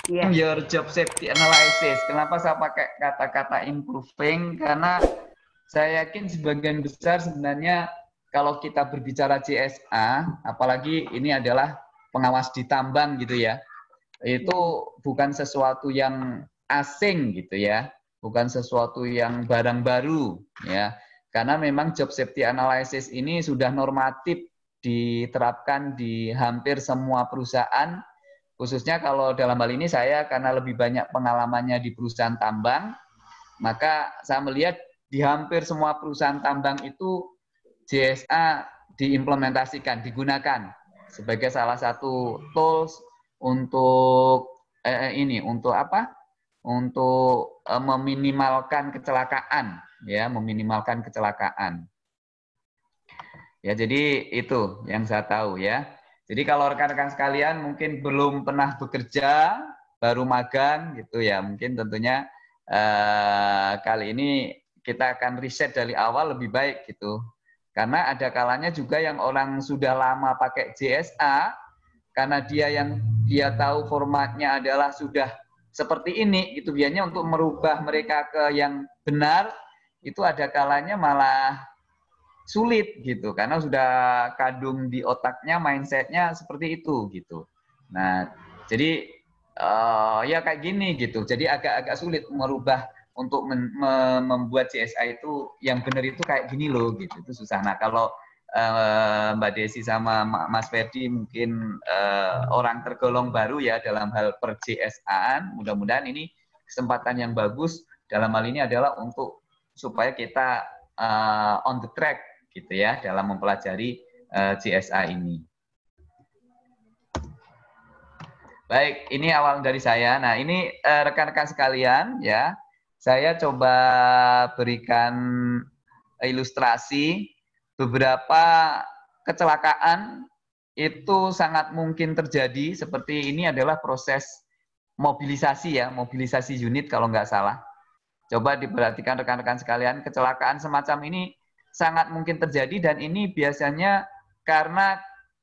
Iya. your job safety analysis. Kenapa saya pakai kata-kata improving? Karena saya yakin sebagian besar sebenarnya kalau kita berbicara CSA, apalagi ini adalah pengawas di tambang gitu ya, itu bukan sesuatu yang asing gitu ya, bukan sesuatu yang barang baru ya. Karena memang job safety analysis ini sudah normatif diterapkan di hampir semua perusahaan. Khususnya kalau dalam hal ini saya karena lebih banyak pengalamannya di perusahaan tambang, maka saya melihat di hampir semua perusahaan tambang itu JSA diimplementasikan, digunakan sebagai salah satu tools untuk untuk apa? Untuk meminimalkan kecelakaan, ya, meminimalkan kecelakaan. Ya, jadi itu yang saya tahu ya. Jadi kalau rekan-rekan sekalian mungkin belum pernah bekerja, baru magang gitu ya, mungkin tentunya kali ini kita akan riset dari awal lebih baik gitu. Karena ada kalanya juga yang orang sudah lama pakai JSA, karena dia tahu formatnya adalah sudah seperti ini, itu biasanya untuk merubah mereka ke yang benar, itu ada kalanya malah sulit gitu karena sudah kadung di otaknya mindsetnya seperti itu gitu. Nah jadi ya kayak gini gitu. Jadi agak-agak sulit merubah untuk membuat CSA itu yang benar itu kayak gini loh gitu. Itu susah. Nah kalau Mbak Desi sama Mas Ferdi mungkin orang tergolong baru ya dalam hal per CSA-an. Mudah-mudahan ini kesempatan yang bagus dalam hal ini adalah untuk supaya kita on the track gitu ya dalam mempelajari CSA ini. Baik, ini awal dari saya. Nah, ini rekan-rekan sekalian ya. Saya coba berikan ilustrasi beberapa kecelakaan itu sangat mungkin terjadi seperti ini adalah proses mobilisasi ya, mobilisasi unit kalau nggak salah. Coba diperhatikan rekan-rekan sekalian, kecelakaan semacam ini sangat mungkin terjadi dan ini biasanya karena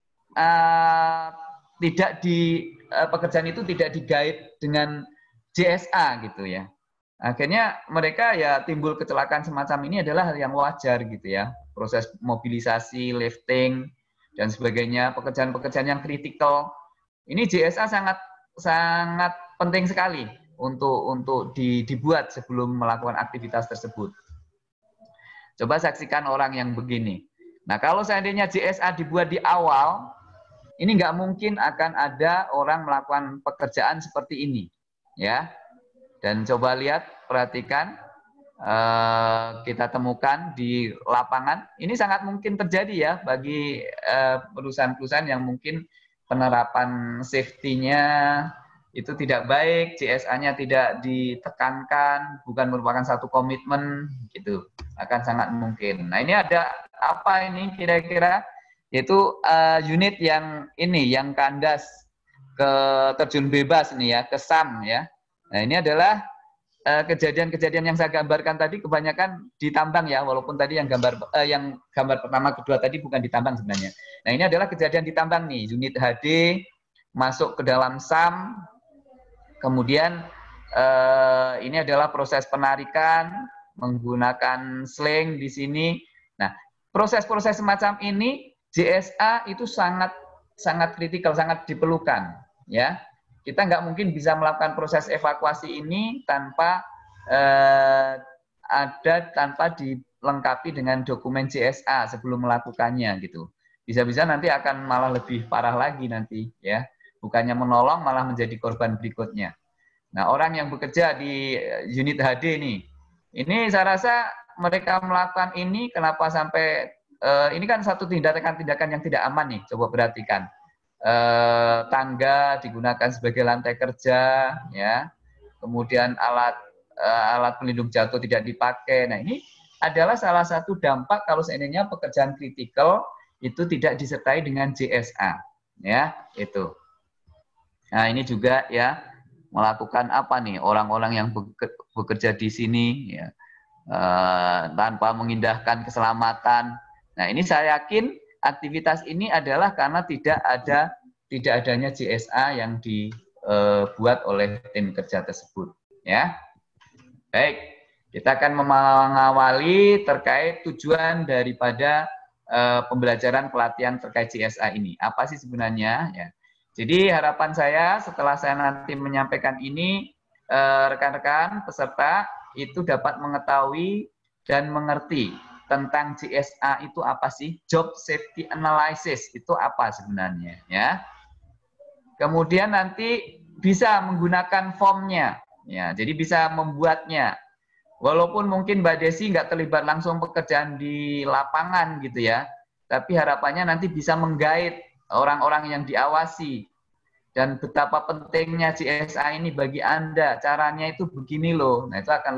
pekerjaan itu tidak di-guide dengan JSA gitu ya. Akhirnya mereka ya timbul kecelakaan semacam ini adalah hal yang wajar gitu ya. Proses mobilisasi, lifting dan sebagainya, pekerjaan-pekerjaan yang kritikal. Ini JSA sangat penting sekali untuk dibuat sebelum melakukan aktivitas tersebut. Coba saksikan orang yang begini. Nah, kalau seandainya JSA dibuat di awal, ini nggak mungkin akan ada orang melakukan pekerjaan seperti ini, ya. Dan coba lihat, perhatikan, kita temukan di lapangan. Ini sangat mungkin terjadi ya bagi perusahaan-perusahaan yang mungkin penerapan safety-nya itu tidak baik, CSA-nya tidak ditekankan, bukan merupakan satu komitmen, gitu. Akan sangat mungkin. Nah, ini ada apa ini kira-kira? Yaitu unit yang ini, yang kandas ke terjun bebas nih ya, ke SAM ya. Nah, ini adalah kejadian-kejadian yang saya gambarkan tadi kebanyakan di tambang ya, walaupun tadi yang gambar pertama kedua tadi bukan di tambang sebenarnya. Nah, ini adalah kejadian di tambang nih, unit HD masuk ke dalam SAM. Kemudian ini adalah proses penarikan menggunakan sling di sini. Nah, proses-proses semacam ini JSA itu sangat kritikal, sangat diperlukan ya. Kita nggak mungkin bisa melakukan proses evakuasi ini tanpa dilengkapi dengan dokumen JSA sebelum melakukannya gitu. Bisa-bisa nanti akan malah lebih parah lagi nanti ya. Bukannya menolong malah menjadi korban berikutnya. Nah, orang yang bekerja di unit HD ini saya rasa mereka melakukan ini kenapa sampai ini kan satu tindakan-tindakan yang tidak aman nih. Coba perhatikan. Tangga digunakan sebagai lantai kerja ya. Kemudian alat pelindung jatuh tidak dipakai. Nah, ini adalah salah satu dampak kalau seandainya pekerjaan kritikal itu tidak disertai dengan JSA ya, itu. Nah, ini juga ya melakukan apa nih orang-orang yang bekerja di sini ya tanpa mengindahkan keselamatan. Nah, ini saya yakin aktivitas ini adalah karena tidak adanya JSA yang dibuat oleh tim kerja tersebut. Ya, baik. Kita akan mengawali terkait tujuan daripada pembelajaran pelatihan terkait CSA ini. Apa sih sebenarnya? Ya. Jadi harapan saya setelah saya nanti menyampaikan ini, rekan-rekan peserta itu dapat mengetahui dan mengerti tentang CSA itu apa sih? Job Safety Analysis itu apa sebenarnya? Ya. Kemudian nanti bisa menggunakan formnya, ya. Jadi bisa membuatnya. Walaupun mungkin Mbak Desi nggak terlibat langsung pekerjaan di lapangan gitu ya, tapi harapannya nanti bisa menggait orang-orang yang diawasi dan betapa pentingnya CSA ini bagi Anda. Caranya itu begini loh. Nah, itu akan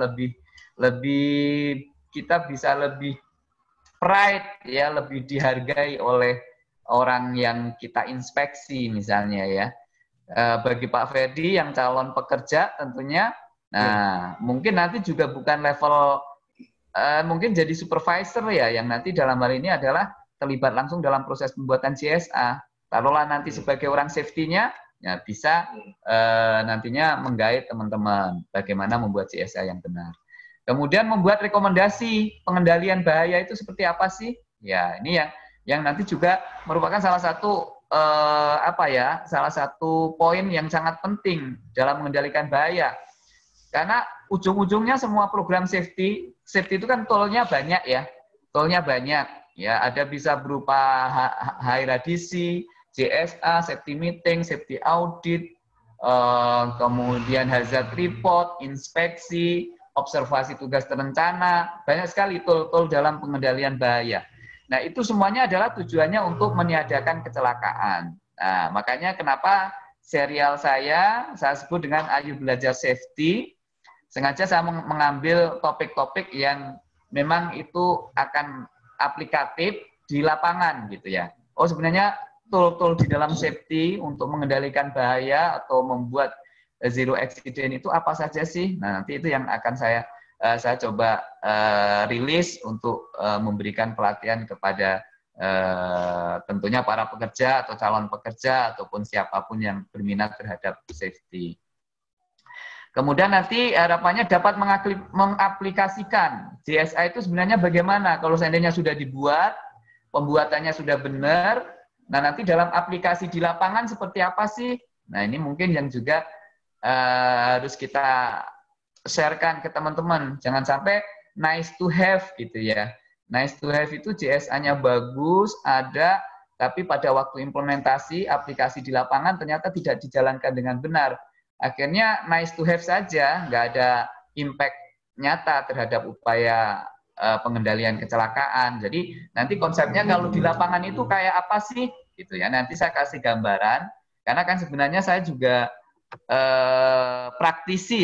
lebih kita bisa lebih pride ya, lebih dihargai oleh orang yang kita inspeksi misalnya ya. Bagi Pak Ferdi yang calon pekerja tentunya, nah mungkin nanti juga bukan level mungkin jadi supervisor ya, yang nanti dalam hal ini adalah terlibat langsung dalam proses pembuatan CSA. Taruhlah nanti sebagai orang safety-nya, ya bisa nantinya menggait teman-teman bagaimana membuat CSA yang benar. Kemudian membuat rekomendasi pengendalian bahaya itu seperti apa sih? Ya ini yang nanti juga merupakan salah satu salah satu poin yang sangat penting dalam mengendalikan bahaya. Karena ujung-ujungnya semua program safety itu kan toolnya banyak ya. Toolnya banyak ya, ada bisa berupa high radisi, CSA, safety meeting, safety audit, kemudian hazard report, inspeksi, observasi tugas terencana, banyak sekali tool-tool dalam pengendalian bahaya. Nah, itu semuanya adalah tujuannya untuk meniadakan kecelakaan. Nah, makanya kenapa serial saya sebut dengan Ayo Belajar Safety. Sengaja saya mengambil topik-topik yang memang itu akan aplikatif di lapangan gitu ya. Oh, sebenarnya tool-tool di dalam safety untuk mengendalikan bahaya atau membuat zero accident itu apa saja sih? Nah, nanti itu yang akan saya coba rilis untuk memberikan pelatihan kepada tentunya para pekerja atau calon pekerja ataupun siapapun yang berminat terhadap safety. Kemudian nanti harapannya dapat mengaplikasikan CSA itu sebenarnya bagaimana kalau seandainya sudah dibuat, pembuatannya sudah benar, nah nanti dalam aplikasi di lapangan seperti apa sih? Nah ini mungkin yang juga harus kita sharekan ke teman-teman. Jangan sampai nice to have gitu ya. Nice to have itu CSA-nya bagus, ada, tapi pada waktu implementasi aplikasi di lapangan ternyata tidak dijalankan dengan benar. Akhirnya nice to have saja, nggak ada impact nyata terhadap upaya pengendalian kecelakaan. Jadi nanti konsepnya kalau di lapangan itu kayak apa sih? Gitu ya. Nanti saya kasih gambaran. Karena kan sebenarnya saya juga praktisi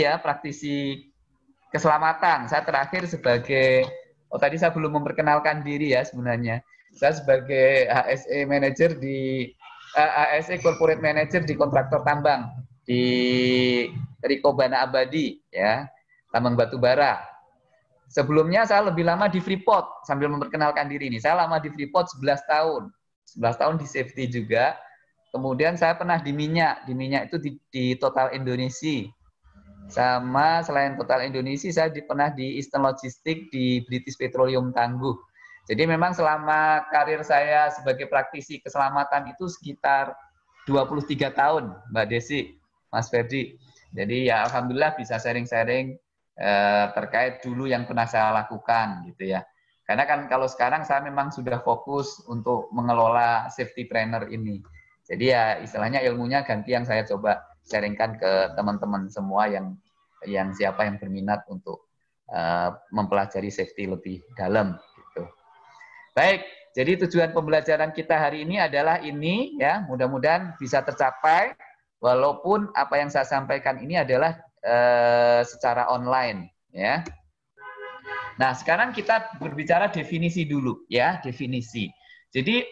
keselamatan. Saya terakhir sebagai, tadi saya belum memperkenalkan diri ya sebenarnya. Saya sebagai HSE Manager di HSE Corporate Manager di kontraktor tambang di Riko Bana Abadi ya, tambang batu bara. Sebelumnya saya lebih lama di Freeport, sambil memperkenalkan diri ini. Saya lama di Freeport 11 tahun. 11 tahun di safety juga. Kemudian saya pernah di minyak itu di Total Indonesia. Sama selain Total Indonesia, saya pernah di Eastern Logistics di British Petroleum Tangguh. Jadi memang selama karir saya sebagai praktisi keselamatan itu sekitar 23 tahun, Mbak Desi, Mas Ferdi. Jadi ya alhamdulillah bisa sharing-sharing terkait dulu yang pernah saya lakukan gitu ya. Karena kan kalau sekarang saya memang sudah fokus untuk mengelola safety trainer ini. Jadi ya istilahnya ilmunya ganti yang saya coba sharingkan ke teman-teman semua yang siapa yang berminat untuk mempelajari safety lebih dalam gitu. Baik, jadi tujuan pembelajaran kita hari ini adalah ini ya, mudah-mudahan bisa tercapai walaupun apa yang saya sampaikan ini adalah secara online ya. Nah, sekarang kita berbicara definisi dulu ya, definisi. Jadi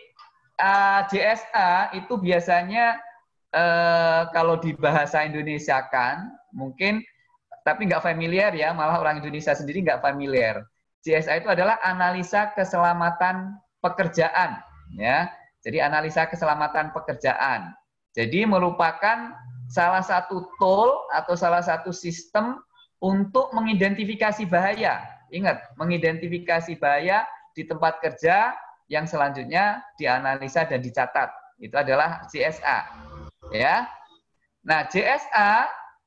CSA itu biasanya kalau di bahasa Indonesia kan mungkin tapi nggak familiar ya, malah orang Indonesia sendiri nggak familiar. CSA itu adalah analisa keselamatan pekerjaan ya. Jadi analisa keselamatan pekerjaan. Jadi merupakan salah satu tool atau salah satu sistem untuk mengidentifikasi bahaya. Ingat, mengidentifikasi bahaya di tempat kerja yang selanjutnya dianalisa dan dicatat. Itu adalah JSA. Ya. Nah, JSA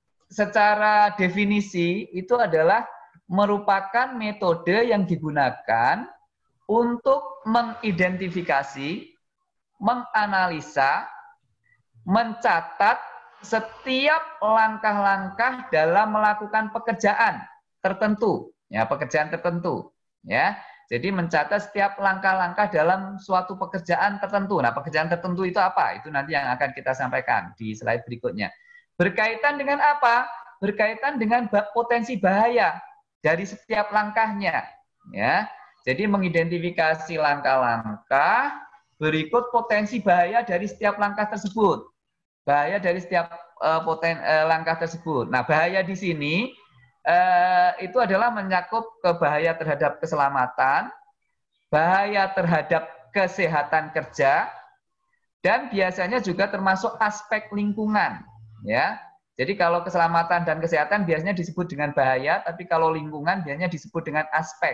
secara definisi itu adalah merupakan metode yang digunakan untuk mengidentifikasi, menganalisa, mencatat setiap langkah-langkah dalam melakukan pekerjaan tertentu, ya, pekerjaan tertentu, ya. Jadi mencatat setiap langkah-langkah dalam suatu pekerjaan tertentu. Nah, pekerjaan tertentu itu apa? Itu nanti yang akan kita sampaikan di slide berikutnya. Berkaitan dengan apa? Berkaitan dengan potensi bahaya dari setiap langkahnya, ya. Jadi mengidentifikasi langkah-langkah berikut potensi bahaya dari setiap langkah tersebut. Bahaya dari setiap langkah tersebut. Nah, bahaya di sini itu adalah mencakup ke bahaya terhadap keselamatan, bahaya terhadap kesehatan kerja, dan biasanya juga termasuk aspek lingkungan. Ya, jadi kalau keselamatan dan kesehatan biasanya disebut dengan bahaya, tapi kalau lingkungan biasanya disebut dengan aspek.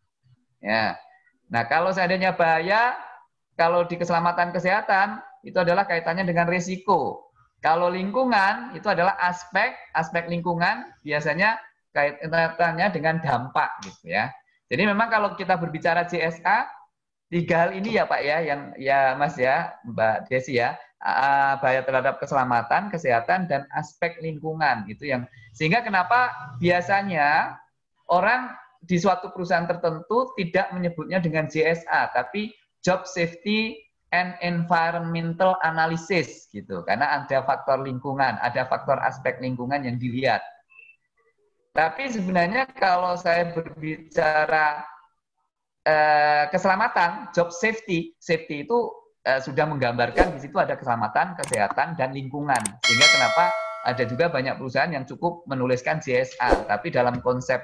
Ya, nah kalau seandainya bahaya, kalau di keselamatan kesehatan itu adalah kaitannya dengan risiko. Kalau lingkungan itu adalah aspek lingkungan biasanya kaitannya dengan dampak gitu ya. Jadi memang kalau kita berbicara CSA, 3 hal ini ya Pak ya, yang ya Mas ya, Mbak Desi ya, bahaya terhadap keselamatan, kesehatan, dan aspek lingkungan itu yang sehingga kenapa biasanya orang di suatu perusahaan tertentu tidak menyebutnya dengan JSA, tapi Job Safety and Environmental Analysis gitu, karena ada faktor lingkungan, ada faktor aspek lingkungan yang dilihat. Tapi sebenarnya kalau saya berbicara keselamatan, job safety, safety itu sudah menggambarkan di situ ada keselamatan, kesehatan, dan lingkungan. Sehingga kenapa ada juga banyak perusahaan yang cukup menuliskan JSA, tapi dalam konsep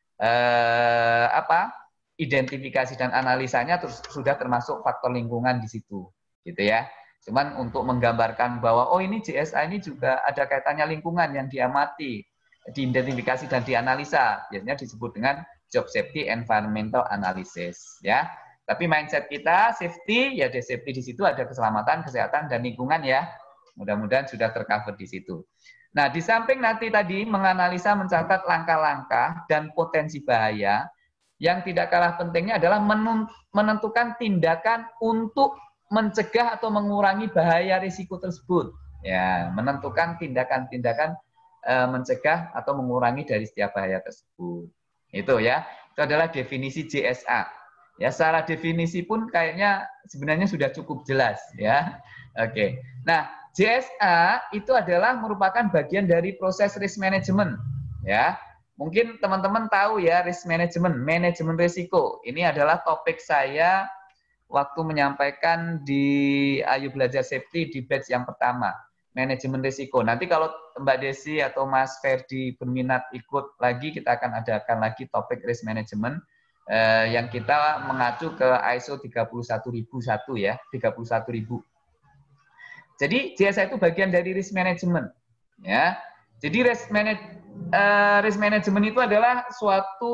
identifikasi dan analisanya sudah termasuk faktor lingkungan di situ, gitu ya. Cuman untuk menggambarkan bahwa oh ini JSA ini juga ada kaitannya lingkungan yang diamati, diidentifikasi dan dianalisa, biasanya disebut dengan job safety environmental analysis, ya. Tapi mindset kita safety, ya safety di situ ada keselamatan, kesehatan, dan lingkungan ya. Mudah-mudahan sudah tercover di situ. Nah, di samping nanti tadi menganalisa, mencatat langkah-langkah dan potensi bahaya, yang tidak kalah pentingnya adalah menentukan tindakan untuk mencegah atau mengurangi bahaya risiko tersebut. Ya, menentukan tindakan-tindakan mencegah atau mengurangi dari setiap bahaya tersebut. Itu ya, itu adalah definisi JSA. Ya, secara definisi pun kayaknya sebenarnya sudah cukup jelas ya. Oke. Nah, JSA itu adalah merupakan bagian dari proses risk management ya. Mungkin teman-teman tahu ya risk management, manajemen risiko. Ini adalah topik saya waktu menyampaikan di Ayo Belajar Safety di batch yang pertama. Manajemen risiko. Nanti kalau Mbak Desi atau Mas Ferdi berminat ikut lagi, kita akan adakan lagi topik risk management yang kita mengacu ke ISO 31001 ya, 31000. Jadi JSA itu bagian dari risk management ya. Jadi risk management itu adalah suatu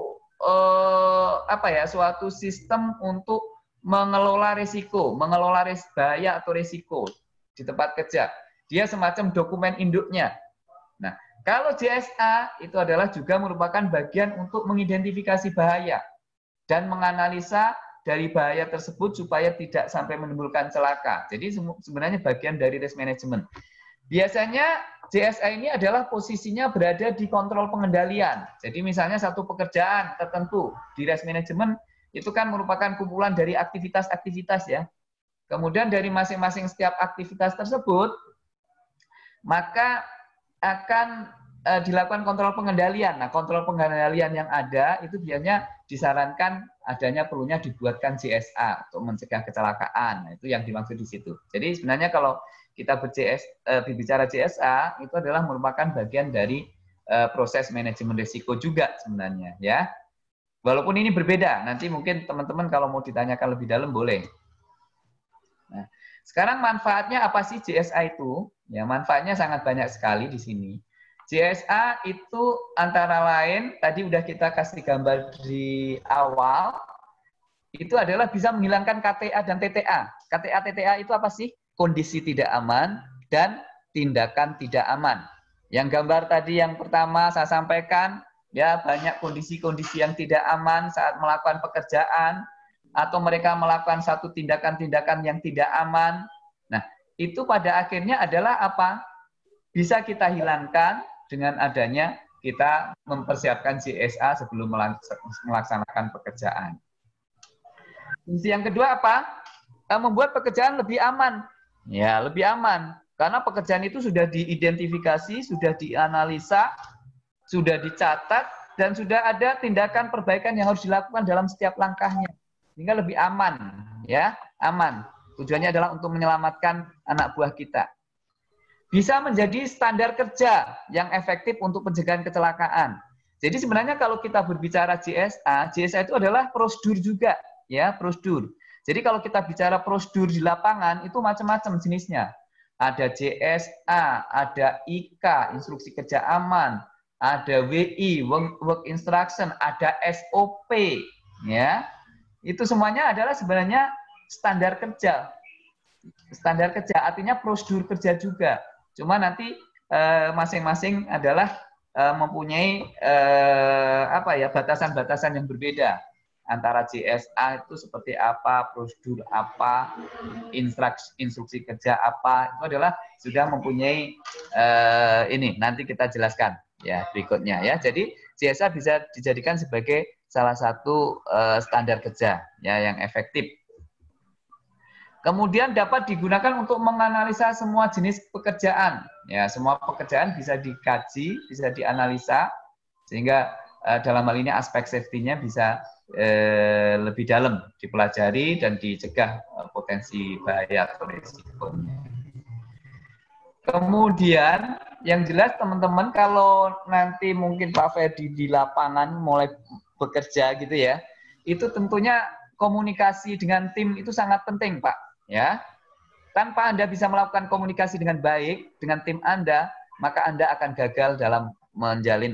suatu sistem untuk mengelola risiko, mengelola bahaya atau risiko di tempat kerja. Dia semacam dokumen induknya. Nah, kalau JSA itu adalah juga merupakan bagian untuk mengidentifikasi bahaya dan menganalisa dari bahaya tersebut supaya tidak sampai menimbulkan celaka. Jadi sebenarnya bagian dari risk management. Biasanya JSA ini adalah posisinya berada di kontrol pengendalian. Jadi misalnya satu pekerjaan tertentu di risk management itu kan merupakan kumpulan dari aktivitas-aktivitas ya. Kemudian dari masing-masing setiap aktivitas tersebut, maka akan dilakukan kontrol pengendalian. Nah, kontrol pengendalian yang ada itu biasanya disarankan adanya perlunya dibuatkan JSA untuk mencegah kecelakaan. Nah, itu yang dimaksud di situ. Jadi sebenarnya kalau kita berbicara JSA itu adalah merupakan bagian dari proses manajemen risiko juga sebenarnya ya. Walaupun ini berbeda, nanti mungkin teman-teman kalau mau ditanyakan lebih dalam boleh. Nah, Sekarang manfaatnya apa sih JSA itu? Ya, manfaatnya sangat banyak sekali di sini. JSA itu antara lain, tadi udah kita kasih gambar di awal, itu adalah bisa menghilangkan KTA dan TTA. KTA, TTA itu apa sih? Kondisi tidak aman dan tindakan tidak aman. Yang gambar tadi yang pertama saya sampaikan, ya banyak kondisi-kondisi yang tidak aman saat melakukan pekerjaan, atau mereka melakukan satu tindakan-tindakan yang tidak aman. Nah, itu pada akhirnya adalah apa? Bisa kita hilangkan dengan adanya kita mempersiapkan JSA sebelum melaksanakan pekerjaan. Fungsi yang kedua apa? Membuat pekerjaan lebih aman. Ya, lebih aman. Karena pekerjaan itu sudah diidentifikasi, sudah dianalisa, sudah dicatat, dan sudah ada tindakan perbaikan yang harus dilakukan dalam setiap langkahnya. Sehingga lebih aman. Ya, aman. Tujuannya adalah untuk menyelamatkan anak buah kita. Bisa menjadi standar kerja yang efektif untuk pencegahan kecelakaan. Jadi sebenarnya kalau kita berbicara JSA, JSA itu adalah prosedur juga, ya, prosedur. Jadi kalau kita bicara prosedur di lapangan itu macam-macam jenisnya. Ada JSA, ada IK, instruksi kerja aman, ada WI, work instruction, ada SOP, ya. Itu semuanya adalah sebenarnya standar kerja. Standar kerja artinya prosedur kerja juga. Cuma nanti masing-masing adalah mempunyai apa ya, batasan-batasan yang berbeda antara JSA itu seperti apa, prosedur apa, instruksi kerja apa, itu adalah sudah mempunyai ini nanti kita jelaskan ya berikutnya ya. Jadi JSA bisa dijadikan sebagai salah satu standar kerja ya yang efektif. Kemudian dapat digunakan untuk menganalisa semua jenis pekerjaan. Ya, semua pekerjaan bisa dikaji, bisa dianalisa, sehingga dalam hal ini aspek safety-nya bisa lebih dalam dipelajari dan dicegah potensi bahaya atau risikonya. Kemudian yang jelas teman-teman kalau nanti mungkin Pak Ferdi di lapangan mulai bekerja gitu ya, itu tentunya komunikasi dengan tim itu sangat penting Pak. Ya, tanpa Anda bisa melakukan komunikasi dengan baik dengan tim Anda, maka Anda akan gagal dalam menjalin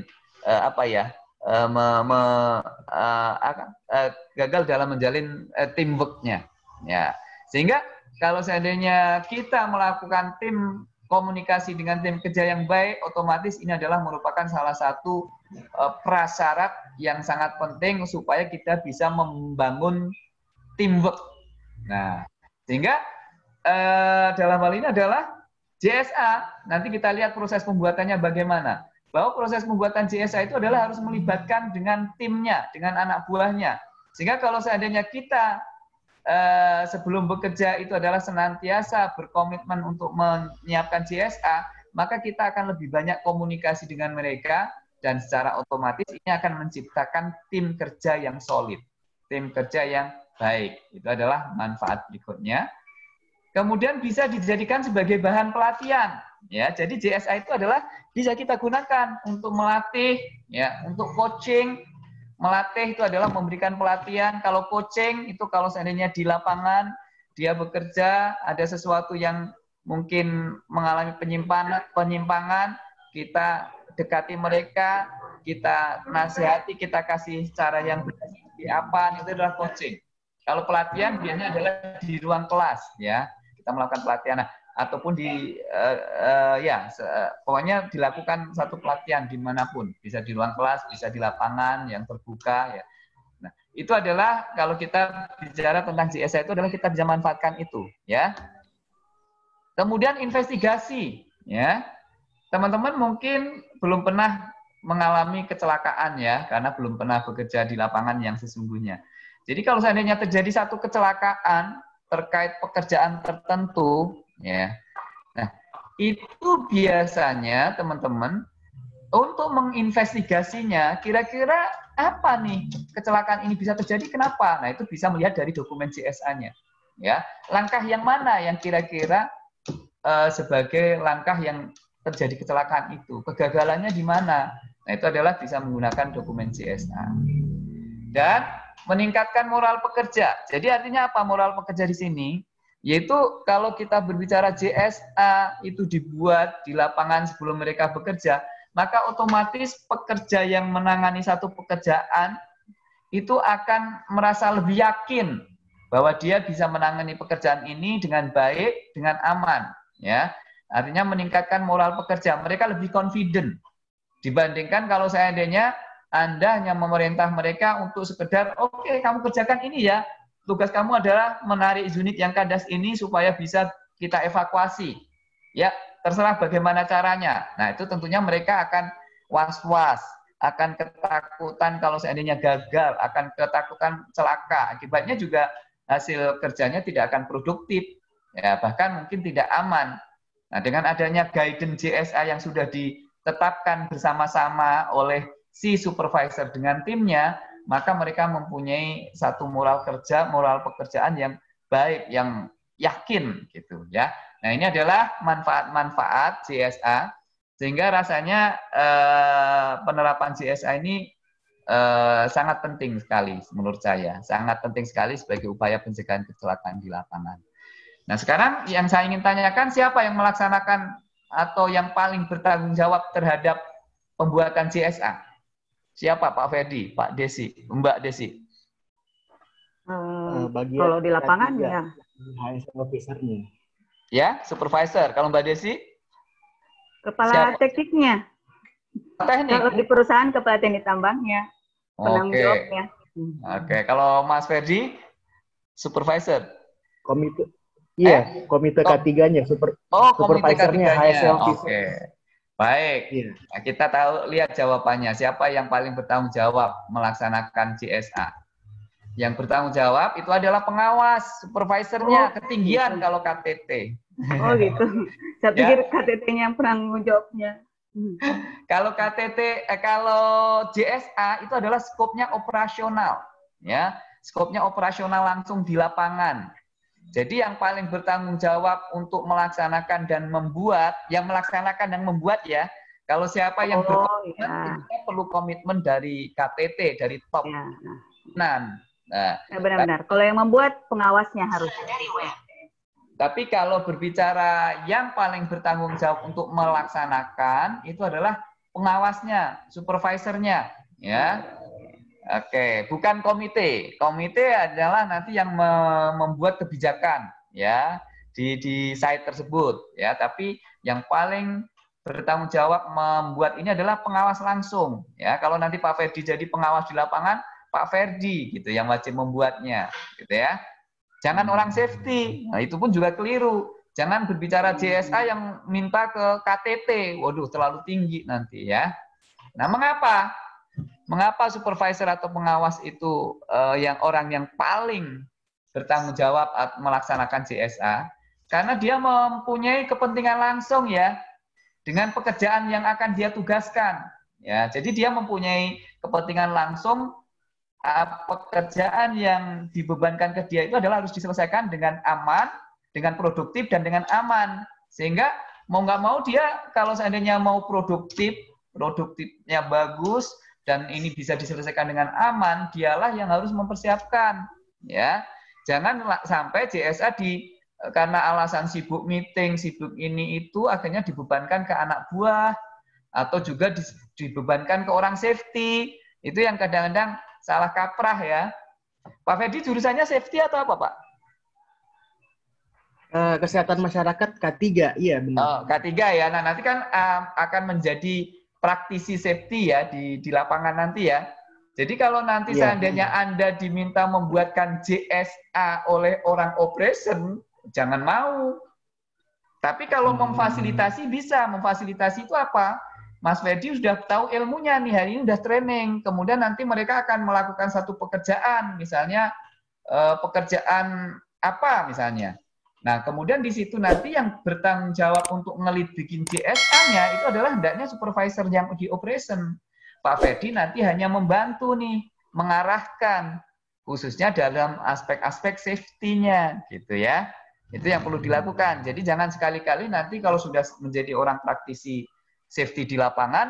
gagal dalam menjalin teamwork-nya. Ya, sehingga kalau seandainya kita melakukan tim komunikasi dengan tim kerja yang baik, otomatis ini adalah merupakan salah satu prasyarat yang sangat penting supaya kita bisa membangun teamwork. Nah, sehingga dalam hal ini adalah JSA, nanti kita lihat proses pembuatannya bagaimana. Bahwa proses pembuatan JSA itu adalah harus melibatkan dengan timnya, dengan anak buahnya. Sehingga kalau seandainya kita sebelum bekerja itu adalah senantiasa berkomitmen untuk menyiapkan JSA, maka kita akan lebih banyak komunikasi dengan mereka, dan secara otomatis ini akan menciptakan tim kerja yang solid, tim kerja yang baik. Itu adalah manfaat berikutnya. Kemudian bisa dijadikan sebagai bahan pelatihan. Ya, jadi JSA itu adalah bisa kita gunakan untuk melatih, ya, untuk coaching. Melatih itu adalah memberikan pelatihan. Kalau coaching itu kalau seandainya di lapangan dia bekerja ada sesuatu yang mungkin mengalami penyimpangan, kita dekati mereka, kita nasihati, kita kasih cara yang benar seperti apa, itu adalah coaching. Kalau pelatihan biasanya adalah di ruang kelas, ya. Kita melakukan pelatihan, ataupun di pokoknya dilakukan satu pelatihan dimanapun, bisa di ruang kelas, bisa di lapangan yang terbuka, ya. Nah, itu adalah kalau kita bicara tentang JSA itu adalah kita bisa manfaatkan itu, ya. Kemudian investigasi, ya. Teman-teman mungkin belum pernah mengalami kecelakaan, ya, karena belum pernah bekerja di lapangan yang sesungguhnya. Jadi kalau seandainya terjadi satu kecelakaan terkait pekerjaan tertentu, ya. Nah, itu biasanya teman-teman untuk menginvestigasinya, kira-kira apa nih kecelakaan ini bisa terjadi, kenapa? Nah, itu bisa melihat dari dokumen CSA-nya. Ya, langkah yang mana yang kira-kira sebagai langkah yang terjadi kecelakaan itu, kegagalannya di mana? Nah, itu adalah bisa menggunakan dokumen CSA. Dan meningkatkan moral pekerja. Jadi artinya apa moral pekerja di sini? Yaitu kalau kita berbicara JSA itu dibuat di lapangan sebelum mereka bekerja, maka otomatis pekerja yang menangani satu pekerjaan itu akan merasa lebih yakin bahwa dia bisa menangani pekerjaan ini dengan baik, dengan aman, ya. Artinya meningkatkan moral pekerja. Mereka lebih confident dibandingkan kalau seandainya Anda hanya memerintah mereka untuk sekedar, oke, kamu kerjakan ini ya. Tugas kamu adalah menarik unit yang kandas ini supaya bisa kita evakuasi. Ya, terserah bagaimana caranya. Nah, itu tentunya mereka akan was-was, akan ketakutan kalau seandainya gagal, akan ketakutan celaka. Akibatnya juga hasil kerjanya tidak akan produktif, ya, bahkan mungkin tidak aman. Nah, dengan adanya guidance JSA yang sudah ditetapkan bersama-sama oleh si supervisor dengan timnya, maka mereka mempunyai satu moral kerja, moral pekerjaan yang baik, yang yakin gitu ya. Nah, ini adalah manfaat-manfaat JSA sehingga rasanya penerapan JSA ini sangat penting sekali menurut saya, sangat penting sekali sebagai upaya pencegahan kecelakaan di lapangan. Nah, sekarang yang saya ingin tanyakan, siapa yang melaksanakan atau yang paling bertanggung jawab terhadap pembuatan JSA? Siapa, Pak Ferdi, Pak Desi, Mbak Desi? Kalau di lapangan ya HSE officer-nya. Ya, supervisor. Kalau Mbak Desi? Kepala tekniknya. Teknik. Kalau di perusahaan kepala teknik tambangnya, penanggung jawabnya. Oke, kalau Mas Ferdi, supervisor. Komite. Iya, komite K3-nya, supervisornya HSE officer. Oke. Baik. Iya. Nah, kita tahu, lihat jawabannya. Siapa yang paling bertanggung jawab melaksanakan JSA? Yang bertanggung jawab itu adalah pengawas, supervisornya, ketinggian kalau KTT. Oh gitu. Saya pikir KTT-nya yang penanggung jawabnya. Kalau KTT, kalau JSA itu adalah skopnya operasional, ya, skopnya operasional langsung di lapangan. Jadi yang paling bertanggung jawab untuk melaksanakan dan membuat, yang melaksanakan dan membuat ya, kalau siapa yang berkomitmen, itu perlu komitmen dari KTT, dari top. Nah, benar-benar. Kalau yang membuat pengawasnya harus. Tapi kalau berbicara yang paling bertanggung jawab untuk melaksanakan itu adalah pengawasnya, supervisornya, ya. Oke, bukan komite. Komite adalah nanti yang membuat kebijakan, ya, di site tersebut, ya. Tapi yang paling bertanggung jawab membuat ini adalah pengawas langsung, ya. Kalau nanti Pak Ferdi jadi pengawas di lapangan, Pak Ferdi gitu yang wajib membuatnya, gitu ya. Jangan orang safety, nah itu pun juga keliru. Jangan berbicara JSA yang minta ke KTT, waduh terlalu tinggi nanti ya. Nah, mengapa? Mengapa supervisor atau pengawas itu yang orang yang paling bertanggung jawab melaksanakan JSA? Karena dia mempunyai kepentingan langsung ya dengan pekerjaan yang akan dia tugaskan. Ya, jadi dia mempunyai kepentingan langsung. Pekerjaan yang dibebankan ke dia itu adalah harus diselesaikan dengan aman, dengan produktif, dan dengan aman. Sehingga mau nggak mau dia kalau seandainya mau produktifnya bagus, dan ini bisa diselesaikan dengan aman, dialah yang harus mempersiapkan. Ya, jangan sampai JSA karena alasan sibuk meeting, sibuk ini itu, akhirnya dibebankan ke anak buah, atau juga dibebankan ke orang safety. Itu yang kadang-kadang salah kaprah ya. Pak Ferdi jurusannya safety atau apa, Pak? Kesehatan masyarakat K3, iya benar. K3 ya. Nah, nanti kan akan menjadi praktisi safety ya di lapangan nanti ya. Jadi kalau nanti seandainya Anda diminta membuatkan JSA oleh orang operation, jangan mau. Tapi kalau memfasilitasi bisa. Memfasilitasi itu apa? Mas Ferdi sudah tahu ilmunya nih, hari ini sudah training. Kemudian nanti mereka akan melakukan satu pekerjaan, misalnya pekerjaan apa misalnya. Nah, kemudian di situ nanti yang bertanggung jawab untuk ngelit bikin JSA-nya itu adalah hendaknya supervisor yang di operation. Pak Ferdi nanti hanya membantu nih, mengarahkan, khususnya dalam aspek-aspek safety-nya, gitu ya. Itu yang perlu dilakukan. Jadi jangan sekali-kali nanti kalau sudah menjadi orang praktisi safety di lapangan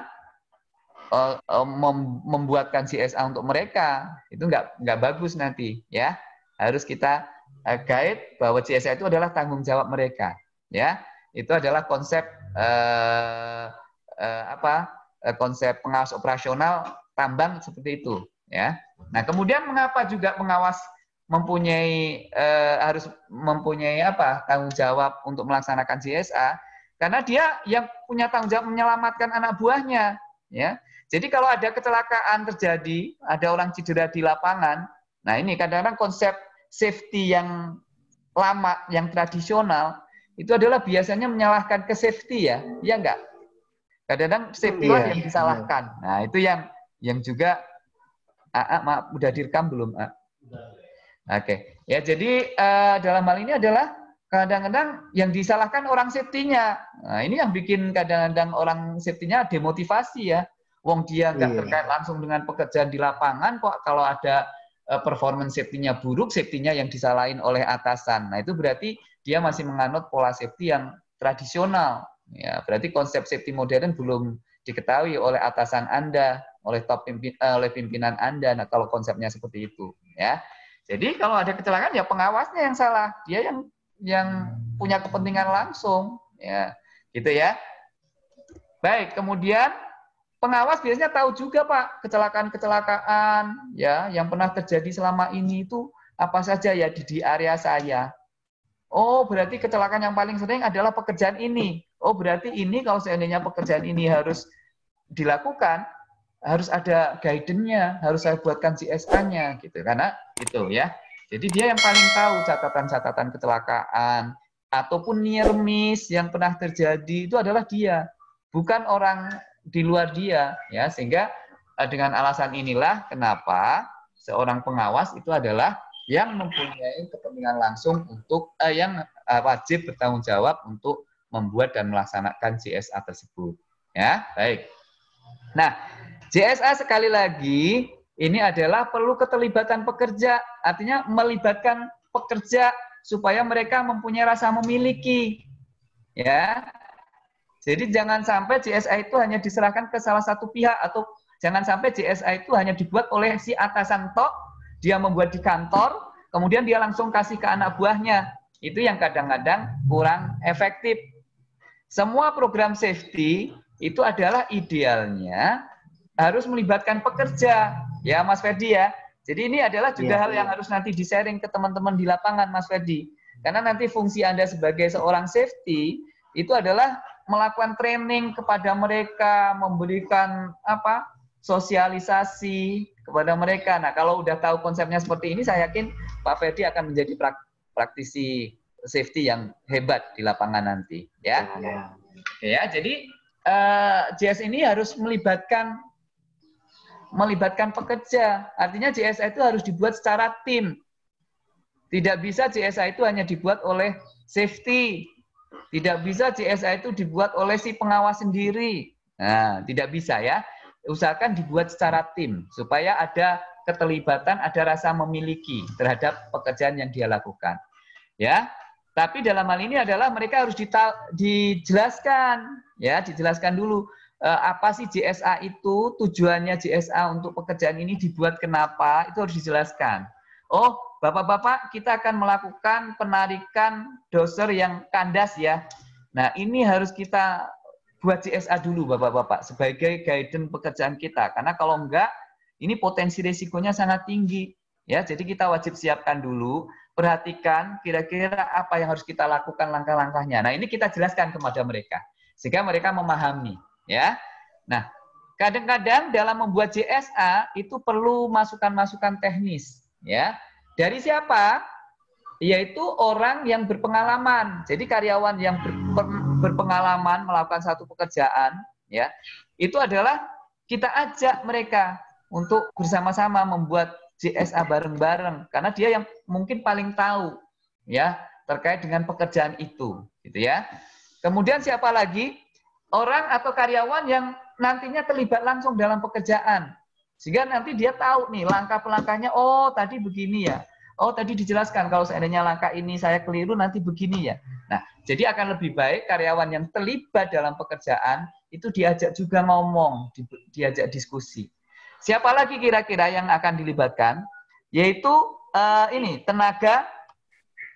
membuatkan CSA untuk mereka itu nggak bagus nanti ya. Harus kita guide bahwa CSA itu adalah tanggung jawab mereka, ya. Itu adalah konsep konsep pengawas operasional tambang seperti itu, ya. Nah, kemudian mengapa juga pengawas harus mempunyai tanggung jawab untuk melaksanakan CSA? Karena dia yang punya tanggung jawab menyelamatkan anak buahnya, ya. Jadi kalau ada kecelakaan terjadi, ada orang cedera di lapangan, nah ini kadang-kadang konsep safety yang lama, yang tradisional, itu adalah biasanya menyalahkan ke safety ya, iya enggak? Kadang-kadang safety lah yang disalahkan. Nah itu yang juga, maaf, udah direkam belum? Oke, ya jadi dalam hal ini adalah kadang-kadang yang disalahkan orang safety-nya. Nah ini yang bikin kadang-kadang orang safety-nya demotivasi ya. Wong dia nggak terkait langsung dengan pekerjaan di lapangan, kok kalau ada performance safety-nya buruk, safety-nya yang disalahin oleh atasan. Nah, itu berarti dia masih menganut pola safety yang tradisional. Ya, berarti konsep safety modern belum diketahui oleh atasan Anda, oleh pimpinan Anda. Nah, kalau konsepnya seperti itu, ya. Jadi kalau ada kecelakaan ya pengawasnya yang salah, dia yang punya kepentingan langsung, ya, gitu ya. Baik, kemudian pengawas biasanya tahu juga Pak kecelakaan-kecelakaan ya yang pernah terjadi selama ini itu apa saja ya di area saya. Oh, berarti kecelakaan yang paling sering adalah pekerjaan ini. Oh, berarti ini kalau seandainya pekerjaan ini harus dilakukan, harus ada guidance-nya, harus saya buatkan CSA-nya gitu. Karena itu ya. Jadi dia yang paling tahu catatan-catatan kecelakaan ataupun near miss yang pernah terjadi itu adalah dia, bukan orang di luar dia, ya. Sehingga dengan alasan inilah kenapa seorang pengawas itu adalah yang mempunyai kepentingan langsung untuk yang wajib bertanggung jawab untuk membuat dan melaksanakan CSA tersebut, ya. Baik. Nah, CSA sekali lagi ini adalah perlu keterlibatan pekerja, artinya melibatkan pekerja supaya mereka mempunyai rasa memiliki, ya. Jadi jangan sampai CSA itu hanya diserahkan ke salah satu pihak, atau jangan sampai CSA itu hanya dibuat oleh si atasan tok, dia membuat di kantor, kemudian dia langsung kasih ke anak buahnya. Itu yang kadang-kadang kurang efektif. Semua program safety itu adalah idealnya harus melibatkan pekerja, ya Mas Ferdi ya. Jadi ini adalah juga hal yang harus nanti di-sharing ke teman-teman di lapangan Mas Ferdi. Karena nanti fungsi Anda sebagai seorang safety itu adalah melakukan training kepada mereka, memberikan sosialisasi kepada mereka. Nah, kalau udah tahu konsepnya seperti ini, saya yakin Pak Ferdi akan menjadi praktisi safety yang hebat di lapangan nanti, ya. Ya, jadi JS ini harus melibatkan pekerja. Artinya JSA itu harus dibuat secara tim. Tidak bisa JSA itu hanya dibuat oleh safety. Tidak bisa CSA itu dibuat oleh si pengawas sendiri. Nah, tidak bisa ya. Usahakan dibuat secara tim supaya ada keterlibatan, ada rasa memiliki terhadap pekerjaan yang dia lakukan. Ya. Tapi dalam hal ini adalah mereka harus dijelaskan, ya, dijelaskan dulu apa sih JSA itu, tujuannya JSA untuk pekerjaan ini dibuat kenapa, itu harus dijelaskan. Oh, Bapak-bapak, kita akan melakukan penarikan doser yang kandas ya. Nah, ini harus kita buat CSA dulu Bapak-bapak sebagai guidance pekerjaan kita. Karena kalau enggak, ini potensi risikonya sangat tinggi. Ya, jadi kita wajib siapkan dulu, perhatikan kira-kira apa yang harus kita lakukan langkah-langkahnya. Nah, ini kita jelaskan kepada mereka sehingga mereka memahami, ya. Nah, kadang-kadang dalam membuat CSA itu perlu masukan-masukan teknis, ya. Dari siapa? Yaitu orang yang berpengalaman. Jadi karyawan yang berpengalaman melakukan satu pekerjaan, ya, itu adalah kita ajak mereka untuk bersama-sama membuat CSA bareng-bareng, karena dia yang mungkin paling tahu, ya, terkait dengan pekerjaan itu, gitu ya. Kemudian siapa lagi? Orang atau karyawan yang nantinya terlibat langsung dalam pekerjaan. Sehingga nanti dia tahu nih langkah-langkahnya, oh tadi begini ya. Oh tadi dijelaskan kalau seandainya langkah ini saya keliru nanti begini ya. Nah, jadi akan lebih baik karyawan yang terlibat dalam pekerjaan itu diajak juga ngomong, diajak diskusi. Siapa lagi kira-kira yang akan dilibatkan? Yaitu ini tenaga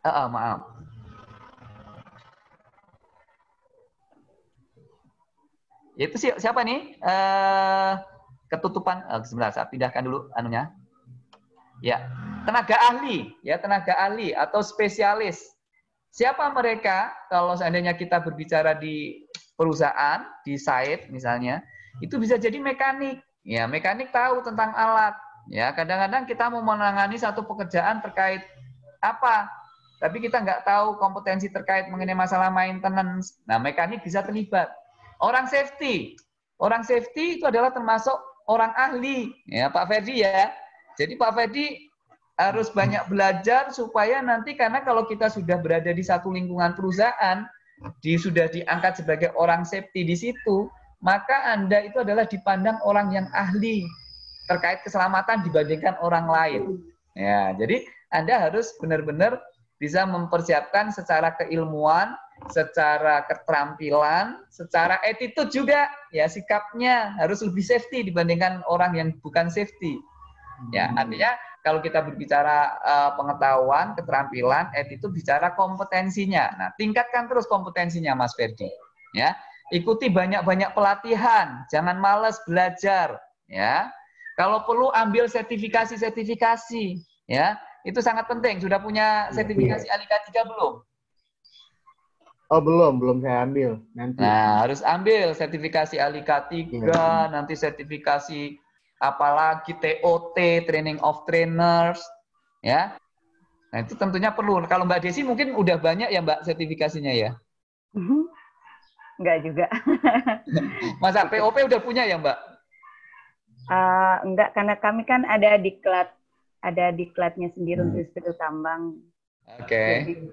Maaf. Itu siapa nih? Ketutupan. Sebentar, saya pindahkan dulu anunya. Ya, tenaga ahli, ya tenaga ahli atau spesialis. Siapa mereka? Kalau seandainya kita berbicara di perusahaan, di site misalnya, itu bisa jadi mekanik. Ya, mekanik tahu tentang alat. Ya, kadang-kadang kita mau menangani satu pekerjaan terkait apa, tapi kita nggak tahu kompetensi terkait mengenai masalah maintenance. Nah, mekanik bisa terlibat. Orang safety itu adalah termasuk orang ahli, ya Pak Ferdi ya. Jadi Pak Ferdi harus banyak belajar supaya nanti, karena kalau kita sudah berada di satu lingkungan perusahaan, sudah diangkat sebagai orang safety di situ, maka Anda itu adalah dipandang orang yang ahli terkait keselamatan dibandingkan orang lain. Ya, jadi Anda harus benar-benar bisa mempersiapkan secara keilmuan, secara keterampilan, secara attitude juga, ya sikapnya harus lebih safety dibandingkan orang yang bukan safety. Ya, artinya kalau kita berbicara pengetahuan, keterampilan, attitude bicara kompetensinya. Nah, tingkatkan terus kompetensinya, Mas Ferdi. Ya, ikuti banyak-banyak pelatihan, jangan malas belajar. Ya, kalau perlu ambil sertifikasi, ya itu sangat penting. Sudah punya sertifikasi ALIKA 3 belum? Oh, belum saya ambil nanti. Nah, harus ambil sertifikasi ALIKA 3, nanti sertifikasi apalagi TOT, Training of Trainers, ya. Nah, itu tentunya perlu. Kalau Mbak Desi mungkin udah banyak ya Mbak sertifikasinya ya? Enggak juga. Masa POP udah punya ya Mbak? Enggak, karena kami kan ada diklatnya sendiri untuk inspektur tambang. Oke. Jadi,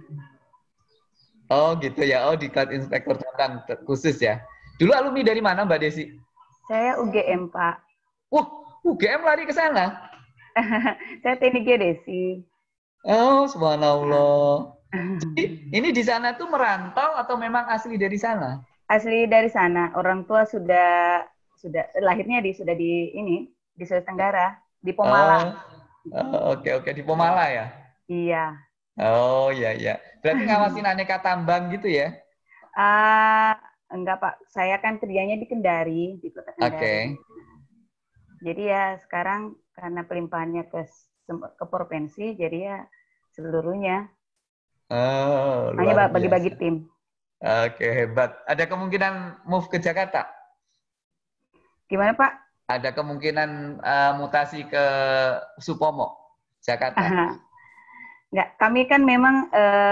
Oh gitu ya, diklat inspektur tambang khusus ya. Dulu alumni dari mana Mbak Desi? saya UGM, Pak. Wah, UGM lari ke sana? Saya teknik geodesi. Oh, subhanallah. Jadi, ini di sana tuh merantau atau memang asli dari sana? Asli dari sana. Orang tua sudah lahirnya di Sulawesi Tenggara, di Pomala. Oke, di Pomala ya? Iya. Oh iya. Berarti ngawasin aneka tambang gitu ya? Enggak, Pak. Saya kan kerjanya di Kendari, di Kota Kendari. Oke. Jadi ya sekarang karena pelimpahannya ke provinsi, jadi ya seluruhnya. Hanya bagi-bagi tim. Oke, hebat. Ada kemungkinan move ke Jakarta? Gimana, Pak? Ada kemungkinan mutasi ke Supomo, Jakarta? Enggak, kami kan memang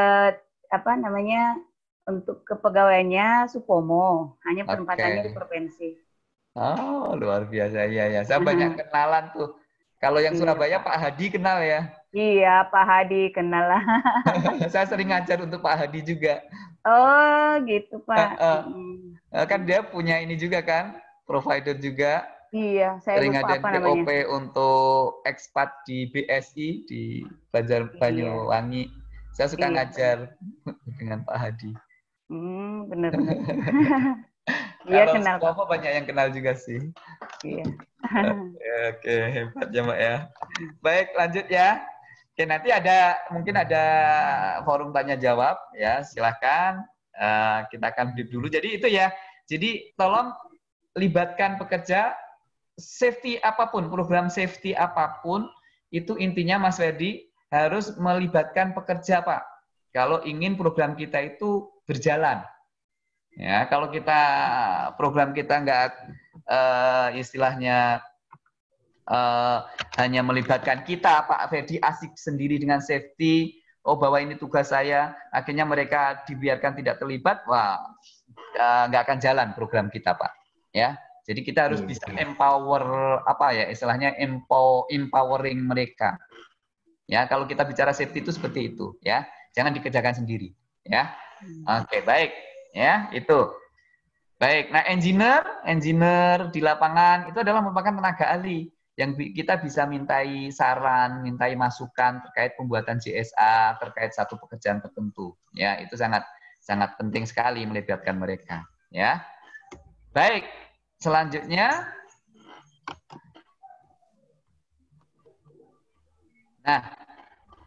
untuk kepegawaiannya Supomo, hanya penempatannya di provinsi. Oh, luar biasa. Iya. Saya banyak kenalan tuh. Kalau yang Surabaya, Pak Hadi kenal ya? Iya, Pak Hadi kenal lah. Saya sering ngajar untuk Pak Hadi juga. Oh, gitu, Pak. Kan dia punya ini juga kan, provider juga. Iya, saya sering lupa ada apa POP namanya. untuk ekspat di BSI, di Banyuwangi. Saya suka ngajar dengan Pak Hadi. Benar-benar. Iya, kenal. Kalau banyak yang kenal juga sih. Iya. Oke, hebat ya Mbak ya. Baik, lanjut ya. Oke, nanti mungkin ada forum tanya jawab ya, silahkan. Kita akan brief dulu. Jadi itu ya. Jadi tolong libatkan pekerja, safety apapun, program safety apapun, itu intinya Mas Ferdi harus melibatkan pekerja, Pak. Kalau ingin program kita itu berjalan. Ya, kalau program kita nggak istilahnya hanya melibatkan kita, Pak Ferdi asik sendiri dengan safety, bahwa ini tugas saya, akhirnya mereka dibiarkan tidak terlibat, wah nggak akan jalan program kita, Pak. Ya, jadi kita harus bisa empower, istilahnya empowering mereka. Ya, kalau kita bicara safety itu seperti itu, ya, jangan dikerjakan sendiri, ya. Oke, baik. Ya, itu. Baik, nah engineer di lapangan itu adalah merupakan tenaga ahli yang kita bisa mintai saran, mintai masukan terkait pembuatan CSA, terkait satu pekerjaan tertentu. Ya, itu sangat penting sekali melibatkan mereka. Ya, baik. Selanjutnya, nah,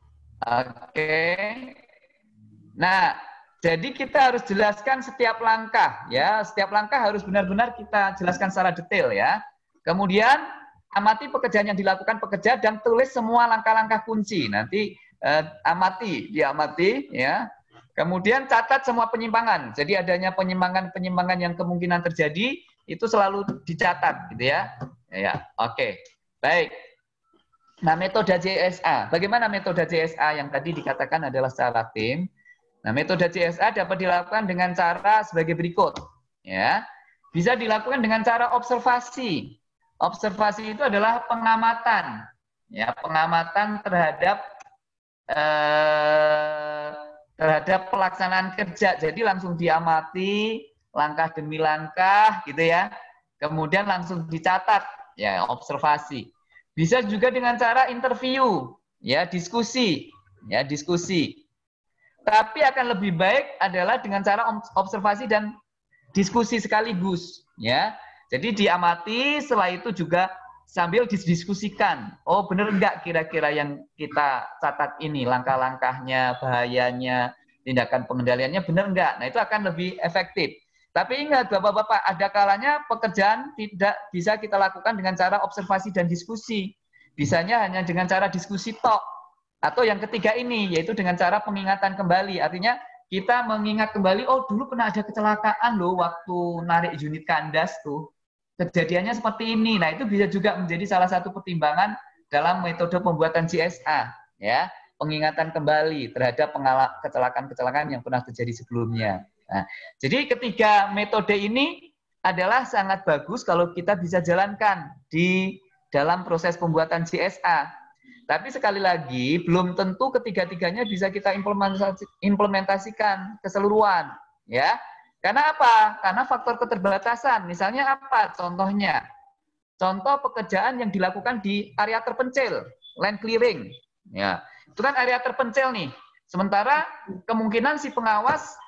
Oke. Nah, jadi kita harus jelaskan setiap langkah ya. Setiap langkah harus benar-benar kita jelaskan secara detail ya. Kemudian amati pekerjaan yang dilakukan pekerja dan tulis semua langkah-langkah kunci. Nanti diamati ya. Kemudian catat semua penyimpangan. Jadi adanya penyimpangan yang kemungkinan terjadi itu selalu dicatat gitu ya. Ya, oke. Baik. Nah, metode CSA. Bagaimana metode CSA yang tadi dikatakan adalah secara tim? Nah, metode CSA dapat dilakukan dengan cara sebagai berikut. Ya, bisa dilakukan dengan cara observasi. Observasi itu adalah pengamatan. Ya, pengamatan terhadap pelaksanaan kerja. Jadi langsung diamati langkah demi langkah gitu ya. Kemudian langsung dicatat ya, observasi. Bisa juga dengan cara interview, ya, diskusi. Tapi akan lebih baik adalah dengan cara observasi dan diskusi sekaligus, ya. Jadi diamati, setelah itu juga sambil didiskusikan. Oh, benar enggak kira-kira yang kita catat ini, langkah-langkahnya, bahayanya, tindakan pengendaliannya benar enggak? Nah, itu akan lebih efektif. Tapi ingat Bapak-bapak, ada kalanya pekerjaan tidak bisa kita lakukan dengan cara observasi dan diskusi. Bisanya hanya dengan cara diskusi tok. Atau yang ketiga ini, yaitu dengan cara pengingatan kembali. Artinya kita mengingat kembali, oh dulu pernah ada kecelakaan loh waktu narik unit kandas tuh. Kejadiannya seperti ini. Nah, itu bisa juga menjadi salah satu pertimbangan dalam metode pembuatan CSA. Ya, pengingatan kembali terhadap kecelakaan-kecelakaan yang pernah terjadi sebelumnya. Nah, jadi ketiga metode ini adalah sangat bagus kalau kita bisa jalankan di dalam proses pembuatan CSA. Tapi sekali lagi, belum tentu ketiga-tiganya bisa kita implementasikan keseluruhan. Ya, karena apa? Karena faktor keterbatasan. Misalnya apa? Contohnya, contoh pekerjaan yang dilakukan di area terpencil, land clearing. Ya, itu kan area terpencil nih. Sementara kemungkinan si pengawas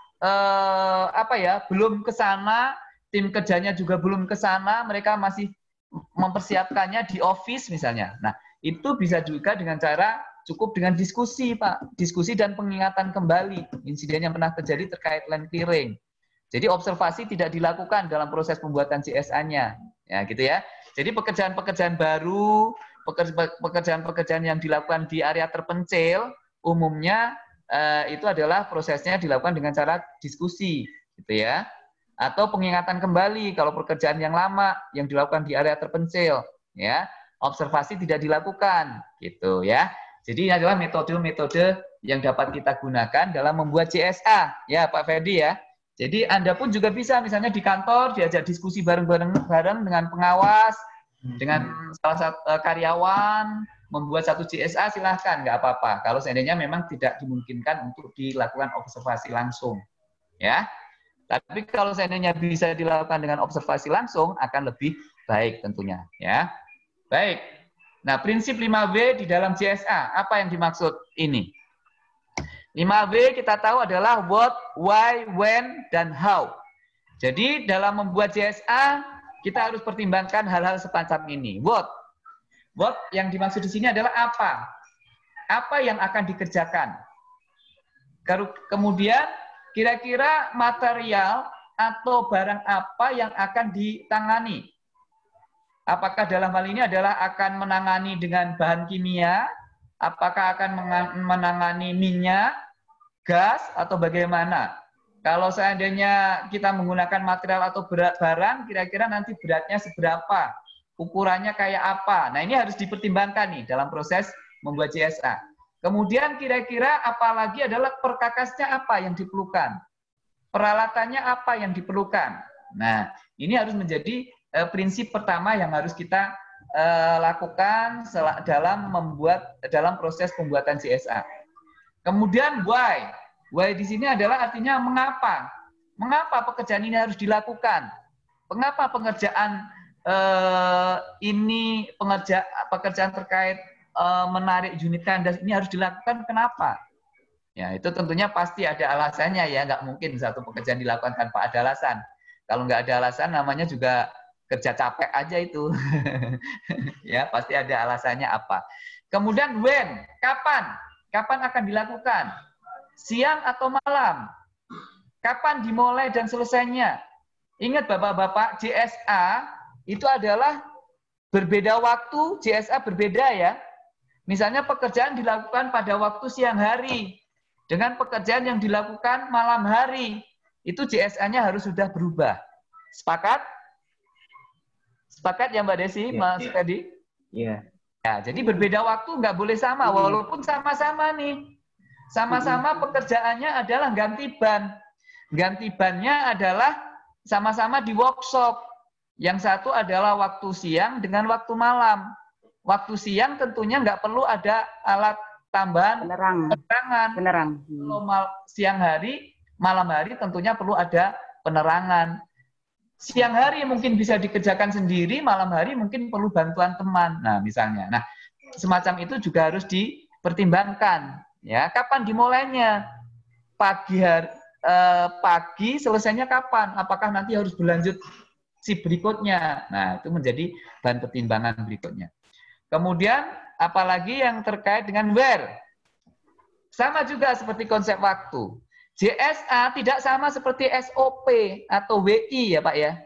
belum ke sana, tim kerjanya juga belum ke sana, mereka masih mempersiapkannya di office misalnya. Nah, itu bisa juga dengan cara cukup dengan diskusi, Pak. Diskusi dan pengingatan kembali insiden yang pernah terjadi terkait land clearing. Jadi observasi tidak dilakukan dalam proses pembuatan CSA-nya. Ya, gitu ya. Jadi pekerjaan-pekerjaan baru, pekerjaan-pekerjaan yang dilakukan di area terpencil, umumnya itu adalah prosesnya dilakukan dengan cara diskusi, gitu ya, atau pengingatan kembali kalau pekerjaan yang lama yang dilakukan di area terpencil, ya, observasi tidak dilakukan, gitu ya. Jadi ini adalah metode-metode yang dapat kita gunakan dalam membuat CSA, ya Pak Ferdi ya. Jadi Anda pun juga bisa misalnya di kantor diajak diskusi bareng-bareng dengan pengawas, dengan salah satu karyawan, membuat satu CSA silahkan, nggak apa-apa. Kalau seandainya memang tidak dimungkinkan untuk dilakukan observasi langsung, ya. Tapi kalau seandainya bisa dilakukan dengan observasi langsung, akan lebih baik tentunya, ya. Baik. Nah, prinsip 5W di dalam CSA, apa yang dimaksud ini? 5W kita tahu adalah what, why, when, dan how. Jadi dalam membuat CSA, kita harus pertimbangkan hal-hal semacam ini. What yang dimaksud di sini adalah apa? Apa yang akan dikerjakan? Kemudian kira-kira material atau barang apa yang akan ditangani? Apakah dalam hal ini adalah akan menangani dengan bahan kimia? Apakah akan menangani minyak, gas, atau bagaimana? Kalau seandainya kita menggunakan material atau barang, kira-kira nanti beratnya seberapa? Ukurannya kayak apa? Nah, ini harus dipertimbangkan nih dalam proses membuat CSA. Kemudian kira-kira apalagi adalah perkakasnya apa yang diperlukan? Peralatannya apa yang diperlukan? Nah, ini harus menjadi prinsip pertama yang harus kita lakukan dalam proses pembuatan CSA. Kemudian why? Why di sini adalah artinya mengapa? Mengapa pekerjaan ini harus dilakukan? Mengapa pekerjaan pekerjaan terkait menarik unit kandas ini harus dilakukan? Kenapa? Ya, itu tentunya pasti ada alasannya ya, nggak mungkin satu pekerjaan dilakukan tanpa ada alasan. Kalau nggak ada alasan, namanya juga kerja capek aja itu. Ya, pasti ada alasannya apa. Kemudian when, kapan? kapan akan dilakukan? Siang atau malam? Kapan dimulai dan selesainya? Ingat Bapak-bapak, JSA itu adalah berbeda waktu, JSA berbeda ya. Misalnya pekerjaan dilakukan pada waktu siang hari dengan pekerjaan yang dilakukan malam hari. Itu JSA-nya harus sudah berubah. Sepakat? Sepakat ya Mbak Desi, Mas Fedi? Iya. Ya, jadi berbeda waktu nggak boleh sama, walaupun sama-sama nih. Sama-sama pekerjaannya adalah ganti ban. Ganti bannya adalah sama-sama di workshop. Yang satu adalah waktu siang dengan waktu malam. Waktu siang tentunya nggak perlu ada alat tambahan penerangan. Kalau siang hari, malam hari tentunya perlu ada penerangan. Siang hari mungkin bisa dikerjakan sendiri, malam hari mungkin perlu bantuan teman. Nah, misalnya. Nah, semacam itu juga harus dipertimbangkan. Ya, kapan dimulainya? Pagi selesainya kapan? Apakah nanti harus berlanjut si berikutnya? Nah, itu menjadi bahan pertimbangan berikutnya. Kemudian, apalagi yang terkait dengan where. Sama juga seperti konsep waktu. JSA tidak sama seperti SOP atau WI ya Pak ya.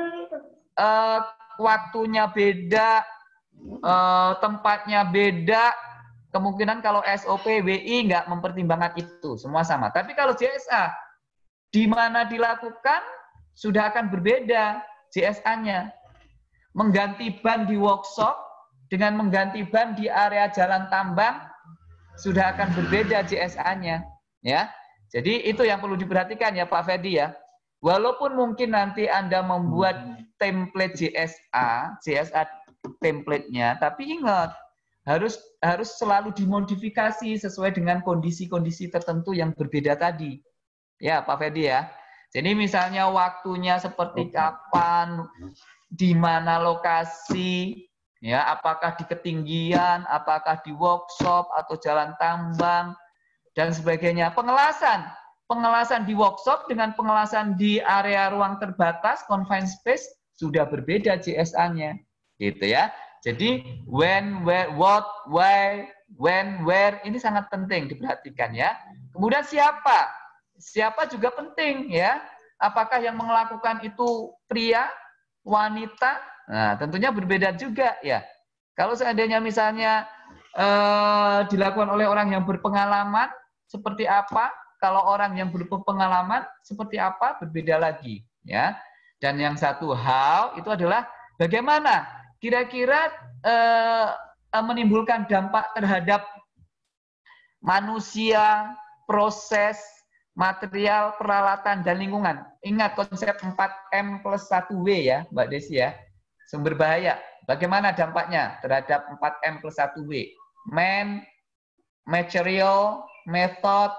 Waktunya beda, tempatnya beda. Kemungkinan kalau SOP, WI nggak mempertimbangkan itu, semua sama. Tapi kalau JSA, di mana dilakukan sudah akan berbeda JSA-nya. Mengganti ban di workshop dengan mengganti ban di area jalan tambang sudah akan berbeda JSA-nya, ya. Jadi itu yang perlu diperhatikan ya Pak Ferdi ya. Walaupun mungkin nanti Anda membuat template JSA template-nya, tapi ingat harus selalu dimodifikasi sesuai dengan kondisi-kondisi tertentu yang berbeda tadi. Ya Pak Ferdi ya. Jadi misalnya waktunya seperti kapan, di mana lokasi, ya apakah di ketinggian, apakah di workshop atau jalan tambang, dan sebagainya. Pengelasan di workshop dengan pengelasan di area ruang terbatas, confined space, sudah berbeda JSA-nya. Gitu ya. Jadi, when, where, what, why, when, where, ini sangat penting diperhatikan ya. Kemudian siapa? Siapa juga penting ya. Apakah yang melakukan itu pria, wanita? Nah, tentunya berbeda juga ya. Kalau seandainya misalnya dilakukan oleh orang yang berpengalaman, seperti apa? Kalau orang yang berpengalaman seperti apa? Berbeda lagi, ya. Dan yang satu hal itu adalah bagaimana kira-kira menimbulkan dampak terhadap manusia, proses, material, peralatan, dan lingkungan. Ingat konsep 4M plus 1W ya, Mbak Desi ya. Sumber bahaya. Bagaimana dampaknya terhadap 4M plus 1W? Man, material, method,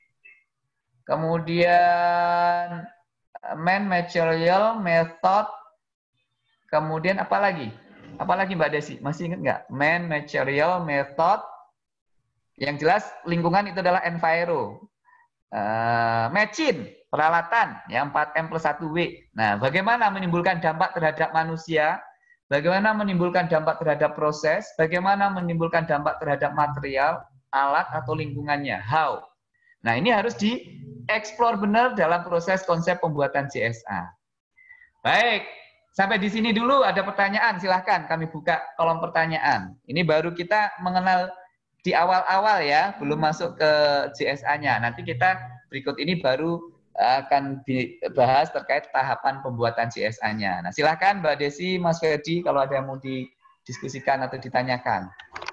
kemudian material, method, kemudian apa lagi? Apa lagi Mbak Desi? Masih ingat nggak? Man, material, method. Yang jelas lingkungan itu adalah enviro. Machine, peralatan, ya 4M plus 1W. Nah, bagaimana menimbulkan dampak terhadap manusia? Bagaimana menimbulkan dampak terhadap proses? Bagaimana menimbulkan dampak terhadap material, alat, atau lingkungannya? How? Nah, ini harus dieksplor benar dalam proses konsep pembuatan CSA. Baik, sampai di sini dulu ada pertanyaan, silahkan kami buka kolom pertanyaan. Ini baru kita mengenal di awal-awal ya, belum masuk ke CSA-nya. Nanti kita berikut ini baru akan dibahas terkait tahapan pembuatan CSA-nya. Nah, silahkan Mbak Desi, Mas Ferdi, kalau ada yang mau didiskusikan atau ditanyakan.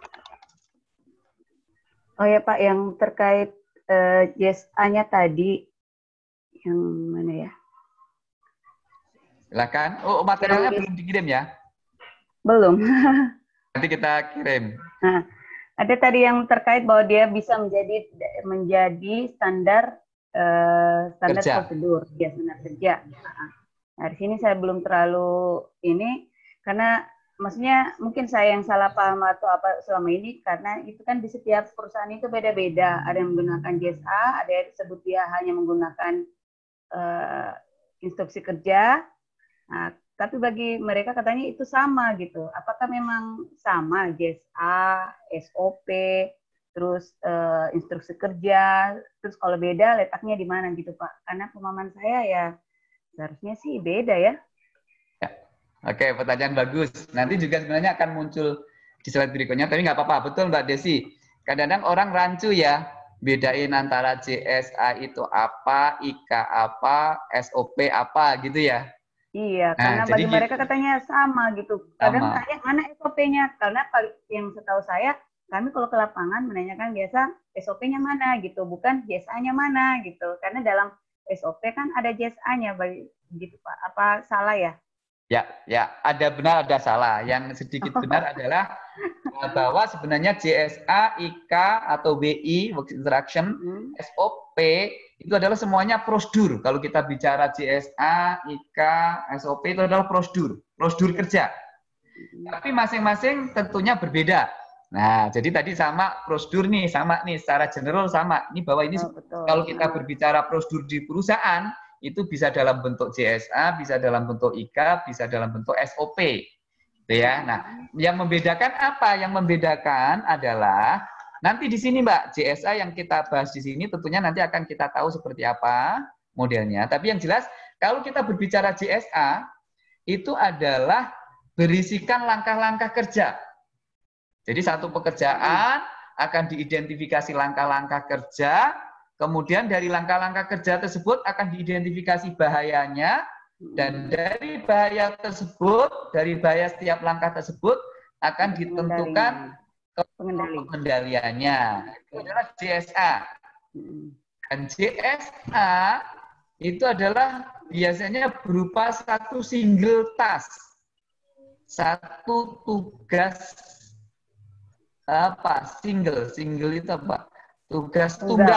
Oh ya Pak, yang terkait CSA-nya tadi, yang mana ya? Silakan. Oh, materialnya belum dikirim ya? Belum. Nanti kita kirim. Nah, ada tadi yang terkait bahwa dia bisa menjadi standar prosedur, ya standar kerja. Nah, di sini saya belum terlalu ini karena maksudnya mungkin saya yang salah paham atau apa selama ini karena itu kan di setiap perusahaan itu beda-beda. Ada yang menggunakan JSA, ada yang disebut dia hanya menggunakan instruksi kerja. Nah, tapi bagi mereka katanya itu sama gitu. Apakah memang sama JSA, SOP, terus instruksi kerja, terus kalau beda letaknya di mana gitu Pak. Karena pemahaman saya ya seharusnya sih beda ya. Oke, pertanyaan bagus. Nanti juga sebenarnya akan muncul di slide berikutnya, tapi nggak apa-apa. Betul Mbak Desi. Kadang-kadang orang rancu ya, bedain antara JSA itu apa, IK apa, SOP apa gitu ya. Iya, Nah, karena jadi bagi mereka katanya sama gitu. Kadang sama. tanya mana SOP-nya? Karena yang setahu saya, kami kalau ke lapangan menanyakan biasa SOP-nya mana gitu, bukan JSA-nya mana gitu. Karena dalam SOP kan ada JSA-nya, gitu Pak. Apa salah ya? Ya, ada benar, ada salah. Yang sedikit benar adalah bahwa sebenarnya JSA, IK atau WI, Work Instruction, SOP itu adalah semuanya prosedur. Kalau kita bicara JSA, IK, SOP itu adalah prosedur kerja. Tapi masing-masing tentunya berbeda. Nah, jadi tadi sama prosedur nih, sama nih secara general sama. Ini bahwa ini betul. Kalau kita berbicara prosedur di perusahaan, itu bisa dalam bentuk JSA, bisa dalam bentuk IK, bisa dalam bentuk SOP. Gitu ya. Nah, yang membedakan apa? Yang membedakan adalah nanti di sini Mbak, JSA yang kita bahas di sini tentunya nanti akan kita tahu seperti apa modelnya. Tapi yang jelas kalau kita berbicara JSA itu adalah berisikan langkah-langkah kerja. Jadi satu pekerjaan akan diidentifikasi langkah-langkah kerja, kemudian dari langkah-langkah kerja tersebut akan diidentifikasi bahayanya, dan dari bahaya tersebut, dari bahaya setiap langkah tersebut akan ditentukan pengendaliannya. Itu adalah JSA. Dan JSA itu adalah biasanya berupa satu single task, satu tugas single itu apa? Tugas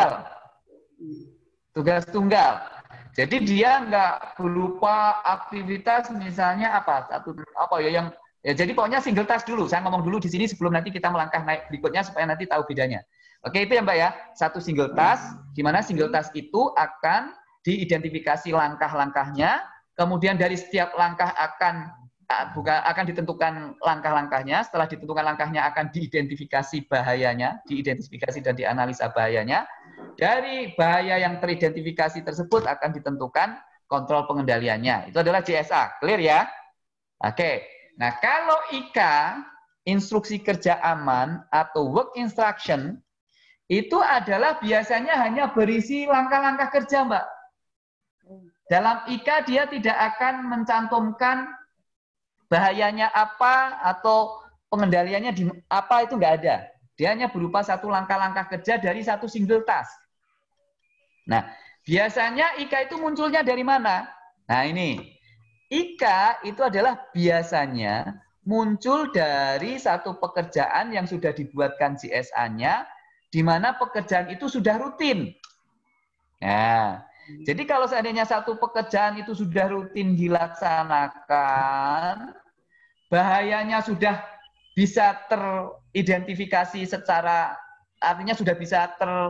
tunggal. Jadi dia nggak berupa aktivitas misalnya jadi pokoknya single task dulu. Saya ngomong dulu di sini sebelum nanti kita melangkah naik berikutnya supaya nanti tahu bedanya. Oke, itu ya Mbak ya. Satu single task, di mana single task itu akan diidentifikasi langkah-langkahnya, kemudian dari setiap langkah akan ditentukan langkah-langkahnya. Setelah ditentukan langkahnya akan diidentifikasi bahayanya, diidentifikasi dan dianalisa bahayanya. Dari bahaya yang teridentifikasi tersebut akan ditentukan kontrol pengendaliannya. Itu adalah JSA. Clear ya? Oke. Nah, kalau IK, instruksi kerja aman atau work instruction, itu adalah biasanya hanya berisi langkah-langkah kerja, Mbak. Dalam IK dia tidak akan mencantumkan bahayanya apa atau pengendaliannya di apa, itu nggak ada. Dia hanya berupa satu langkah-langkah kerja dari satu single task. Nah, biasanya IK itu munculnya dari mana? Nah, ini. IK itu adalah biasanya muncul dari satu pekerjaan yang sudah dibuatkan CSA-nya, di mana pekerjaan itu sudah rutin. Nah, jadi kalau seandainya satu pekerjaan itu sudah rutin dilaksanakan, bahayanya sudah bisa teridentifikasi secara, artinya sudah bisa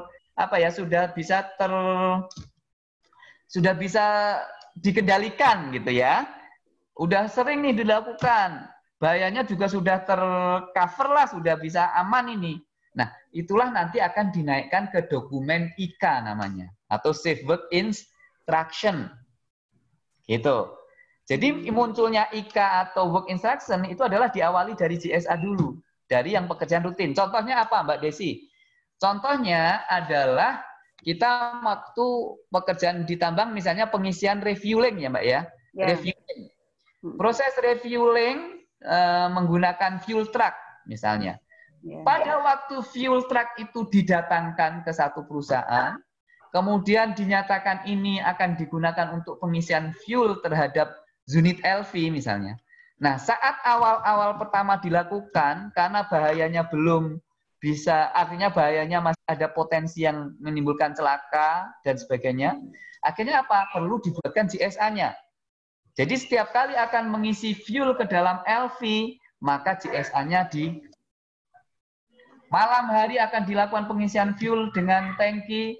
sudah bisa dikendalikan gitu ya. Udah sering nih dilakukan. Bahayanya juga sudah tercover lah, sudah bisa aman ini. Nah, itulah nanti akan dinaikkan ke dokumen IK namanya, atau Safe Work Instruction. Gitu. Jadi munculnya IK atau Work Instruction itu adalah diawali dari JSA dulu, dari yang pekerjaan rutin. Contohnya apa Mbak Desi? Contohnya adalah kita waktu pekerjaan di tambang misalnya pengisian refueling ya Mbak ya. Refueling. Proses refueling menggunakan fuel truck misalnya. Pada waktu fuel truck itu didatangkan ke satu perusahaan, kemudian dinyatakan ini akan digunakan untuk pengisian fuel terhadap unit LV misalnya. Nah, saat awal-awal pertama dilakukan, karena bahayanya belum bisa, artinya bahayanya masih ada potensi yang menimbulkan celaka dan sebagainya, akhirnya apa? Perlu dibuatkan GSA-nya. Jadi setiap kali akan mengisi fuel ke dalam LV, maka GSA-nya di malam hari akan dilakukan pengisian fuel dengan tangki,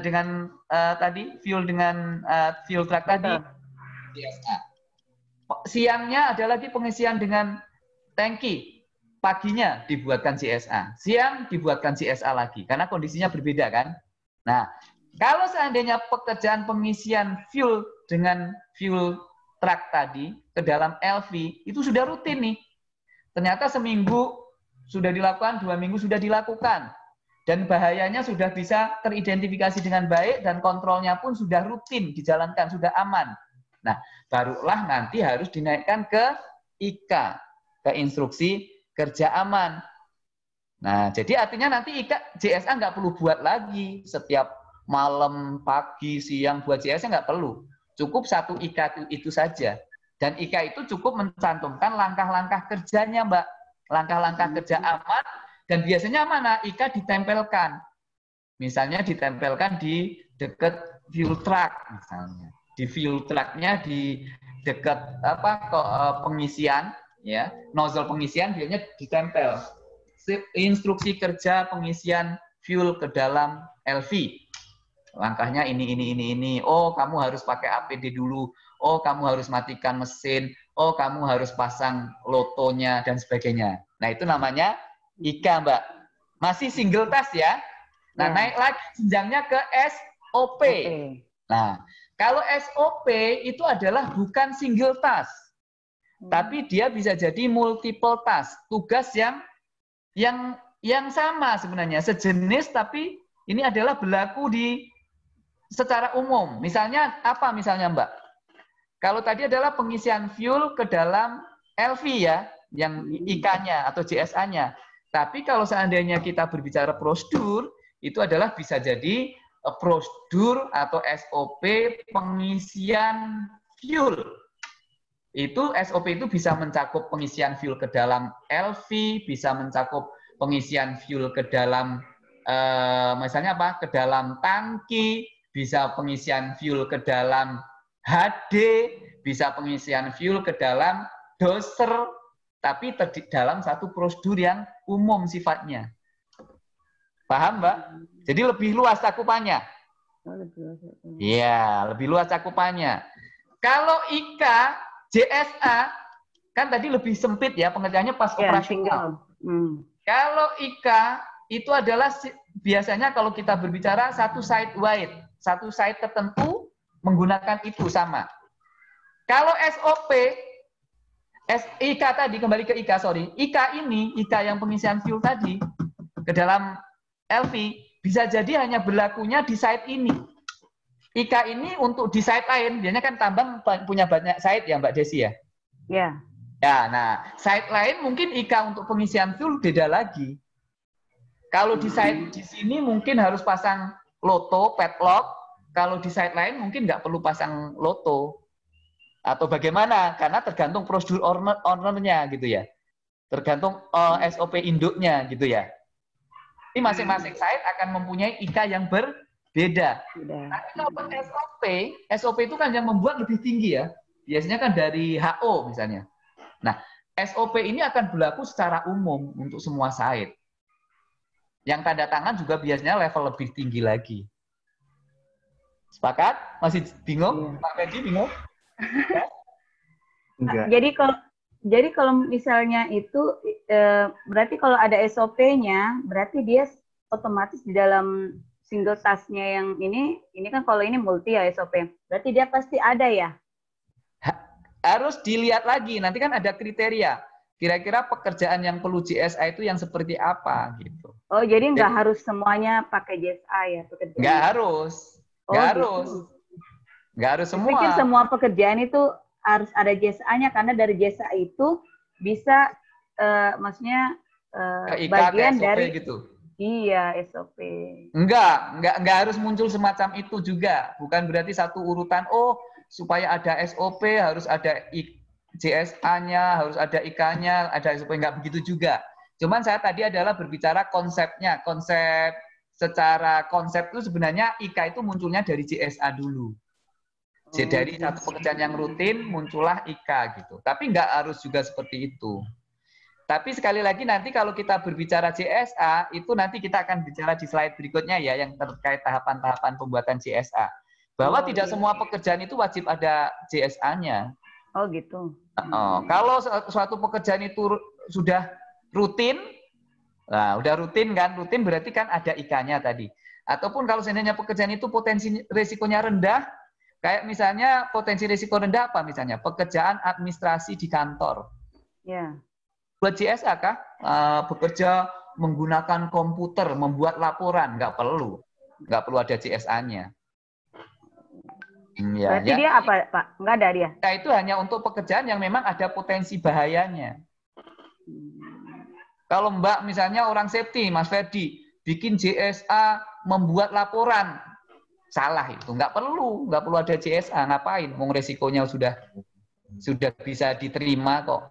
fuel dengan fuel truck tadi, GSA. Siangnya ada lagi pengisian dengan tangki. paginya dibuatkan CSA, siang dibuatkan CSA lagi, karena kondisinya berbeda kan. Nah, kalau seandainya pekerjaan pengisian fuel dengan fuel truck tadi ke dalam LV, itu sudah rutin nih. Ternyata seminggu sudah dilakukan, 2 minggu sudah dilakukan. Dan bahayanya sudah bisa teridentifikasi dengan baik, dan kontrolnya pun sudah rutin dijalankan, sudah aman. Nah, barulah nanti harus dinaikkan ke IK, ke instruksi kerja aman. Nah, jadi artinya nanti IK, JSA nggak perlu buat lagi. Setiap malam, pagi, siang buat JSA nggak perlu. Cukup satu IK itu saja. Dan IK itu cukup mencantumkan langkah-langkah kerjanya, Mbak. Langkah-langkah kerja aman, dan biasanya mana? IK ditempelkan. Misalnya ditempelkan di dekat fuel truck, misalnya. Di fuel trucknya di dekat pengisian, ya, nozzle pengisian biasanya ditempel instruksi kerja pengisian fuel ke dalam LV. Langkahnya ini. Oh, kamu harus pakai APD dulu. Oh, kamu harus matikan mesin. Oh, kamu harus pasang lotonya dan sebagainya. Nah, itu namanya IK, Mbak. Masih single task ya. Nah, naik lagi jenjangnya ke SOP. Nah, kalau SOP itu adalah bukan single task. Tapi dia bisa jadi multiple task, tugas yang sama sebenarnya, sejenis, tapi ini adalah berlaku secara umum. Misalnya apa misalnya, Mbak? Kalau tadi adalah pengisian fuel ke dalam LV ya, yang IK-nya atau JSA-nya. Tapi kalau seandainya kita berbicara prosedur, itu adalah bisa jadi prosedur atau SOP pengisian fuel. Itu SOP itu bisa mencakup pengisian fuel ke dalam LV, bisa mencakup pengisian fuel ke dalam misalnya apa? Ke dalam tangki, bisa pengisian fuel ke dalam HD, bisa pengisian fuel ke dalam doser, tapi dalam satu prosedur yang umum sifatnya. Paham, Mbak? Jadi lebih luas cakupannya. Iya, lebih luas cakupannya. Kalau IK JSA kan tadi lebih sempit ya pengertiannya pas operasional. Kalau IK itu adalah biasanya kalau kita berbicara satu site wide, satu site tertentu menggunakan itu sama. Kalau SOP, IK tadi kembali ke IK, sorry, IK ini, IK yang pengisian fuel tadi ke dalam LV bisa jadi hanya berlakunya di site ini. IK ini untuk di site lain, biasanya kan tambang punya banyak site ya Mbak Desi ya? Ya. Ya, nah site lain mungkin IK untuk pengisian fuel beda lagi. Kalau di site di sini mungkin harus pasang loto, padlock. Kalau di site lain mungkin nggak perlu pasang loto. Atau bagaimana? Karena tergantung prosedur owner-nya gitu ya. Tergantung SOP induknya gitu ya. Ini masing-masing site akan mempunyai IK yang berbeda. Tapi kalau SOP itu kan yang membuat lebih tinggi ya. Biasanya kan dari HO misalnya. Nah, SOP ini akan berlaku secara umum untuk semua site. Yang tanda tangan juga biasanya level lebih tinggi lagi. Sepakat? Masih bingung? Pak Fendi bingung? Enggak. Jadi kalau misalnya itu berarti kalau ada SOP-nya, berarti dia otomatis di dalam single task-nya yang ini kan kalau ini multi ya SOP. Berarti dia pasti ada ya? Harus dilihat lagi, nanti kan ada kriteria. Kira-kira pekerjaan yang perlu JSA itu yang seperti apa gitu. Oh, jadi nggak harus semuanya pakai JSA ya pekerjaan? Nggak harus. Nggak harus. Gitu. Nggak harus semua. Saya pikir semua pekerjaan itu harus ada JSA-nya, karena dari JSA itu bisa maksudnya bagian dari gitu. Iya, SOP. Enggak harus muncul semacam itu juga. Bukan berarti satu urutan, oh supaya ada SOP harus ada JSA-nya, harus ada IK-nya, ada SOP, enggak begitu juga. Cuman saya tadi adalah berbicara konsepnya. Secara konsep itu sebenarnya IK itu munculnya dari JSA dulu. Jadi dari satu pekerjaan yang rutin muncullah IK gitu. Tapi enggak harus juga seperti itu. Tapi sekali lagi nanti kalau kita berbicara CSA, itu nanti kita akan bicara di slide berikutnya ya, yang terkait tahapan-tahapan pembuatan CSA. Bahwa tidak semua pekerjaan itu wajib ada CSA-nya. Oh gitu. Kalau suatu pekerjaan itu sudah rutin. Nah, udah rutin kan? Rutin berarti kan ada IK-nya tadi. Ataupun kalau seandainya pekerjaan itu potensi risikonya rendah, kayak misalnya potensi risiko rendah apa misalnya? Pekerjaan administrasi di kantor. Ya. Buat CSA kah? Bekerja menggunakan komputer, membuat laporan, nggak perlu ada CSA-nya. Ya, berarti ya. dia apa, Pak? Nggak ada dia? Nah, itu hanya untuk pekerjaan yang memang ada potensi bahayanya. Kalau Mbak misalnya orang safety, Mas Ferdi, bikin CSA membuat laporan, salah itu. Nggak perlu ada CSA. Ngapain? Wong resikonya sudah bisa diterima kok.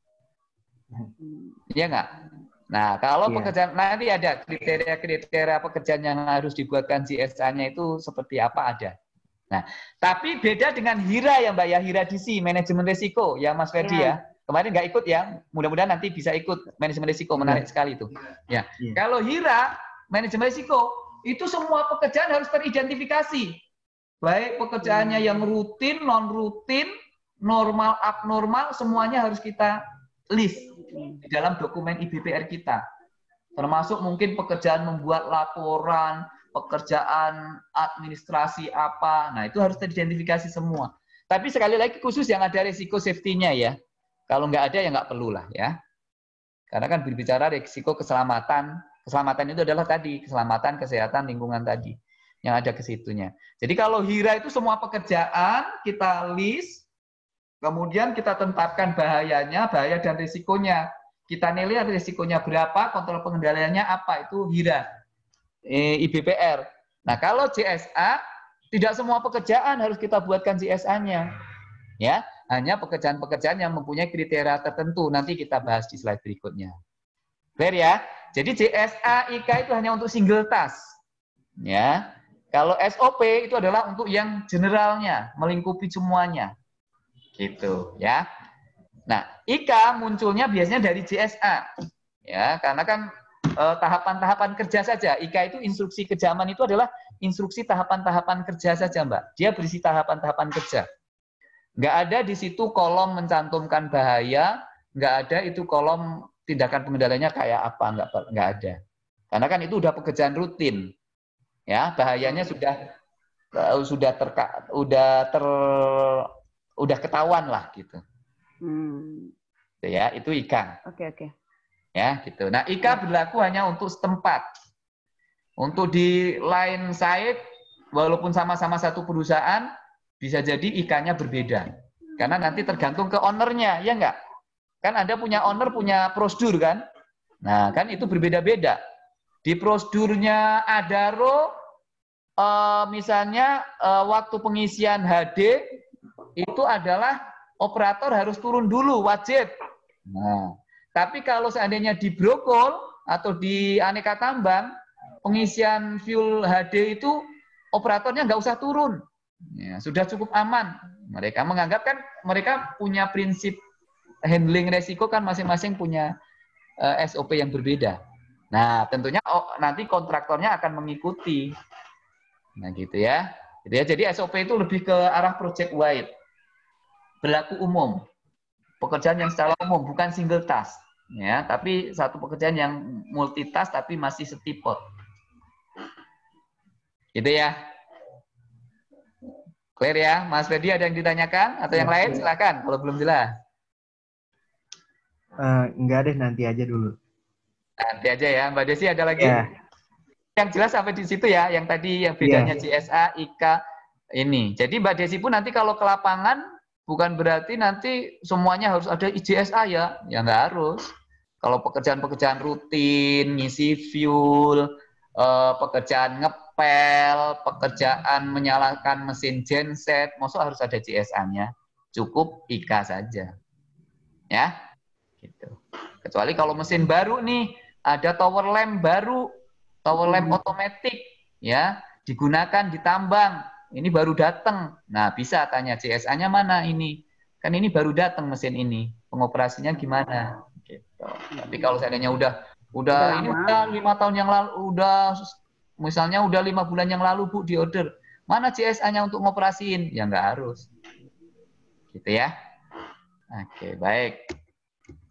Iya nggak? Nah, kalau pekerjaan, nanti ada kriteria pekerjaan yang harus dibuatkan CSA-nya itu seperti apa ada. Nah, tapi beda dengan HIRA ya Mbak ya, HIRA DC, manajemen risiko ya Mas Ferdi ya. Kemarin nggak ikut ya, mudah-mudahan nanti bisa ikut manajemen risiko, menarik sekali itu. Ya, kalau HIRA, manajemen risiko, itu semua pekerjaan harus teridentifikasi. Baik pekerjaannya yang rutin, non-rutin, normal, abnormal, semuanya harus kita list di dalam dokumen IBPR kita. Termasuk mungkin pekerjaan membuat laporan, pekerjaan administrasi apa, nah itu harus teridentifikasi semua. Tapi sekali lagi khusus yang ada risiko safety-nya ya. Kalau nggak ada ya nggak perlu lah ya. Karena kan berbicara risiko keselamatan. Keselamatan itu adalah tadi, keselamatan, kesehatan, lingkungan tadi. Yang ada ke situnya. Jadi kalau HIRA itu semua pekerjaan kita list, kemudian kita tetapkan bahayanya, bahaya dan risikonya. Kita nilai risikonya berapa, kontrol pengendaliannya apa, itu HIRA. IBPR. Nah, kalau CSA tidak semua pekerjaan harus kita buatkan CSA-nya. Ya, hanya pekerjaan-pekerjaan yang mempunyai kriteria tertentu. Nanti kita bahas di slide berikutnya. Clear ya? Jadi CSA IK itu hanya untuk single task. Ya. Kalau SOP itu adalah untuk yang generalnya, melingkupi semuanya. Gitu, ya. Nah, IK munculnya biasanya dari CSA. Ya, karena kan tahapan-tahapan kerja saja. IK itu instruksi kejaman itu adalah instruksi tahapan-tahapan kerja saja, Mbak. Dia berisi tahapan-tahapan kerja. Nggak ada di situ kolom mencantumkan bahaya, nggak ada itu kolom tindakan pengendaliannya kayak apa, nggak ada. Karena kan itu udah pekerjaan rutin. Ya, bahayanya udah ketahuan lah gitu. Ya, itu IK. Oke. Ya, gitu. Nah, IK berlaku hanya untuk setempat. Untuk di lain site, walaupun sama-sama satu perusahaan, bisa jadi IK-nya berbeda. Karena nanti tergantung ke owner-nya, ya enggak? Kan Anda punya owner, punya prosedur kan? Nah, kan itu berbeda-beda. Di prosedurnya Adaro, misalnya waktu pengisian HD, itu adalah operator harus turun dulu, wajib. Nah, tapi kalau seandainya di Brokol atau di aneka tambang, pengisian fuel HD itu operatornya nggak usah turun. Ya, sudah cukup aman. Mereka menganggap kan mereka punya prinsip handling resiko kan masing-masing punya SOP yang berbeda. Nah, tentunya nanti kontraktornya akan mengikuti. Nah, gitu ya. Jadi SOP itu lebih ke arah project wide. Berlaku umum. Pekerjaan yang secara umum, bukan single task. Ya, tapi satu pekerjaan yang multitask tapi masih setipot. Gitu ya. Clear ya, Mas Ferdi ada yang ditanyakan atau yang lain silakan kalau belum jelas. Enggak deh, nanti aja dulu. Nanti aja ya, Mbak Desi ada lagi? Ya. Yang jelas sampai di situ ya, yang tadi yang bedanya CSA, IK ini. Jadi Mbak Desi pun nanti kalau ke lapangan bukan berarti nanti semuanya harus ada IJSA ya, ya nggak harus. Kalau pekerjaan-pekerjaan rutin, ngisi fuel, pekerjaan ngepel, pekerjaan menyalakan mesin genset, maksud harus ada CSA-nya. Cukup IK saja. Ya. Gitu. Kecuali kalau mesin baru nih, ada tower lamp baru, tower lamp otomatis ya, digunakan di tambang. Ini baru datang. Nah, bisa tanya CSA-nya mana ini? Kan ini baru datang mesin ini. Pengoperasinya gimana? Gitu. Tapi kalau seandainya udah ini udah 5 tahun yang lalu, misalnya udah 5 bulan yang lalu Bu di order, mana CSA-nya untuk ngoperasiin? Ya nggak harus. Gitu ya. Oke, baik.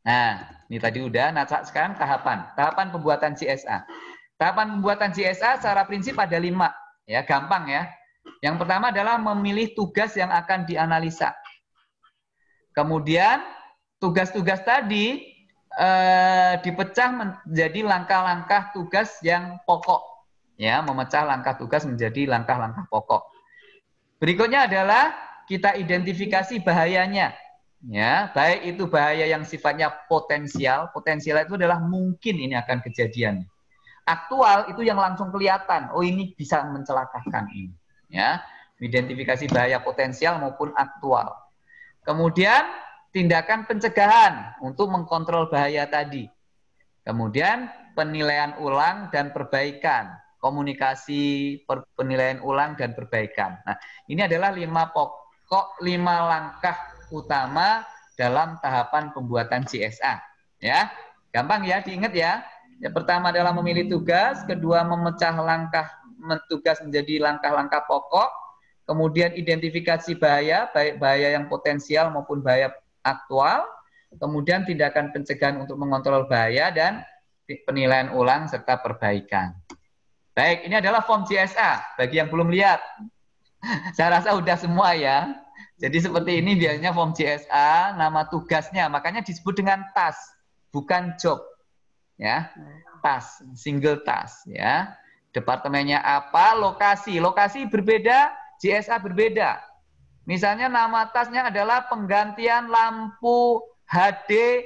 Nah, ini tadi udah. Nah, sekarang tahapan pembuatan CSA. Tahapan pembuatan CSA secara prinsip ada 5, ya, gampang ya. Yang pertama adalah memilih tugas yang akan dianalisa. Kemudian tugas-tugas tadi dipecah menjadi langkah-langkah tugas yang pokok, ya, memecah langkah tugas menjadi langkah-langkah pokok. Berikutnya adalah kita identifikasi bahayanya. Ya, baik itu bahaya yang sifatnya potensial. Potensial itu adalah mungkin ini akan kejadian. Aktual itu yang langsung kelihatan. Oh, ini bisa mencelakakan ini. Ya, identifikasi bahaya potensial maupun aktual. Kemudian tindakan pencegahan untuk mengkontrol bahaya tadi. Kemudian penilaian ulang dan perbaikan. Komunikasi, penilaian ulang dan perbaikan. Nah, ini adalah 5 langkah utama dalam tahapan pembuatan CSA. Ya, gampang ya, diingat ya. Yang pertama adalah memilih tugas, kedua memecah langkah tugas menjadi langkah-langkah pokok, kemudian identifikasi bahaya, baik bahaya yang potensial maupun bahaya aktual, kemudian tindakan pencegahan untuk mengontrol bahaya dan penilaian ulang serta perbaikan. Baik, ini adalah form CSA. Bagi yang belum lihat, saya rasa udah semua ya. Jadi seperti ini biasanya form CSA, nama tugasnya, makanya disebut dengan task, bukan job. Ya, task, single task ya. Departemennya apa, lokasi berbeda, CSA berbeda. Misalnya nama tasknya adalah penggantian lampu HD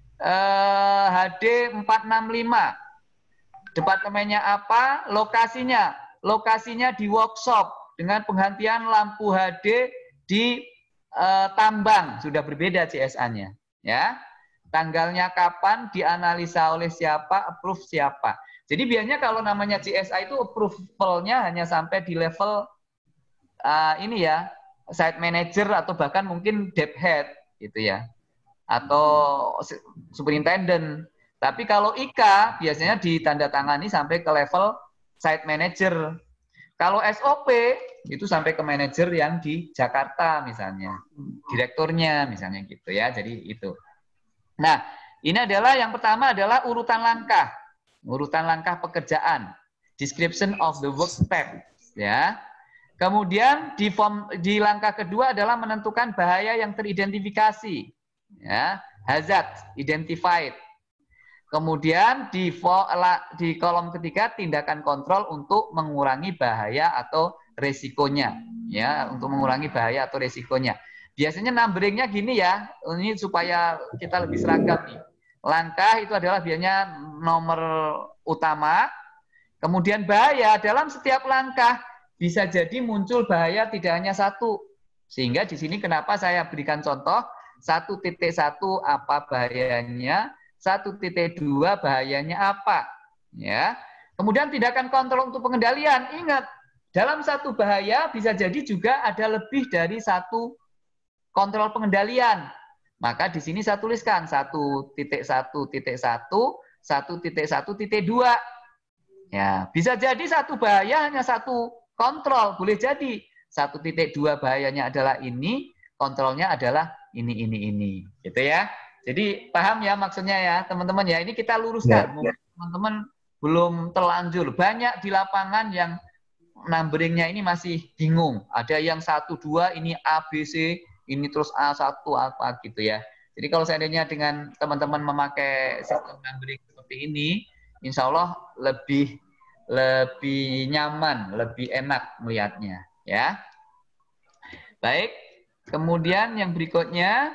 465. Departemennya apa, lokasinya di workshop dengan penggantian lampu HD di tambang, sudah berbeda CSA-nya, ya. Tanggalnya kapan, dianalisa oleh siapa, approve siapa. Jadi biasanya kalau namanya CSA itu approval-nya hanya sampai di level ini ya, site manager atau bahkan mungkin debt head gitu ya, atau superintendent. Tapi kalau IK biasanya ditandatangani sampai ke level site manager. Kalau SOP itu sampai ke manajer yang di Jakarta misalnya, direkturnya misalnya gitu ya. Jadi itu. Nah, ini adalah yang pertama adalah urutan langkah pekerjaan, description of the work step, ya. Kemudian di langkah kedua adalah menentukan bahaya yang teridentifikasi, ya, hazard identified. Kemudian di kolom ketiga tindakan kontrol untuk mengurangi bahaya atau resikonya, ya, untuk mengurangi bahaya atau resikonya. Biasanya numberingnya gini ya, ini supaya kita lebih seragam nih. Langkah itu adalah biasanya nomor utama, kemudian bahaya dalam setiap langkah bisa jadi muncul bahaya tidak hanya satu. Sehingga di sini kenapa saya berikan contoh 1.1 apa bahayanya, 1.2 bahayanya apa, ya. Kemudian tindakan kontrol untuk pengendalian. Ingat, dalam satu bahaya bisa jadi juga ada lebih dari satu kontrol pengendalian. Maka di sini saya tuliskan 1.1.1, 1.1.2. Ya, bisa jadi satu bahaya hanya satu kontrol, boleh jadi 1.2 bahayanya adalah ini, kontrolnya adalah ini, gitu ya. Jadi paham ya maksudnya ya teman-teman ya. Ini kita luruskan. Mungkin teman-teman belum terlanjur. Banyak di lapangan yang numberingnya ini masih bingung. Ada yang 1, 2 ini A, B, C, ini terus A1 apa gitu ya. Jadi kalau seandainya dengan teman-teman memakai sistem numbering seperti ini, insya Allah lebih nyaman, lebih enak melihatnya ya. Baik. Kemudian yang berikutnya,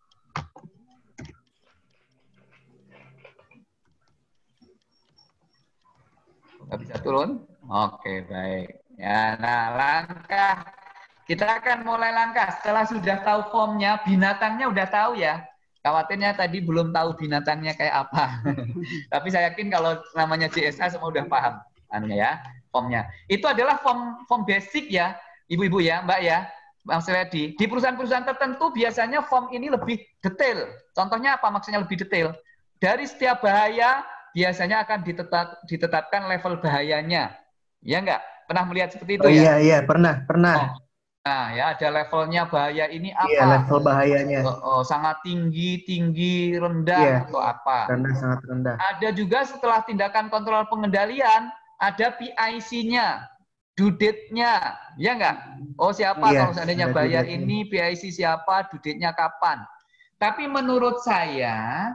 nggak bisa turun? Oke, baik. Ya, nah langkah, kita akan mulai langkah. Setelah sudah tahu formnya, binatangnya udah tahu ya. Khawatirnya tadi belum tahu binatangnya kayak apa. Tapi saya yakin kalau namanya CSA semua udah paham. Ya, formnya. Itu adalah form basic ya, ibu-ibu ya, Mbak ya. Bang Sredi, di perusahaan-perusahaan tertentu biasanya form ini lebih detail. Contohnya apa maksudnya lebih detail? Dari setiap bahaya biasanya akan ditetapkan level bahayanya. Ya enggak? Pernah melihat seperti itu ya? Iya, pernah. Oh, Nah, ya ada levelnya bahaya ini Iya, apa? level bahayanya. Sangat tinggi, tinggi, rendah, Iya, atau apa. rendah, sangat rendah. Ada juga setelah tindakan kontrol pengendalian, ada PIC-nya, due date-nya, ya enggak? Oh, siapa Iya, kalau seandainya ada bayar due date-nya. ini, PIC siapa, due date-nya kapan. Tapi menurut saya,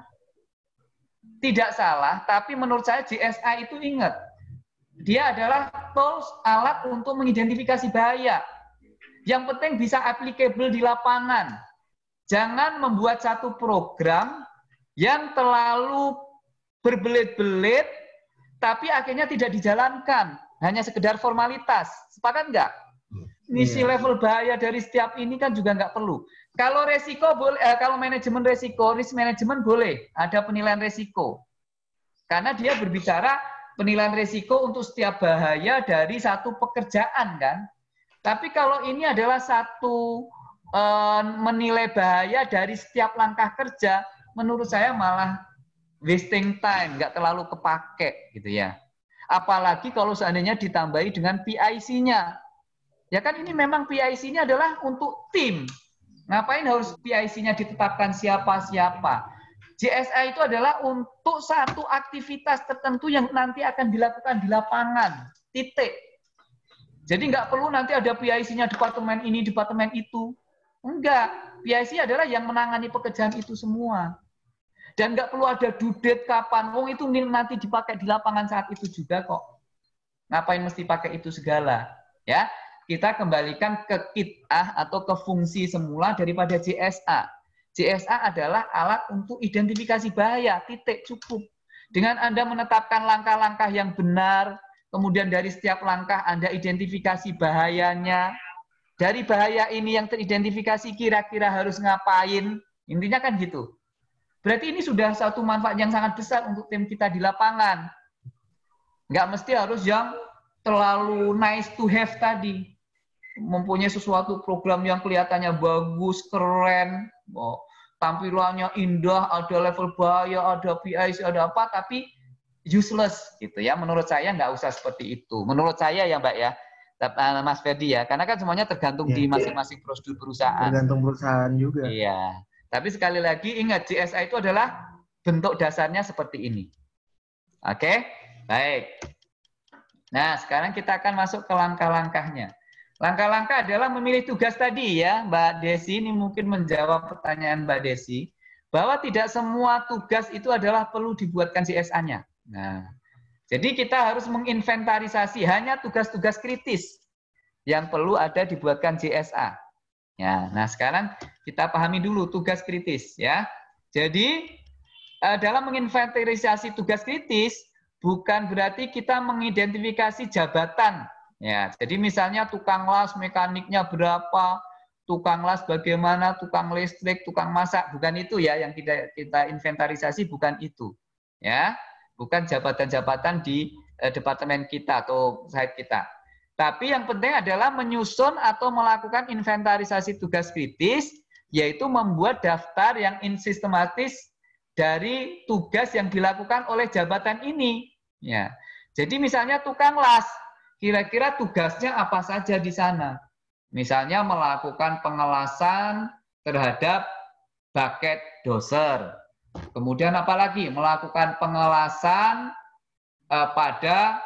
tidak salah, tapi menurut saya GSA itu ingat, dia adalah tools, alat untuk mengidentifikasi bahaya. Yang penting bisa applicable di lapangan. Jangan membuat satu program yang terlalu berbelit-belit, tapi akhirnya tidak dijalankan. Hanya sekedar formalitas. Sepakat nggak? Misi level bahaya dari setiap ini kan juga nggak perlu. Kalau resiko boleh, kalau manajemen resiko, risk management boleh. Ada penilaian resiko. Karena dia berbicara penilaian resiko untuk setiap bahaya dari satu pekerjaan kan. Tapi kalau ini adalah satu menilai bahaya dari setiap langkah kerja, menurut saya malah wasting time, nggak terlalu kepake gitu ya. Apalagi kalau seandainya ditambahi dengan PIC-nya. Ya kan ini memang PIC-nya adalah untuk tim. Ngapain harus PIC-nya ditetapkan siapa-siapa? GSA itu adalah untuk satu aktivitas tertentu yang nanti akan dilakukan di lapangan. Titik. Jadi nggak perlu nanti ada PIC-nya departemen ini, departemen itu. Enggak. PIC adalah yang menangani pekerjaan itu semua. Dan nggak perlu ada due date kapan. Wong itu nanti dipakai di lapangan saat itu juga kok. Ngapain mesti pakai itu segala? Ya, kita kembalikan ke kitah atau ke fungsi semula daripada GSA. GSA adalah alat untuk identifikasi bahaya, titik, cukup. Dengan Anda menetapkan langkah-langkah yang benar, kemudian dari setiap langkah Anda identifikasi bahayanya. Dari bahaya ini yang teridentifikasi kira-kira harus ngapain. Intinya kan gitu. Berarti ini sudah satu manfaat yang sangat besar untuk tim kita di lapangan. Nggak mesti harus yang terlalu nice to have tadi. Mempunyai sesuatu program yang kelihatannya bagus, keren, tampilannya indah, ada level bahaya, ada PIC, ada apa, tapi useless gitu ya. Menurut saya nggak usah seperti itu. Menurut saya ya Mbak ya, Mas Ferdi ya, karena kan semuanya tergantung di masing-masing prosedur perusahaan. Tergantung perusahaan juga. Iya. Tapi sekali lagi ingat GSA itu adalah bentuk dasarnya seperti ini. Oke, baik. Nah, sekarang kita akan masuk ke langkah-langkahnya. Langkah-langkah adalah memilih tugas tadi ya, Mbak Desi. Ini mungkin menjawab pertanyaan Mbak Desi, bahwa tidak semua tugas itu adalah perlu dibuatkan GSA-nya. Nah, jadi kita harus menginventarisasi hanya tugas-tugas kritis yang perlu ada dibuatkan GSA. Ya, nah sekarang kita pahami dulu tugas kritis ya. Jadi dalam menginventarisasi tugas kritis bukan berarti kita mengidentifikasi jabatan. Ya, jadi misalnya tukang las mekaniknya berapa, tukang las bagaimana, tukang listrik, tukang masak, bukan itu ya yang kita inventarisasi, bukan itu. Ya, bukan jabatan-jabatan di departemen kita atau site kita. Tapi yang penting adalah menyusun atau melakukan inventarisasi tugas kritis, yaitu membuat daftar yang sistematis dari tugas yang dilakukan oleh jabatan ini. Ya, jadi misalnya tukang las, kira-kira tugasnya apa saja di sana? Misalnya melakukan pengelasan terhadap bucket doser. Kemudian apalagi? Melakukan pengelasan pada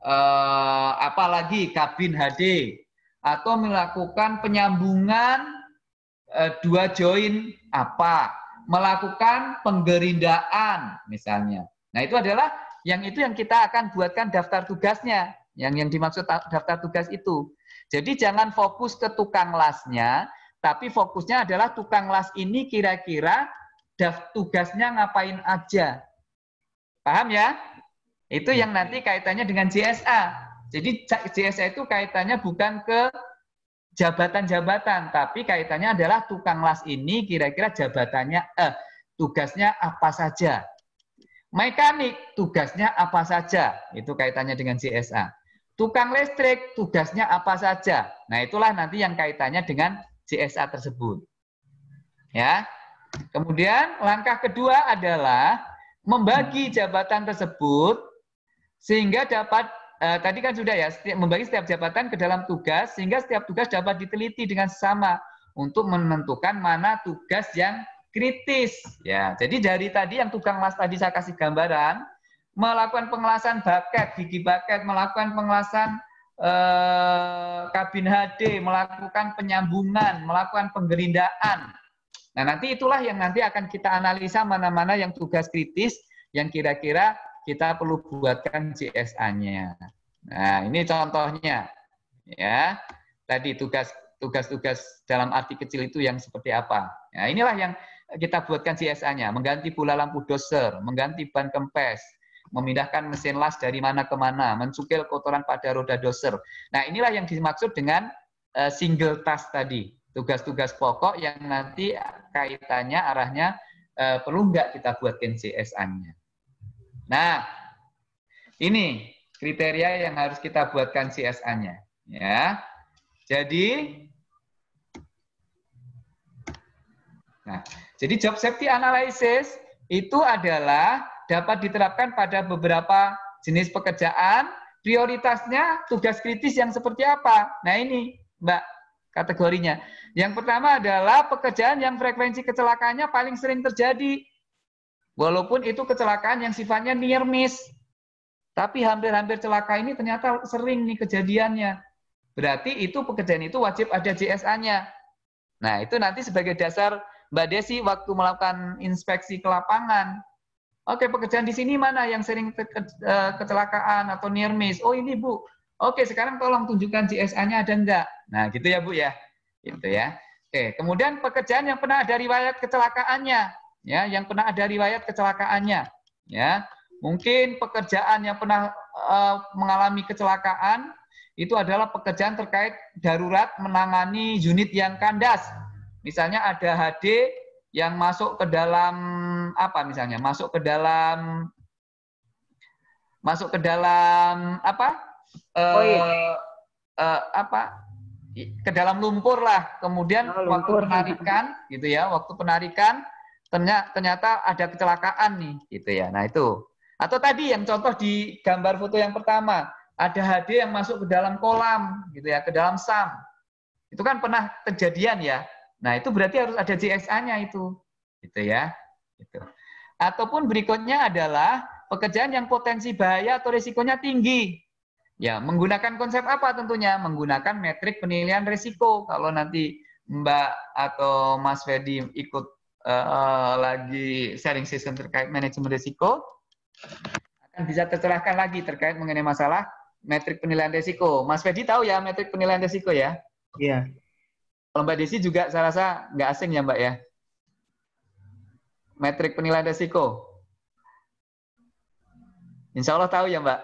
apalagi kabin HD. Atau melakukan penyambungan dua join apa. Melakukan penggerindaan misalnya. Nah itu adalah yang kita akan buatkan daftar tugasnya. Yang dimaksud daftar tugas itu. Jadi jangan fokus ke tukang lasnya, tapi fokusnya adalah tukang las ini kira-kira tugasnya ngapain aja. Paham ya? Itu yang nanti kaitannya dengan GSA. Jadi GSA itu kaitannya bukan ke jabatan-jabatan, tapi kaitannya adalah tukang las ini kira-kira jabatannya, tugasnya apa saja. Mekanik, tugasnya apa saja. Itu kaitannya dengan GSA. Tukang listrik, tugasnya apa saja. Nah, itulah nanti yang kaitannya dengan GSA tersebut. Ya. Kemudian langkah kedua adalah membagi jabatan tersebut sehingga dapat tadi kan sudah ya, membagi setiap jabatan ke dalam tugas, sehingga setiap tugas dapat diteliti dengan sesama untuk menentukan mana tugas yang kritis. Ya, jadi dari tadi yang tukang las tadi saya kasih gambaran, melakukan pengelasan baket, gigi baket, melakukan pengelasan kabin HD, melakukan penyambungan, melakukan penggerindaan. Nah, nanti itulah yang nanti akan kita analisa mana-mana yang tugas kritis yang kira-kira kita perlu buatkan CSA-nya. Nah, ini contohnya. Ya. Tadi tugas-tugas dalam arti kecil itu yang seperti apa. Nah, inilah yang kita buatkan CSA-nya. Mengganti bola lampu doser, mengganti ban kempes, memindahkan mesin las dari mana ke mana, mencukil kotoran pada roda doser. Nah, inilah yang dimaksud dengan single task tadi. Tugas-tugas pokok yang nanti kaitannya, arahnya perlu nggak kita buatkan CSA-nya. Nah, ini kriteria yang harus kita buatkan CSA-nya. Ya, jadi job safety analysis itu adalah dapat diterapkan pada beberapa jenis pekerjaan. Prioritasnya tugas kritis yang seperti apa? Nah ini, Mbak, kategorinya. Yang pertama adalah pekerjaan yang frekuensi kecelakaannya paling sering terjadi. Walaupun itu kecelakaan yang sifatnya near miss. Tapi hampir-hampir celaka ini ternyata sering nih kejadiannya. Berarti itu pekerjaan itu wajib ada CSA-nya. Nah, itu nanti sebagai dasar Mbak Desi waktu melakukan inspeksi ke lapangan. Oke, pekerjaan di sini mana yang sering kecelakaan atau near miss? Oh, ini, Bu. Oke, sekarang tolong tunjukkan CSA-nya ada enggak? Nah, gitu ya, Bu ya. Gitu ya. Oke, kemudian pekerjaan yang pernah ada riwayat kecelakaannya, ya, yang pernah ada riwayat kecelakaannya, ya. Mungkin pekerjaan yang pernah mengalami kecelakaan itu adalah pekerjaan terkait darurat menangani unit yang kandas. Misalnya ada HD yang masuk ke dalam apa misalnya? Masuk ke dalam apa? Ke dalam lumpur lah. Kemudian waktu penarikan gitu ya, waktu penarikan ternyata ada kecelakaan nih gitu ya. Nah, itu. Atau tadi yang contoh di gambar foto yang pertama, ada HD yang masuk ke dalam kolam gitu ya, ke dalam SAM. Itu kan pernah kejadian ya. Nah, itu berarti harus ada CSA-nya itu. Gitu ya. Gitu. Ataupun berikutnya adalah pekerjaan yang potensi bahaya atau risikonya tinggi. Ya, menggunakan konsep apa tentunya? Menggunakan metrik penilaian risiko. Kalau nanti Mbak atau Mas Ferdi ikut lagi sharing session terkait manajemen risiko, akan bisa tercerahkan lagi terkait mengenai masalah metrik penilaian risiko. Mas Ferdi tahu ya metrik penilaian risiko ya? Iya. Kalau Mbak Desi juga saya rasa nggak asing ya Mbak ya? Metrik penilaian risiko. Insya Allah tahu ya Mbak?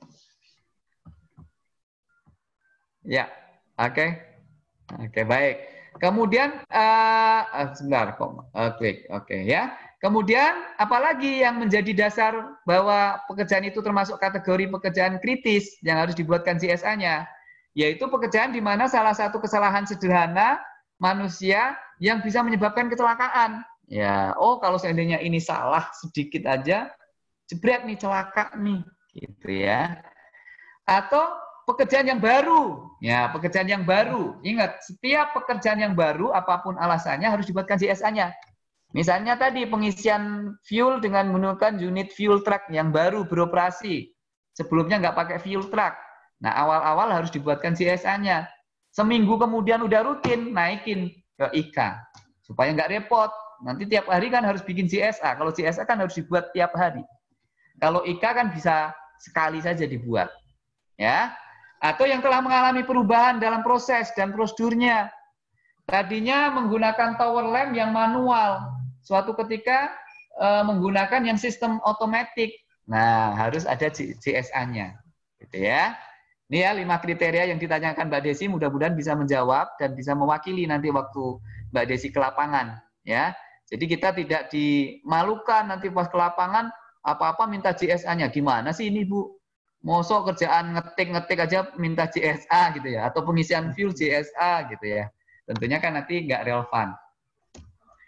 Ya, oke. Oke, baik. Kemudian, sebentar, klik, oke ya. Kemudian, apalagi yang menjadi dasar bahwa pekerjaan itu termasuk kategori pekerjaan kritis yang harus dibuatkan CSA-nya, yaitu pekerjaan di mana salah satu kesalahan sederhana manusia yang bisa menyebabkan kecelakaan. Ya, oh kalau seandainya ini salah sedikit aja, jebret nih celaka nih, gitu ya. Atau pekerjaan yang baru, ya pekerjaan yang baru. Ingat, setiap pekerjaan yang baru, apapun alasannya harus dibuatkan CSA-nya. Misalnya tadi pengisian fuel dengan menggunakan unit fuel truck yang baru beroperasi. Sebelumnya nggak pakai fuel truck. Nah, awal-awal harus dibuatkan CSA-nya. Seminggu kemudian udah rutin, naikin ke IK. Supaya nggak repot. Nanti tiap hari kan harus bikin CSA. Kalau CSA kan harus dibuat tiap hari. Kalau IK kan bisa sekali saja dibuat. Ya. Atau yang telah mengalami perubahan dalam proses dan prosedurnya. Tadinya menggunakan tower lamp yang manual. Suatu ketika menggunakan yang sistem otomatis. Nah, harus ada CSA-nya. Gitu ya. Ini ya 5 kriteria yang ditanyakan Mbak Desi, mudah-mudahan bisa menjawab dan bisa mewakili nanti waktu Mbak Desi ke lapangan. Ya. Jadi kita tidak dimalukan nanti pas ke lapangan, apa-apa minta CSA-nya. Gimana sih ini, Bu? Mosok kerjaan ngetik-ngetik aja minta CSA gitu ya, atau pengisian fuel CSA gitu ya. Tentunya kan nanti nggak relevan.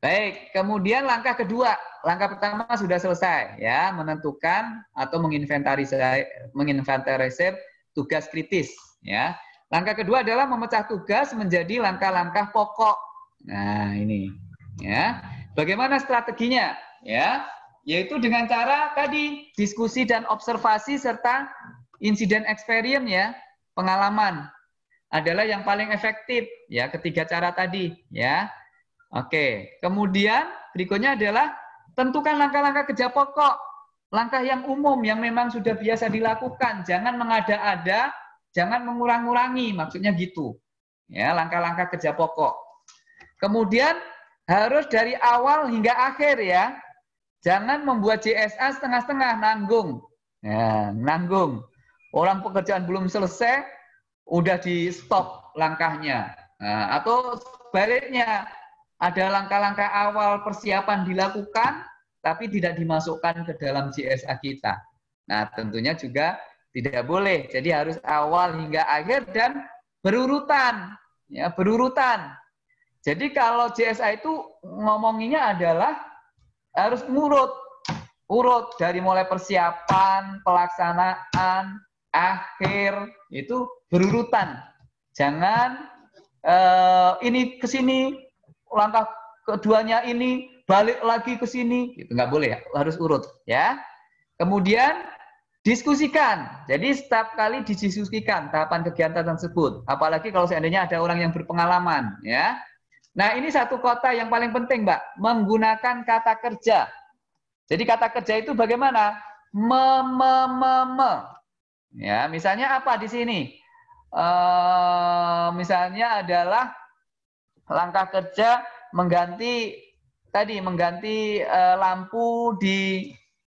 Baik, kemudian langkah kedua. Langkah pertama sudah selesai ya, menentukan atau menginventarisir tugas kritis ya. Langkah kedua adalah memecah tugas menjadi langkah-langkah pokok. Nah, ini ya. Bagaimana strateginya? Ya, yaitu dengan cara tadi diskusi dan observasi serta insiden experience ya, pengalaman adalah yang paling efektif ya, ketiga cara tadi ya. Oke, kemudian berikutnya adalah tentukan langkah-langkah kerja pokok, langkah yang umum yang memang sudah biasa dilakukan, jangan mengada-ada, jangan mengurang-urangi, maksudnya gitu. Ya, langkah-langkah kerja pokok. Kemudian harus dari awal hingga akhir ya. Jangan membuat JSA setengah-setengah, nanggung. Ya, nanggung. Orang pekerjaan belum selesai, udah di stop langkahnya. Nah, atau sebaliknya, ada langkah-langkah awal persiapan dilakukan, tapi tidak dimasukkan ke dalam JSA kita. Nah, tentunya juga tidak boleh. Jadi harus awal hingga akhir dan berurutan. Ya, berurutan. Jadi kalau JSA itu ngomonginya adalah harus urut dari mulai persiapan, pelaksanaan, akhir, itu berurutan. Jangan ini ke sini, langkah keduanya ini balik lagi ke sini, gitu nggak boleh, harus urut ya. Kemudian diskusikan, jadi setiap kali didiskusikan tahapan kegiatan tersebut, apalagi kalau seandainya ada orang yang berpengalaman ya. Nah ini satu kota yang paling penting Mbak, menggunakan kata kerja. Jadi kata kerja itu bagaimana? Ya, misalnya apa di sini? Misalnya adalah langkah kerja mengganti lampu di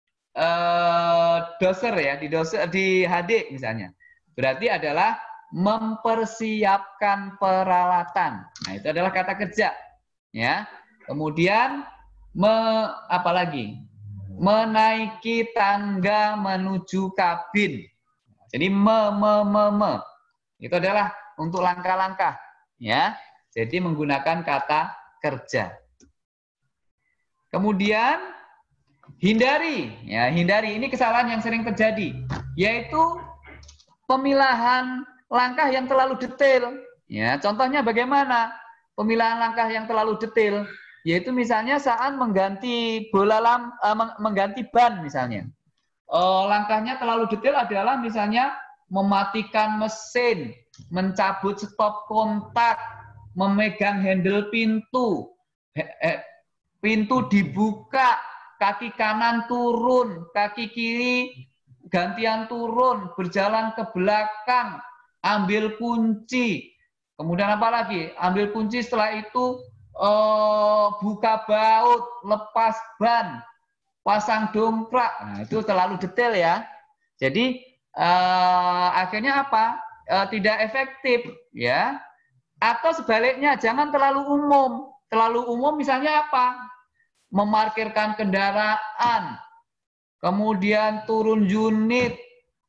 doser ya, di HD misalnya. Berarti adalah mempersiapkan peralatan. Nah, itu adalah kata kerja. Ya. Kemudian apa lagi? Menaiki tangga menuju kabin. Jadi itu adalah untuk langkah-langkah, ya. Jadi menggunakan kata kerja. Kemudian hindari, ya, hindari ini kesalahan yang sering terjadi, yaitu pemilahan langkah yang terlalu detail. Ya, contohnya bagaimana? Pemilahan langkah yang terlalu detail, yaitu misalnya saat mengganti mengganti ban misalnya. Langkahnya terlalu detail adalah misalnya mematikan mesin, mencabut stop kontak, memegang handle pintu, pintu dibuka, kaki kanan turun, kaki kiri gantian turun, berjalan ke belakang, ambil kunci. Kemudian apa lagi? Ambil kunci, setelah itu buka baut, lepas ban, pasang dongkrak. Nah, itu terlalu detail ya. Jadi akhirnya apa? Tidak efektif ya. Atau sebaliknya, jangan terlalu umum. Terlalu umum misalnya apa? Memarkirkan kendaraan, kemudian turun unit,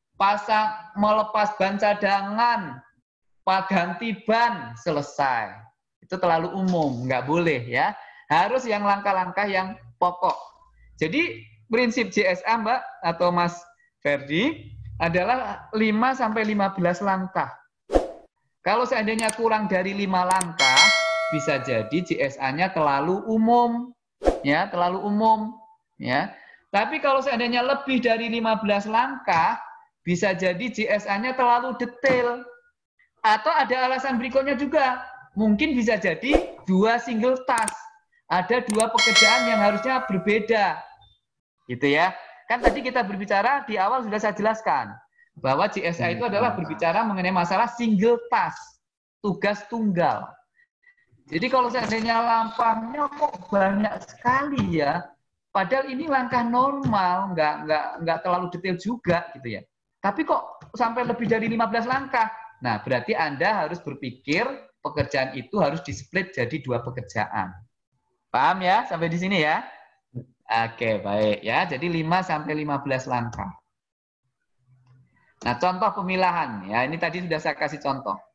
melepas ban cadangan, ganti ban, selesai. Itu terlalu umum, nggak boleh ya. Harus yang langkah-langkah yang pokok. Jadi prinsip JSA Mbak atau Mas Ferdi adalah 5-15 langkah. Kalau seandainya kurang dari 5 langkah, bisa jadi JSA-nya terlalu umum. Ya, terlalu umum. Ya. Tapi kalau seandainya lebih dari 15 langkah, bisa jadi JSA-nya terlalu detail. Atau ada alasan berikutnya juga. Mungkin bisa jadi 2 single task. Ada 2 pekerjaan yang harusnya berbeda. Gitu ya. Kan tadi kita berbicara di awal sudah saya jelaskan bahwa JSA itu adalah berbicara mengenai masalah single task, tugas tunggal. Jadi kalau seandainya langkahnya kok banyak sekali ya, padahal ini langkah normal, nggak terlalu detail juga gitu ya. Tapi kok sampai lebih dari 15 langkah. Nah, berarti Anda harus berpikir pekerjaan itu harus di-split jadi 2 pekerjaan. Paham ya sampai di sini ya? Oke, baik ya. Jadi 5-15 langkah. Nah, contoh pemilahan ya, ini tadi sudah saya kasih contoh.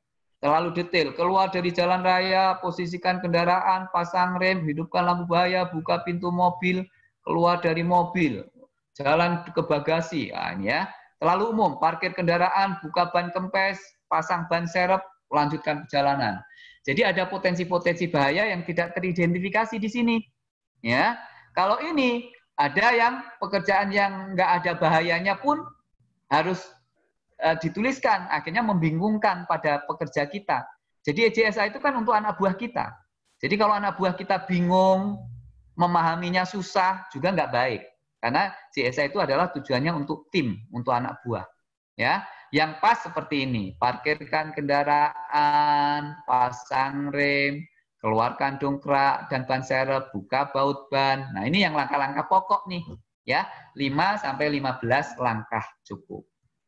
terlalu detail. Keluar dari jalan raya, posisikan kendaraan, pasang rem, hidupkan lampu bahaya, buka pintu mobil, keluar dari mobil, jalan ke bagasi. Nah, ini ya. Terlalu umum, parkir kendaraan, buka ban kempes, pasang ban serep, lanjutkan perjalanan. Jadi ada potensi-potensi bahaya yang tidak teridentifikasi di sini. Ya, kalau ini ada yang pekerjaan yang nggak ada bahayanya pun harus dituliskan, akhirnya membingungkan pada pekerja kita. Jadi JSA itu kan untuk anak buah kita. Jadi kalau anak buah kita bingung, memahaminya susah, juga nggak baik. Karena JSA itu adalah tujuannya untuk tim, untuk anak buah. Ya, yang pas seperti ini, parkirkan kendaraan, pasang rem, keluarkan dongkrak dan ban serep, buka baut ban. Nah, ini yang langkah-langkah pokok nih, ya. 5 sampai 15 langkah cukup.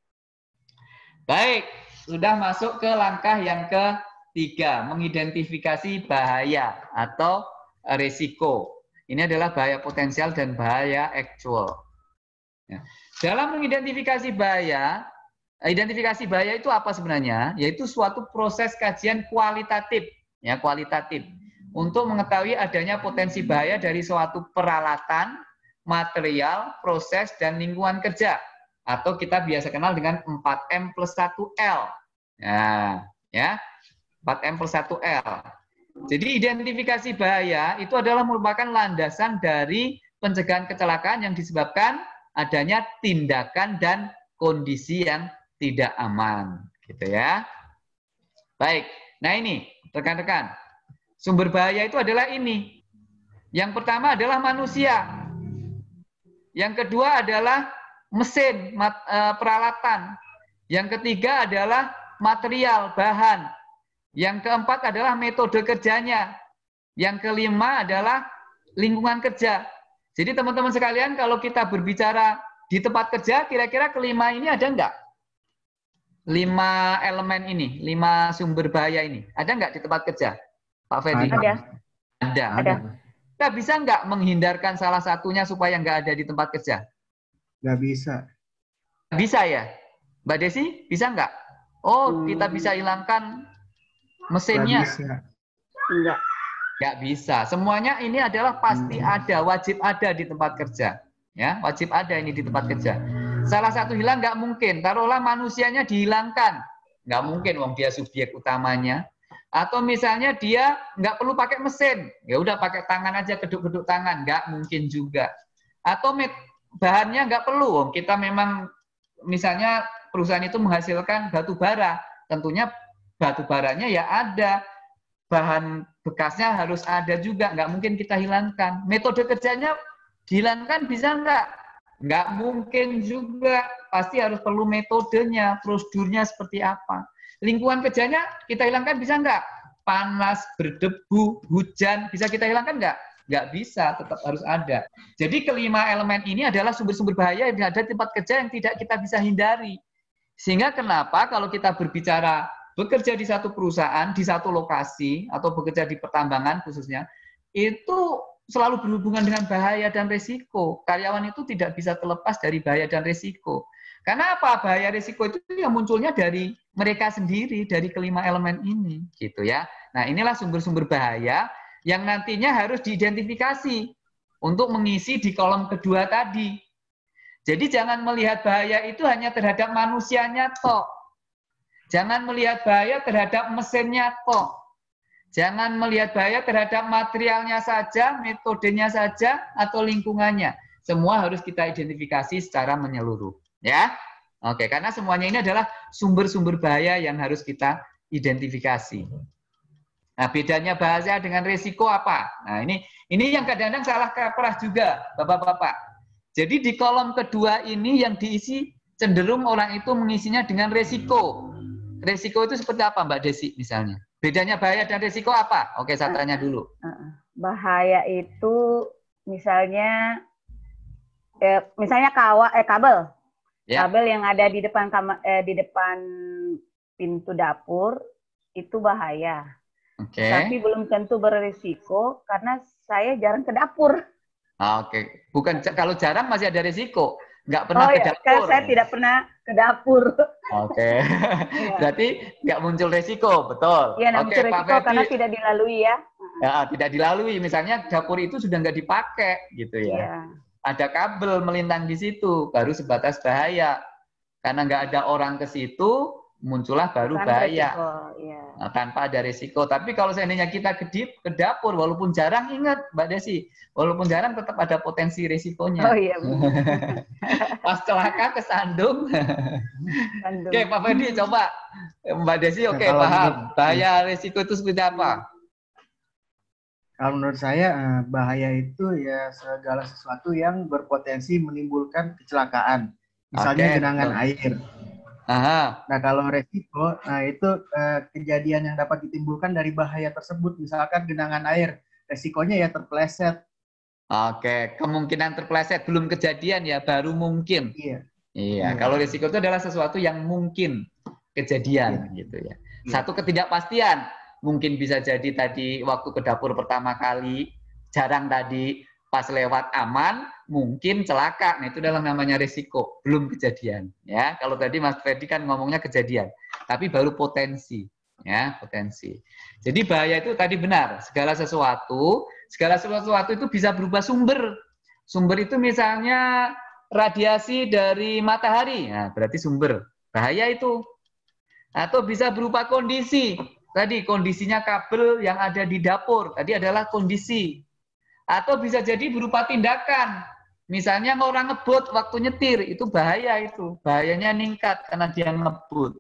Baik, sudah masuk ke langkah yang ketiga, mengidentifikasi bahaya atau risiko. Ini adalah bahaya potensial dan bahaya aktual. Ya. Dalam mengidentifikasi bahaya, identifikasi bahaya itu apa sebenarnya? Yaitu suatu proses kajian kualitatif, ya, kualitatif, untuk mengetahui adanya potensi bahaya dari suatu peralatan, material, proses, dan lingkungan kerja. Atau kita biasa kenal dengan 4M plus 1L. Nah, ya, 4M plus 1L. Jadi identifikasi bahaya itu adalah merupakan landasan dari pencegahan kecelakaan yang disebabkan adanya tindakan dan kondisi yang tidak aman. Gitu ya. Baik, nah ini rekan-rekan. Sumber bahaya itu adalah ini. Yang pertama adalah manusia. Yang kedua adalah mesin, peralatan. Yang ketiga adalah material, bahan. Yang keempat adalah metode kerjanya. Yang kelima adalah lingkungan kerja. Jadi teman-teman sekalian, kalau kita berbicara di tempat kerja, kira-kira kelima ini ada enggak? 5 elemen ini, 5 sumber bahaya ini. Ada enggak di tempat kerja? Pak Fedi? Ada. Kita bisa enggak menghindarkan salah satunya supaya enggak ada di tempat kerja? Nggak bisa. Bisa ya? Mbak Desi, bisa nggak? Oh, kita bisa hilangkan mesinnya. Nggak bisa. Enggak. Nggak bisa. Semuanya ini adalah pasti ada, wajib ada di tempat kerja. Ya, wajib ada ini di tempat kerja. Salah satu hilang nggak mungkin. Taruhlah manusianya dihilangkan. Nggak mungkin, wong dia subjek utamanya. Atau misalnya dia nggak perlu pakai mesin. Ya udah pakai tangan aja, keduk-keduk tangan. Nggak mungkin juga. Atau bahannya nggak perlu, kita memang misalnya perusahaan itu menghasilkan batu bara, tentunya batu baranya ya ada, bahan bekasnya harus ada juga, nggak mungkin kita hilangkan. Metode kerjanya dihilangkan bisa nggak? Nggak mungkin juga, pasti harus perlu metodenya, prosedurnya seperti apa. Lingkungan kerjanya kita hilangkan bisa nggak? Panas, berdebu, hujan, bisa kita hilangkan nggak? Nggak bisa, tetap harus ada. Jadi kelima elemen ini adalah sumber-sumber bahaya yang ada di tempat kerja yang tidak kita bisa hindari. Sehingga kenapa kalau kita berbicara bekerja di satu perusahaan, di satu lokasi, atau bekerja di pertambangan khususnya, itu selalu berhubungan dengan bahaya dan risiko. Karyawan itu tidak bisa terlepas dari bahaya dan risiko. Karena apa? Bahaya risiko itu yang munculnya dari mereka sendiri, dari kelima elemen ini. Gitu ya. Nah, inilah sumber-sumber bahaya yang nantinya harus diidentifikasi untuk mengisi di kolom kedua tadi. Jadi jangan melihat bahaya itu hanya terhadap manusianya toh. Jangan melihat bahaya terhadap mesinnya toh. Jangan melihat bahaya terhadap materialnya saja, metodenya saja, atau lingkungannya. Semua harus kita identifikasi secara menyeluruh. Ya, oke, karena semuanya ini adalah sumber-sumber bahaya yang harus kita identifikasi. Nah, bedanya bahaya dengan risiko apa? Nah, ini yang kadang-kadang salah kaprah juga, Bapak-bapak. Jadi di kolom kedua ini yang diisi cenderung orang itu mengisinya dengan risiko. Risiko itu seperti apa, Mbak Desi misalnya? Bedanya bahaya dan risiko apa? Oke, saya tanya dulu. Bahaya itu misalnya kabel. Ya. Kabel yang ada di depan pintu dapur itu bahaya. Oke. Tapi belum tentu berisiko karena saya jarang ke dapur. Oke. Bukan, kalau jarang masih ada risiko. nggak pernah Oh ke ya, dapur. saya tidak pernah ke dapur. Oke, Iya, berarti nggak muncul resiko, betul. iya, Oke, muncul Pak risiko Ferdi, karena tidak dilalui ya. ya, tidak dilalui. Misalnya dapur itu sudah nggak dipakai, gitu ya. Iya, Ada kabel melintang di situ, baru sebatas bahaya. Karena nggak ada orang ke situ, muncullah baru bukan bahaya. resiko. Iya. Nah, tanpa ada risiko. Tapi kalau seandainya kita ke dapur, walaupun jarang, ingat Mbak Desi, walaupun jarang tetap ada potensi risikonya. Oh iya benar. Pas celaka kesandung. Oke, Bandung. Pak Ferdi coba. Mbak Desi Nah, oke, kalau menurut paham. Bahaya risiko itu seperti apa? kalau menurut saya bahaya itu ya segala sesuatu yang berpotensi menimbulkan kecelakaan. Misalnya Oke, genangan betul. air. Aha. Nah, kalau resiko, nah itu kejadian yang dapat ditimbulkan dari bahaya tersebut. Misalkan genangan air, resikonya ya terpeleset. Oke, kemungkinan terpeleset belum kejadian ya, baru mungkin. Iya, Iya, iya, kalau risiko itu adalah sesuatu yang mungkin iya, kejadian gitu ya. iya. Satu ketidakpastian, mungkin bisa jadi tadi waktu ke dapur pertama kali, jarang tadi pas lewat aman, mungkin celaka. Nah, itu adalah namanya risiko, belum kejadian ya. Kalau tadi Mas Freddy kan ngomongnya kejadian, tapi baru potensi ya, potensi. Jadi bahaya itu tadi benar, segala sesuatu itu bisa berubah sumber. Sumber itu misalnya radiasi dari matahari, nah, berarti sumber bahaya itu. Atau bisa berupa kondisi, tadi kondisinya kabel yang ada di dapur, tadi adalah kondisi. Atau bisa jadi berupa tindakan, misalnya orang ngebut waktu nyetir, itu bahaya itu, bahayanya meningkat karena dia ngebut.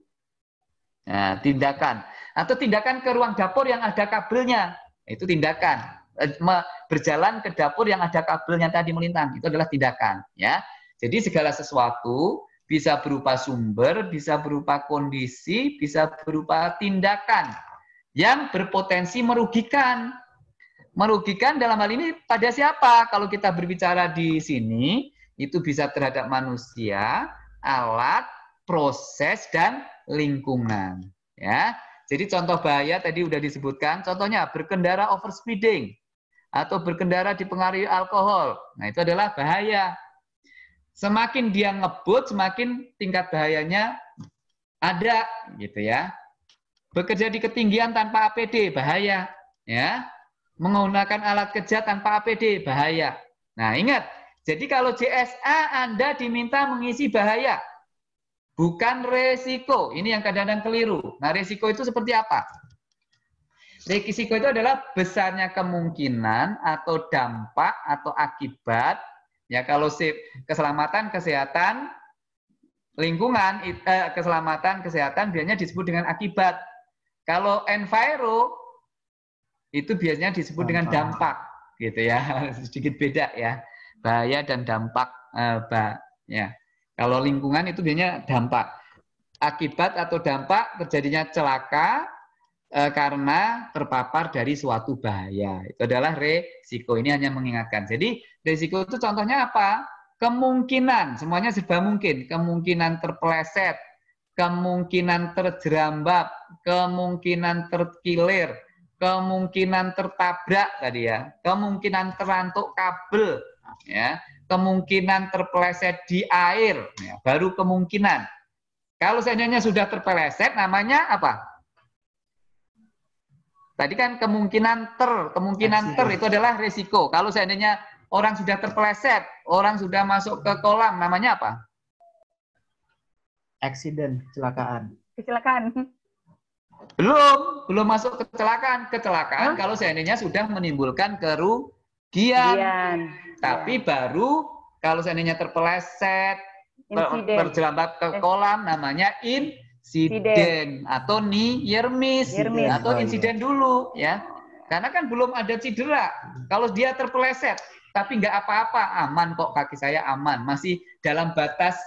Nah, tindakan. Atau tindakan ke ruang dapur yang ada kabelnya, itu tindakan. Berjalan ke dapur yang ada kabelnya tadi melintang, itu adalah tindakan ya. Jadi segala sesuatu bisa berupa sumber, bisa berupa kondisi, bisa berupa tindakan yang berpotensi merugikan. Merugikan dalam hal ini pada siapa? Kalau kita berbicara di sini, itu bisa terhadap manusia, alat, proses, dan lingkungan. Ya, jadi contoh bahaya tadi sudah disebutkan. Contohnya berkendara overspeeding atau berkendara dipengaruhi alkohol. Nah, itu adalah bahaya. Semakin dia ngebut, semakin tingkat bahayanya ada, gitu ya. Bekerja di ketinggian tanpa APD, bahaya. Ya, menggunakan alat kerja tanpa APD, bahaya. Nah, ingat, jadi kalau JSA Anda diminta mengisi bahaya, bukan resiko. Ini yang kadang-kadang keliru. Nah, resiko itu seperti apa? Risiko itu adalah besarnya kemungkinan atau dampak atau akibat. Ya, kalau keselamatan, kesehatan, lingkungan, keselamatan, kesehatan biasanya disebut dengan akibat. Kalau enviro itu biasanya disebut dengan dampak, gitu ya. Sedikit beda ya. Bahaya dan dampak. Ya. Kalau lingkungan itu biasanya dampak. Akibat atau dampak terjadinya celaka karena terpapar dari suatu bahaya. Itu adalah resiko. Ini hanya mengingatkan. Jadi resiko itu contohnya apa? Kemungkinan, semuanya serba mungkin. Kemungkinan terpeleset, kemungkinan terjerambab, kemungkinan terkilir, kemungkinan tertabrak tadi ya, kemungkinan terantuk kabel, ya, kemungkinan terpeleset di air, ya, baru kemungkinan. Kalau seandainya sudah terpeleset, namanya apa? Tadi kan kemungkinan ter itu adalah risiko. Kalau seandainya orang sudah terpeleset, orang sudah masuk ke kolam, namanya apa? Accident, kecelakaan. Kecelakaan. Belum masuk kecelakaan. Kecelakaan kalau seandainya sudah menimbulkan kerugian. Tapi baru kalau seandainya terpeleset, terjerambab ke kolam, namanya insiden atau near miss atau insiden dulu ya. Karena kan belum ada cedera. Kalau dia terpeleset tapi nggak apa-apa, aman kok, kaki saya aman, masih dalam batas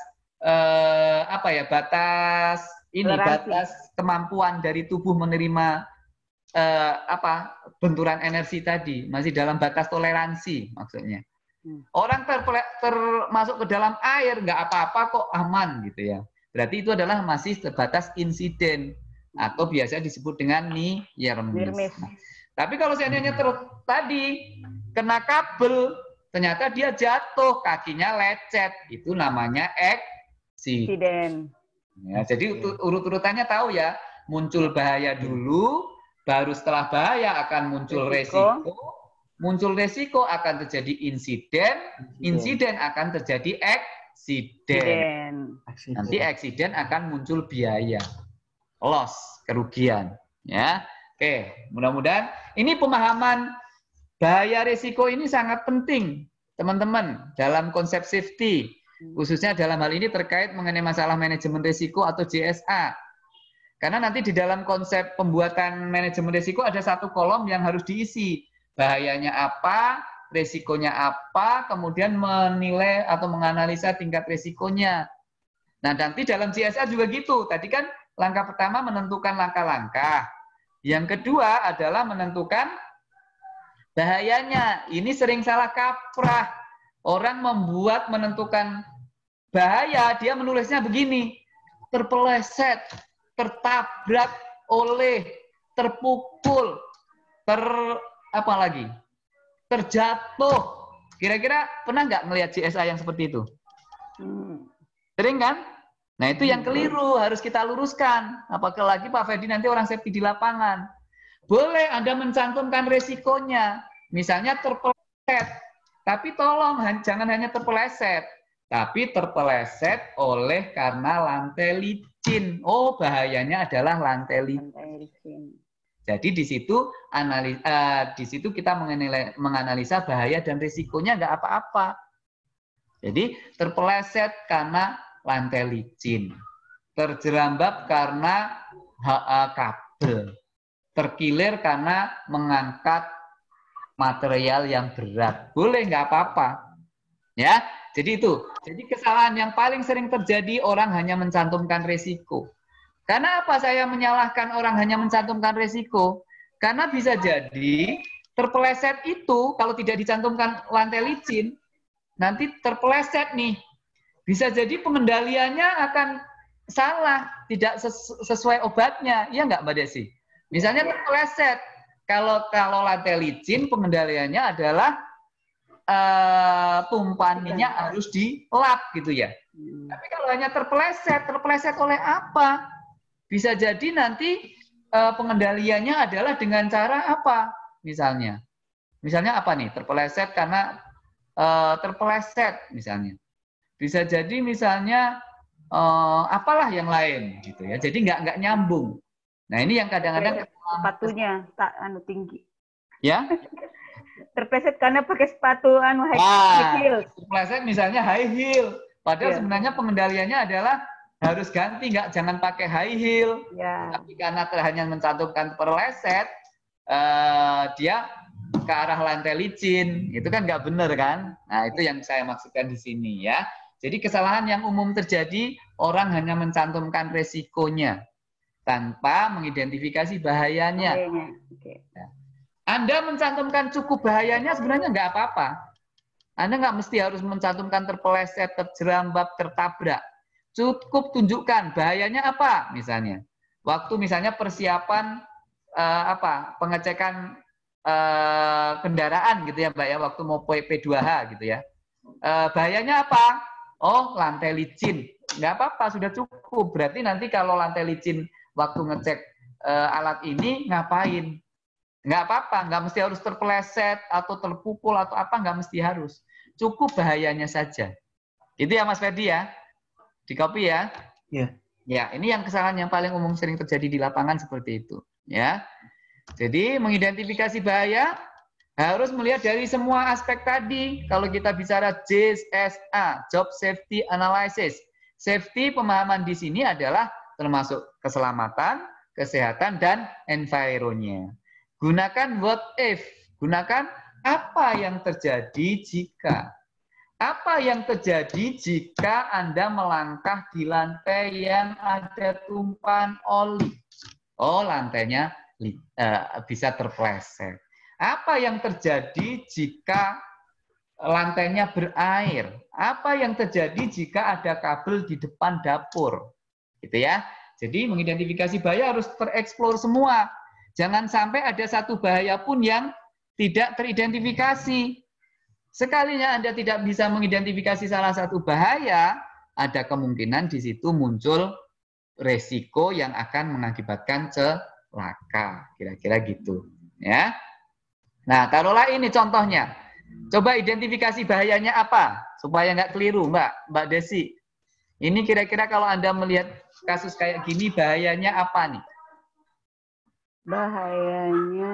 batas kemampuan dari tubuh menerima benturan energi tadi, masih dalam batas toleransi maksudnya. Orang termasuk ke dalam air nggak apa-apa kok, aman gitu ya. Berarti itu adalah masih sebatas insiden atau biasa disebut dengan near miss. Nah, tapi kalau seandainya tadi kena kabel, ternyata dia jatuh, kakinya lecet. Itu namanya eksiden. Ya, jadi urut-urutannya tahu ya, muncul bahaya dulu, baru setelah bahaya akan muncul resiko, muncul resiko akan terjadi insiden akan terjadi eksiden. Nanti eksiden akan muncul biaya, loss, kerugian. Ya, oke, mudah-mudahan ini pemahaman bahaya resiko ini sangat penting, teman-teman, dalam konsep safety. Khususnya dalam hal ini terkait mengenai masalah manajemen risiko atau JSA. Karena nanti di dalam konsep pembuatan manajemen risiko ada satu kolom yang harus diisi. Bahayanya apa, risikonya apa, kemudian menilai atau menganalisa tingkat risikonya. Nah, nanti dalam JSA juga gitu. Tadi kan langkah pertama menentukan langkah-langkah. Yang kedua adalah menentukan bahayanya. Ini sering salah kaprah. Orang menentukan bahaya, dia menulisnya begini, terpeleset, tertabrak oleh, terpukul, terjatuh. Kira-kira pernah nggak melihat CSA yang seperti itu? Sering kan? Nah, itu yang keliru, harus kita luruskan. Apalagi Pak Ferdi nanti orang safety di lapangan. Boleh Anda mencantumkan resikonya, misalnya terpeleset. Tapi tolong jangan hanya terpeleset, tapi terpeleset karena lantai licin. Oh, bahayanya adalah lantai licin. Jadi di situ kita menganalisa bahaya dan risikonya nggak apa-apa. Jadi terpeleset karena lantai licin, terjerambab karena kabel, terkilir karena mengangkat material yang berat, boleh nggak apa-apa, ya. Jadi itu. Jadi kesalahan yang paling sering terjadi orang hanya mencantumkan resiko. Karena apa saya menyalahkan orang hanya mencantumkan resiko? Karena bisa jadi terpeleset itu kalau tidak dicantumkan lantai licin, nanti terpeleset nih. Bisa jadi pengendaliannya akan salah, tidak sesuai obatnya, ya nggak Mbak Desi? Misalnya terpeleset. Kalau lantai licin pengendaliannya adalah tumpahan minyak harus dilap gitu ya. Tapi kalau hanya terpeleset oleh apa? Bisa jadi nanti pengendaliannya adalah dengan cara apa? Misalnya apa nih? Terpeleset karena terpeleset misalnya. Bisa jadi misalnya apalah yang lain gitu ya. Jadi nggak nyambung. Nah, ini yang kadang-kadang sepatunya tak tinggi. Ya? Terpleset karena pakai sepatu high heel. Terpleset misalnya high heel. Padahal sebenarnya pengendaliannya adalah harus ganti, jangan pakai high heel. Tapi karena hanya mencantumkan terpleset, dia ke arah lantai licin. Itu kan nggak benar kan? Nah, itu yang saya maksudkan di sini ya. Jadi kesalahan yang umum terjadi, orang hanya mencantumkan resikonya tanpa mengidentifikasi bahayanya. Anda mencantumkan cukup bahayanya sebenarnya nggak apa-apa. Anda nggak mesti harus mencantumkan terpeleset, terjerambab, tertabrak. Cukup tunjukkan bahayanya apa misalnya. Waktu misalnya persiapan pengecekan kendaraan gitu ya Mbak ya, waktu mau P2H gitu ya. Bahayanya apa? Oh, lantai licin. Nggak apa-apa, sudah cukup. Berarti nanti kalau lantai licin waktu ngecek alat ini ngapain? Nggak apa-apa, nggak mesti harus terpeleset atau terpukul atau apa, nggak mesti harus. Cukup bahayanya saja. Itu ya Mas Ferdi ya? Di copy ya? Iya. Ya, ini yang kesalahan yang paling umum sering terjadi di lapangan seperti itu. Ya. Jadi mengidentifikasi bahaya harus melihat dari semua aspek tadi. Kalau kita bicara JSA, Job Safety Analysis. Safety pemahaman di sini adalah termasuk keselamatan, kesehatan, dan environment-nya. Gunakan what if. Gunakan apa yang terjadi jika. Apa yang terjadi jika Anda melangkah di lantai yang ada tumpahan oli? Oh, lantainya bisa terpleset. Apa yang terjadi jika lantainya berair? Apa yang terjadi jika ada kabel di depan dapur? Gitu ya. Jadi mengidentifikasi bahaya harus tereksplor semua. Jangan sampai ada satu bahaya pun yang tidak teridentifikasi. Sekalinya Anda tidak bisa mengidentifikasi salah satu bahaya, ada kemungkinan di situ muncul resiko yang akan mengakibatkan celaka. Kira-kira gitu. Ya. Nah, taruhlah ini contohnya. Coba identifikasi bahayanya apa? Supaya nggak keliru, Mbak Desi. Ini kira-kira kalau Anda melihat kasus kayak gini, bahayanya apa nih? Bahayanya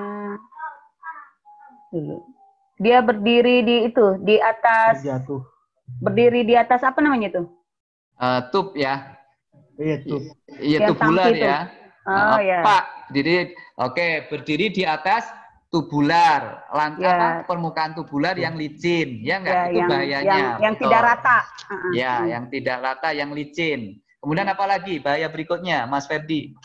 dia berdiri di atas, Terjatuh. berdiri di atas apa namanya itu? Tub ya. Iya, tuh. Iya, Yang tubular tangki itu. ya. Oh ya. Pak, berdiri di atas tubular, Ya. permukaan tubular yang licin, ya enggak? Ya, Itu bahayanya. yang tidak rata. Ya, yang tidak rata, yang licin. Kemudian apa lagi bahaya berikutnya, Mas Ferdi?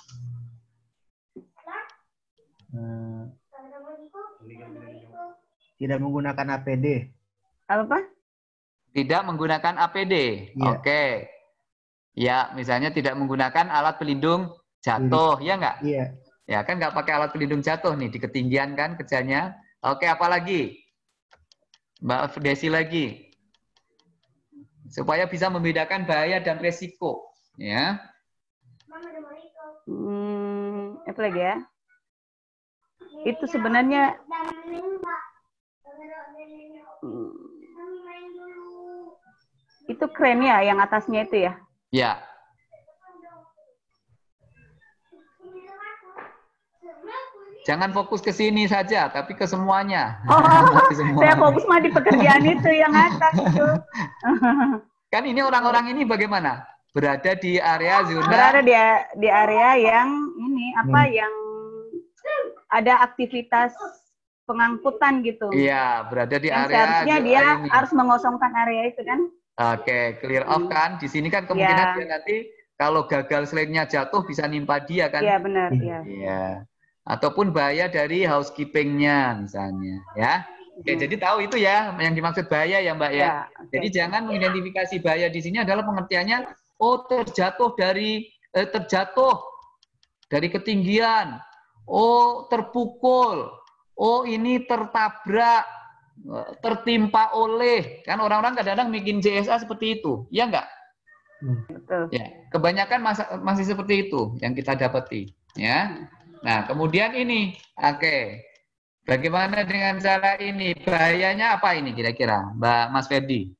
Tidak menggunakan APD. Apa? Tidak menggunakan APD. Iya. Oke. Ya, misalnya tidak menggunakan alat pelindung jatuh, ya enggak? Iya. Ya, kan nggak pakai alat pelindung jatuh nih, di ketinggian kan kerjanya. Oke, apa lagi? Mbak Desi lagi. Supaya bisa membedakan bahaya dan resiko. Ya. Apa lagi ya? Itu sebenarnya itu keren ya, yang atasnya itu ya? Ya. Jangan fokus ke sini saja, tapi ke semuanya. Oh, saya fokus mah di pekerjaan itu yang atas itu. Kan ini orang-orang ini bagaimana? Berada di area zona. Berada di area yang ini yang ada aktivitas pengangkutan gitu. Iya, berada di yang area. Seharusnya dia ini harus mengosongkan area itu kan? Oke, clear off kan? Di sini kan kemungkinan dia nanti kalau gagal slide-nya jatuh bisa nimpa dia kan? Iya benar. Iya. Ataupun bahaya dari housekeeping-nya misalnya, ya. Oke, jadi tahu itu ya yang dimaksud bahaya ya, Mbak ya. Jadi jangan mengidentifikasi bahaya di sini adalah pengertiannya terjatuh dari ketinggian. Oh, terpukul. Oh, ini tertabrak, tertimpa oleh. Kan orang-orang kadang-kadang bikin JSA seperti itu. Ya enggak? Betul. Ya, kebanyakan masih seperti itu yang kita dapati, ya. Nah, kemudian ini, oke. Bagaimana dengan cara ini? Bahayanya apa ini kira-kira, Mbak Mas Ferdi?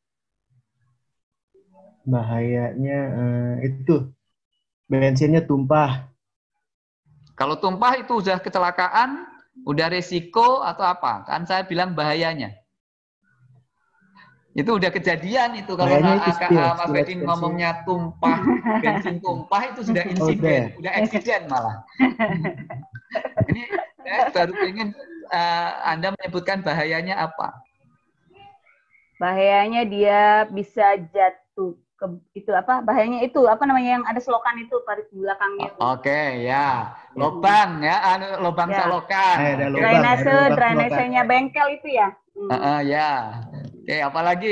Bahayanya itu bensinnya tumpah. Kalau tumpah itu sudah kecelakaan, udah resiko atau apa? Kan saya bilang bahayanya. Itu udah kejadian itu kalau Mas Ferdi ngomongnya tumpah, bensin tumpah itu sudah insiden, udah eksiden malah. Ini saya baru ingin Anda menyebutkan bahayanya apa? Bahayanya dia bisa jatuh ke itu apa? Bahayanya itu apa namanya yang ada selokan itu parit belakangnya. Oke, ya. Lubang ya, lubang selokan. Drainasenya bengkel itu ya. Ya. Oke, apa lagi?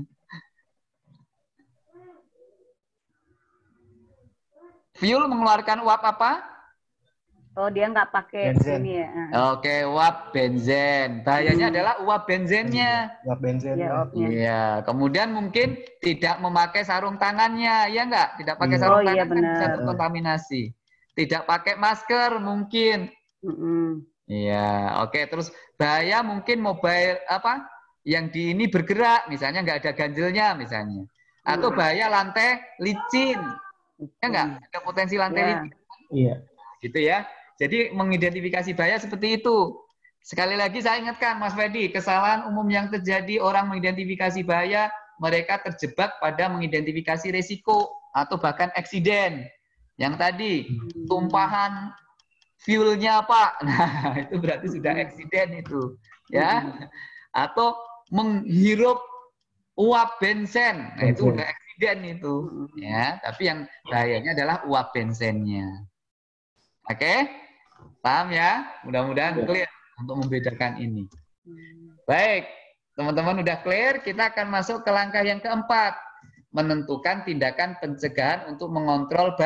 Fuel mengeluarkan uap apa? Oh, dia nggak pakai ini ya. Oke, uap benzen. Bahayanya adalah uap benzennya. Uap benzennya. Iya. Kemudian mungkin tidak memakai sarung tangannya, ya enggak? Tidak pakai sarung tangan kan bisa terkontaminasi. Tidak pakai masker mungkin. Iya. Oke. Terus bahaya mungkin mobile yang di ini bergerak, misalnya nggak ada ganjelnya, misalnya. Atau bahaya lantai licin. Ya enggak? Ada potensi lantai licin. Iya. Gitu ya. Jadi mengidentifikasi bahaya seperti itu. Sekali lagi saya ingatkan Mas Ferdi, kesalahan umum yang terjadi orang mengidentifikasi bahaya, mereka terjebak pada mengidentifikasi resiko atau bahkan eksiden. Yang tadi, tumpahan fuelnya Pak. Nah, itu berarti sudah eksiden itu, ya. Atau menghirup uap bensin. Nah, itu udah eksiden itu, ya. Tapi yang bahayanya adalah uap bensinnya. Oke? Paham ya? Mudah-mudahan clear untuk membedakan ini. Baik, teman-teman udah clear, kita akan masuk ke langkah yang keempat. Menentukan tindakan pencegahan untuk mengontrol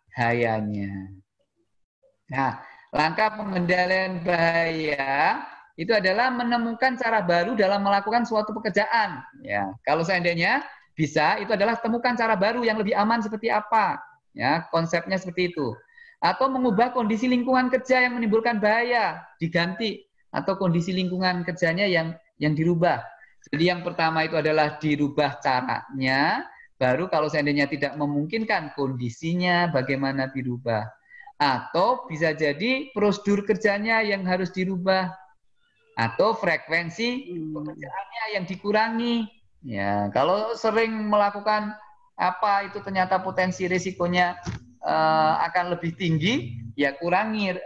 bahayanya. Nah, langkah pengendalian bahaya itu adalah menemukan cara baru dalam melakukan suatu pekerjaan. Ya, kalau seandainya bisa, itu adalah temukan cara baru yang lebih aman seperti apa. Ya, konsepnya seperti itu. Atau mengubah kondisi lingkungan kerja yang menimbulkan bahaya, diganti, atau kondisi lingkungan kerjanya yang dirubah. Jadi yang pertama itu adalah dirubah caranya, baru kalau seandainya tidak memungkinkan kondisinya bagaimana dirubah. Atau bisa jadi prosedur kerjanya yang harus dirubah, atau frekuensi pekerjaannya yang dikurangi. Ya, kalau sering melakukan apa itu ternyata potensi risikonya akan lebih tinggi, ya kurangi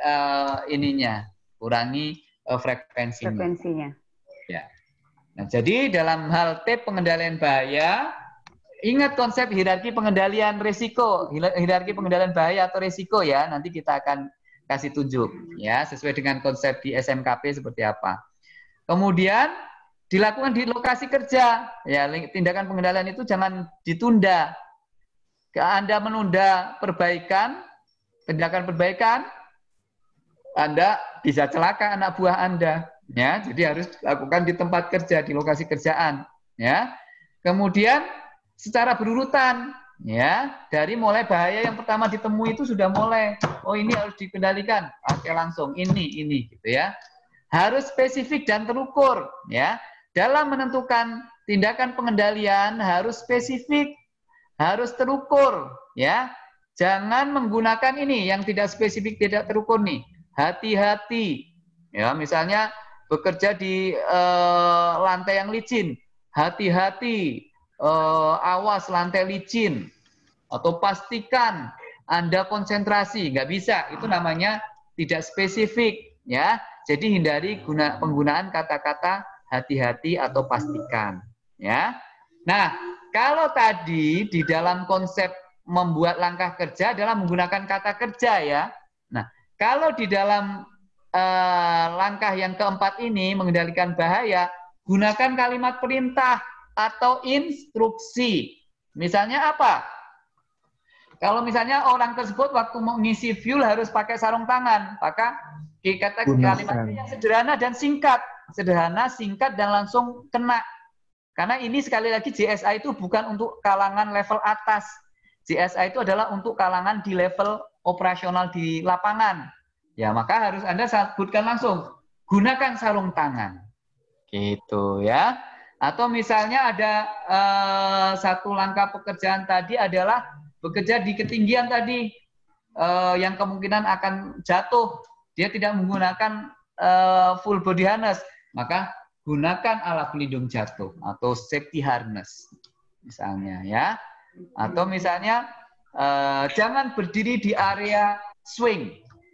kurangi frekuensinya. Ya. Nah, jadi dalam hal tips pengendalian bahaya, ingat konsep hierarki pengendalian risiko, hierarki pengendalian bahaya atau risiko ya. Nanti kita akan kasih tunjuk ya sesuai dengan konsep di SMKP seperti apa. Kemudian dilakukan di lokasi kerja. Ya, tindakan pengendalian itu jangan ditunda. Anda menunda perbaikan, tindakan perbaikan, Anda bisa celaka anak buah Anda. Ya, jadi harus dilakukan di tempat kerja, di lokasi kerjaan. Ya, kemudian secara berurutan. Ya, dari mulai bahaya yang pertama ditemui itu sudah mulai. Oh, ini harus dikendalikan. Oke, langsung ini gitu ya. Harus spesifik dan terukur. Ya, dalam menentukan tindakan pengendalian harus spesifik. Harus terukur, ya. Jangan menggunakan ini yang tidak spesifik, tidak terukur nih. Hati-hati, ya. Misalnya bekerja di lantai yang licin, hati-hati, awas lantai licin, atau pastikan Anda konsentrasi. Nggak bisa, itu namanya tidak spesifik, ya. Jadi hindari penggunaan kata-kata hati-hati atau pastikan, ya. Nah, kalau tadi di dalam konsep membuat langkah kerja adalah menggunakan kata kerja ya. Nah, kalau di dalam langkah yang keempat ini mengendalikan bahaya, gunakan kalimat perintah atau instruksi. Misalnya apa? Kalau misalnya orang tersebut waktu mengisi fuel harus pakai sarung tangan, maka kata kalimatnya yang sederhana dan singkat. Sederhana, singkat, dan langsung kena. Karena ini sekali lagi JSA itu bukan untuk kalangan level atas. JSA itu adalah untuk kalangan di level operasional di lapangan. Ya, maka harus Anda sebutkan langsung. Gunakan sarung tangan. Gitu ya. Atau misalnya ada satu langkah pekerjaan tadi adalah bekerja di ketinggian tadi. Yang kemungkinan akan jatuh. Dia tidak menggunakan full body harness. Maka gunakan alat pelindung jatuh atau safety harness misalnya ya. Atau misalnya jangan berdiri di area swing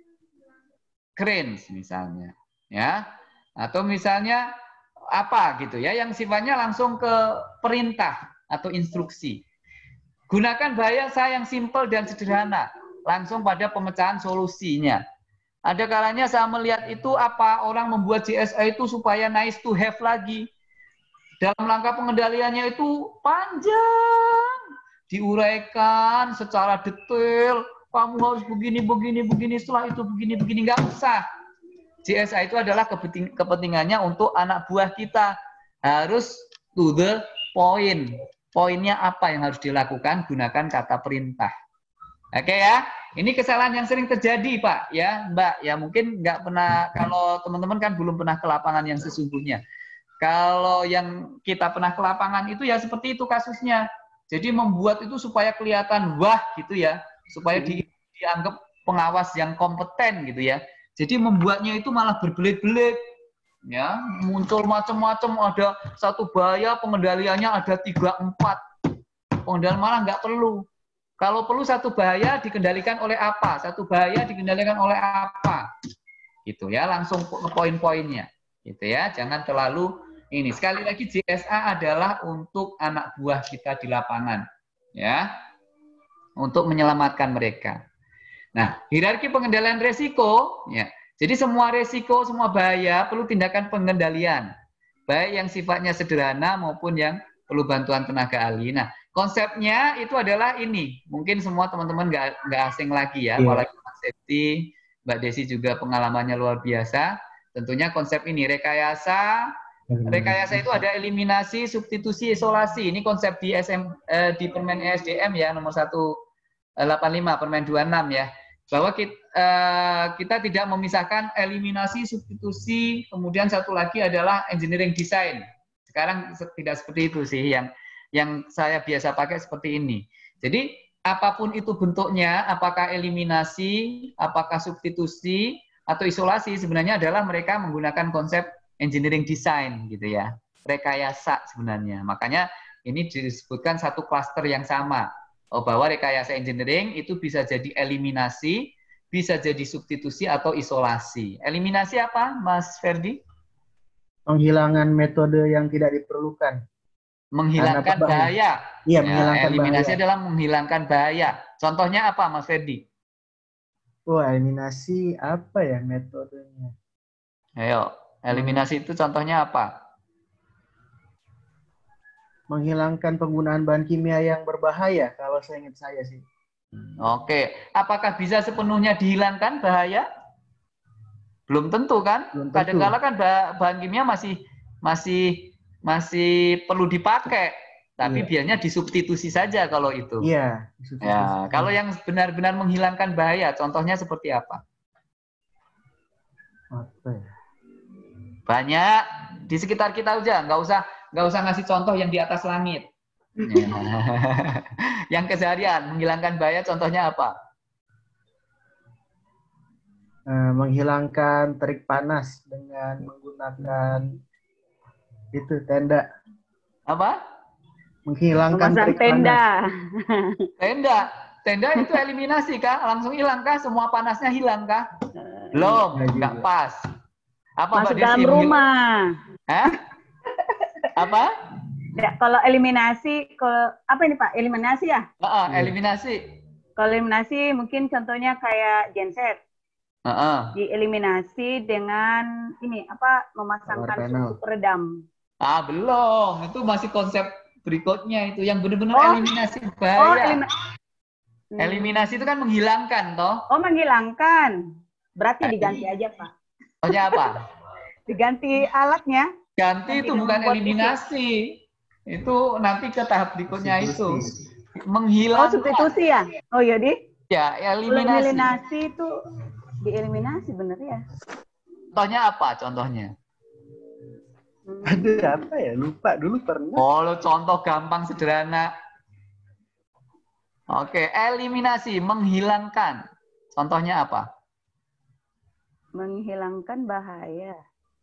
cranes misalnya ya. Atau misalnya apa gitu ya yang sifatnya langsung ke perintah atau instruksi. Gunakan bahasa yang simpel dan sederhana, langsung pada pemecahan solusinya. Ada kalanya saya melihat itu apa orang membuat JSA itu supaya nice to have lagi. Dalam langkah pengendaliannya itu panjang, diuraikan secara detail. Kamu harus begini, setelah itu begini, nggak usah. JSA itu adalah kepentingannya untuk anak buah kita. Harus to the point. Poinnya apa yang harus dilakukan, gunakan kata perintah. Oke ya. Ini kesalahan yang sering terjadi, Pak, ya, Mbak. Ya mungkin nggak pernah, kalau teman-teman kan belum pernah ke lapangan yang sesungguhnya. Kalau yang kita pernah ke lapangan itu ya seperti itu kasusnya. Jadi membuat itu supaya kelihatan wah gitu ya, supaya dianggap pengawas yang kompeten gitu ya. Jadi membuatnya itu malah berbelit-belit, ya, muncul macam-macam. Ada satu bahaya pengendaliannya ada 3-4. Pengendalian malah nggak perlu. Kalau perlu satu bahaya dikendalikan oleh apa? Satu bahaya dikendalikan oleh apa? Gitu ya, langsung ke poin-poinnya. Gitu ya, jangan terlalu ini. Sekali lagi JSA adalah untuk anak buah kita di lapangan. Ya. Untuk menyelamatkan mereka. Nah, hierarki pengendalian resiko, ya. Jadi semua resiko, semua bahaya perlu tindakan pengendalian. Baik yang sifatnya sederhana maupun yang perlu bantuan tenaga ahli. Nah, konsepnya itu adalah ini. Mungkin semua teman-teman nggak asing lagi ya. Apalagi Mas Septi, Mbak Desi juga pengalamannya luar biasa. tentunya konsep ini rekayasa. Rekayasa itu ada eliminasi, substitusi, isolasi. Ini konsep di di Permen ESDM ya nomor 185 Permen 26 ya. Bahwa kita tidak memisahkan eliminasi, substitusi, kemudian satu lagi adalah engineering design. Sekarang tidak seperti itu sih yang saya biasa pakai seperti ini. Jadi apapun itu bentuknya, apakah eliminasi, apakah substitusi atau isolasi, sebenarnya adalah mereka menggunakan konsep engineering design gitu ya, rekayasa sebenarnya. Makanya ini disebutkan satu klaster yang sama, bahwa rekayasa engineering itu bisa jadi eliminasi, bisa jadi substitusi atau isolasi. Eliminasi apa, Mas Ferdi? Penghilanggan metode yang tidak diperlukan. Menghilangkan bahaya. Iya, menghilangkan eliminasi bahaya. adalah menghilangkan bahaya. Contohnya apa, Mas Ferdi? Eliminasi apa ya metodenya? Ayo. Eliminasi itu contohnya apa? Menghilangkan penggunaan bahan kimia yang berbahaya, kalau saya ingat saya sih. Oke. Apakah bisa sepenuhnya dihilangkan bahaya? Belum tentu kan? Kadang-kala kan bahan kimia masih perlu dipakai. Tapi biasanya disubstitusi saja kalau itu. Iya. Ya, kalau yang benar-benar menghilangkan bahaya, contohnya seperti apa? Apa ya? Banyak di sekitar kita aja, nggak usah ngasih contoh yang di atas langit. Yang keseharian menghilangkan bahaya contohnya apa? Menghilangkan terik panas dengan menggunakan itu tenda. Apa? Menghilangkan terik tenda. Panas. Tenda itu eliminasi kah? Langsung hilang kah? Semua panasnya hilang kah? Belum, nggak pas. Apa masuk dalam rumah. Hah? Apa? Ya, kalau eliminasi, apa ini Pak? Eliminasi ya? Eliminasi. Kalau eliminasi mungkin contohnya kayak genset. Dieliminasi dengan ini apa? Memasangkan susu peredam. Belum. Itu masih konsep berikutnya itu yang benar-benar eliminasi bahaya. Eliminasi itu kan menghilangkan toh? Menghilangkan. Berarti diganti aja Pak. Contohnya apa? Diganti alatnya. Ganti itu bukan eliminasi. Itu nanti ke tahap berikutnya itu. Menghilangkan. Substitusi ya? Oh iya, Ya, eliminasi. Eliminasi itu dieliminasi bener ya? Contohnya apa contohnya? Ada apa ya? Lupa dulu pernah. Contoh gampang sederhana. Oke, eliminasi, menghilangkan. Contohnya apa? Menghilangkan bahaya.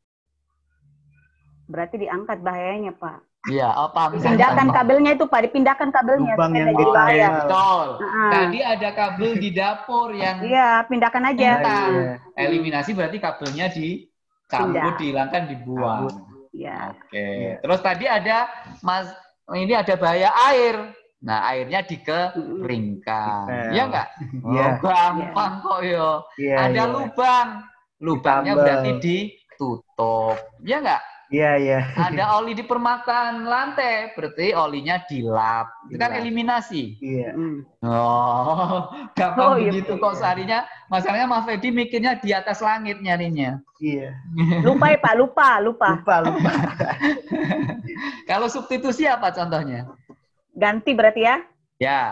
Berarti diangkat bahayanya, Pak. Iya, apa? Dipindahkan kabelnya itu, Pak. Dipindahkan kabelnya. Lubang yang bahaya. Betul. Tadi ada kabel di dapur yang... Iya, pindahkan aja. Eliminasi berarti kabelnya dicabut, dihilangkan, dibuang. Iya. Oke. Terus tadi ada, ini ada bahaya air. Nah, airnya dikeringkan. Iya nggak? Gampang kok yo. Ada lubang. Lubangnya berarti ditutup. Iya nggak? Iya. Ada oli di permukaan lantai, berarti olinya dilap. Itu kan eliminasi. Iya. Gampang begitu kok seharinya. Masalahnya Mas Fedi mikirnya di atas langit nyarinya. Iya. Lupa ya Pak, lupa. Kalau substitusi apa contohnya? Ganti berarti ya? Ya.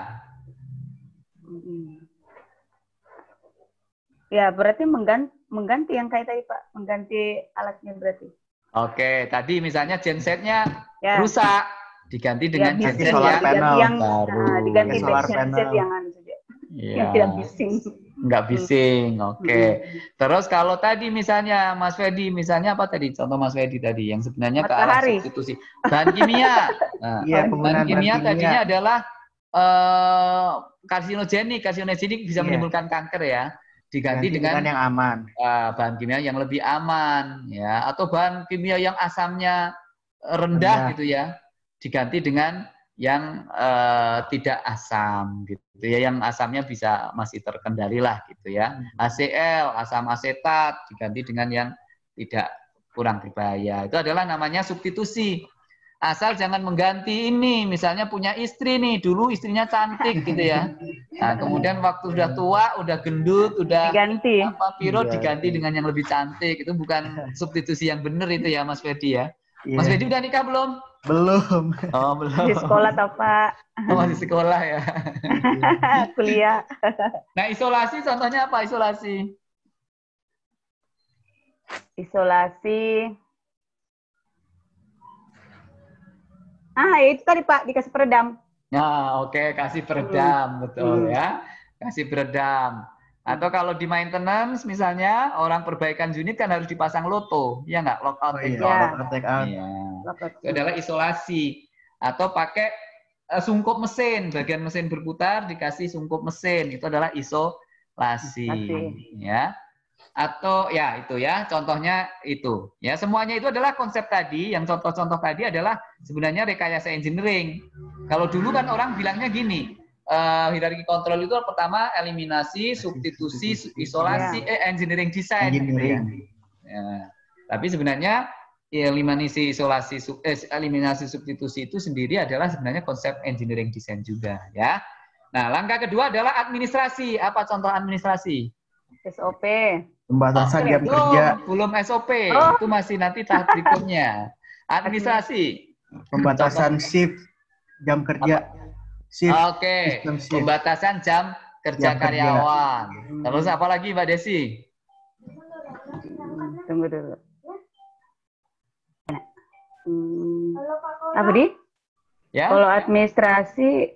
Ya, berarti mengganti yang kayak tadi Pak, mengganti alatnya berarti. Oke, tadi misalnya gensetnya rusak, diganti dengan genset yang baru. Diganti genset yang saja. Yang tidak bising. Enggak bising, oke. Terus kalau tadi misalnya Mas Fedi, misalnya apa tadi? Contoh Mas Fedi tadi, yang sebenarnya ke arah substitusi. Bahan kimia. Nah, bahan kimia tadinya adalah karsinogenik bisa menimbulkan kanker ya. Diganti dengan yang aman. Bahan kimia yang lebih aman ya, atau bahan kimia yang asamnya rendah gitu ya, diganti dengan yang tidak asam gitu ya, yang asamnya bisa masih terkendali lah gitu ya. HCl, asam asetat diganti dengan yang tidak kurang berbahaya. Itu adalah namanya substitusi. Asal jangan mengganti ini, misalnya punya istri nih, dulu istrinya cantik gitu ya. Nah, kemudian waktu sudah tua, udah gendut, udah Diganti. apa piro Iya, diganti iya. dengan yang lebih cantik. Itu bukan substitusi yang benar itu ya, Mas Ferdi ya. Mas Iya. Ferdi udah nikah belum? Belum. Oh, Di belum. sekolah atau Pak? Oh, masih sekolah ya. Kuliah. Nah, isolasi contohnya apa isolasi? Isolasi. Ya itu tadi Pak, dikasih peredam. Nah, oke, kasih peredam, betul ya. Kasih peredam. Atau kalau di maintenance misalnya orang perbaikan unit kan harus dipasang loto, ya nggak? Lockout Oh take iya, Ya, out. lock take out. Iya. Itu adalah isolasi. Atau pakai sungkup mesin, bagian mesin berputar dikasih sungkup mesin, itu adalah isolasi, ya. Atau ya itu ya, contohnya itu. Ya, semuanya itu adalah konsep tadi, yang contoh-contoh tadi adalah sebenarnya rekayasa engineering. Kalau dulu kan orang bilangnya gini, hierarki kontrol itu pertama eliminasi, substitusi, isolasi, engineering design gitu ya. Engineering. Ya. Tapi sebenarnya eliminasi isolasi, eliminasi substitusi itu sendiri adalah sebenarnya konsep engineering design juga ya. Nah, langkah kedua adalah administrasi. Apa contoh administrasi? SOP. Pembatasan jam Belum, kerja. belum SOP. Oh. Itu masih nanti tahap berikutnya. Administrasi. Pembatasan shift jam kerja. Shift. Oke, Sistem shift. pembatasan jam kerja Jam kerja. karyawan. Terus apa lagi Mbak Desi? Tunggu dulu. Apa di? Ya. Kalau administrasi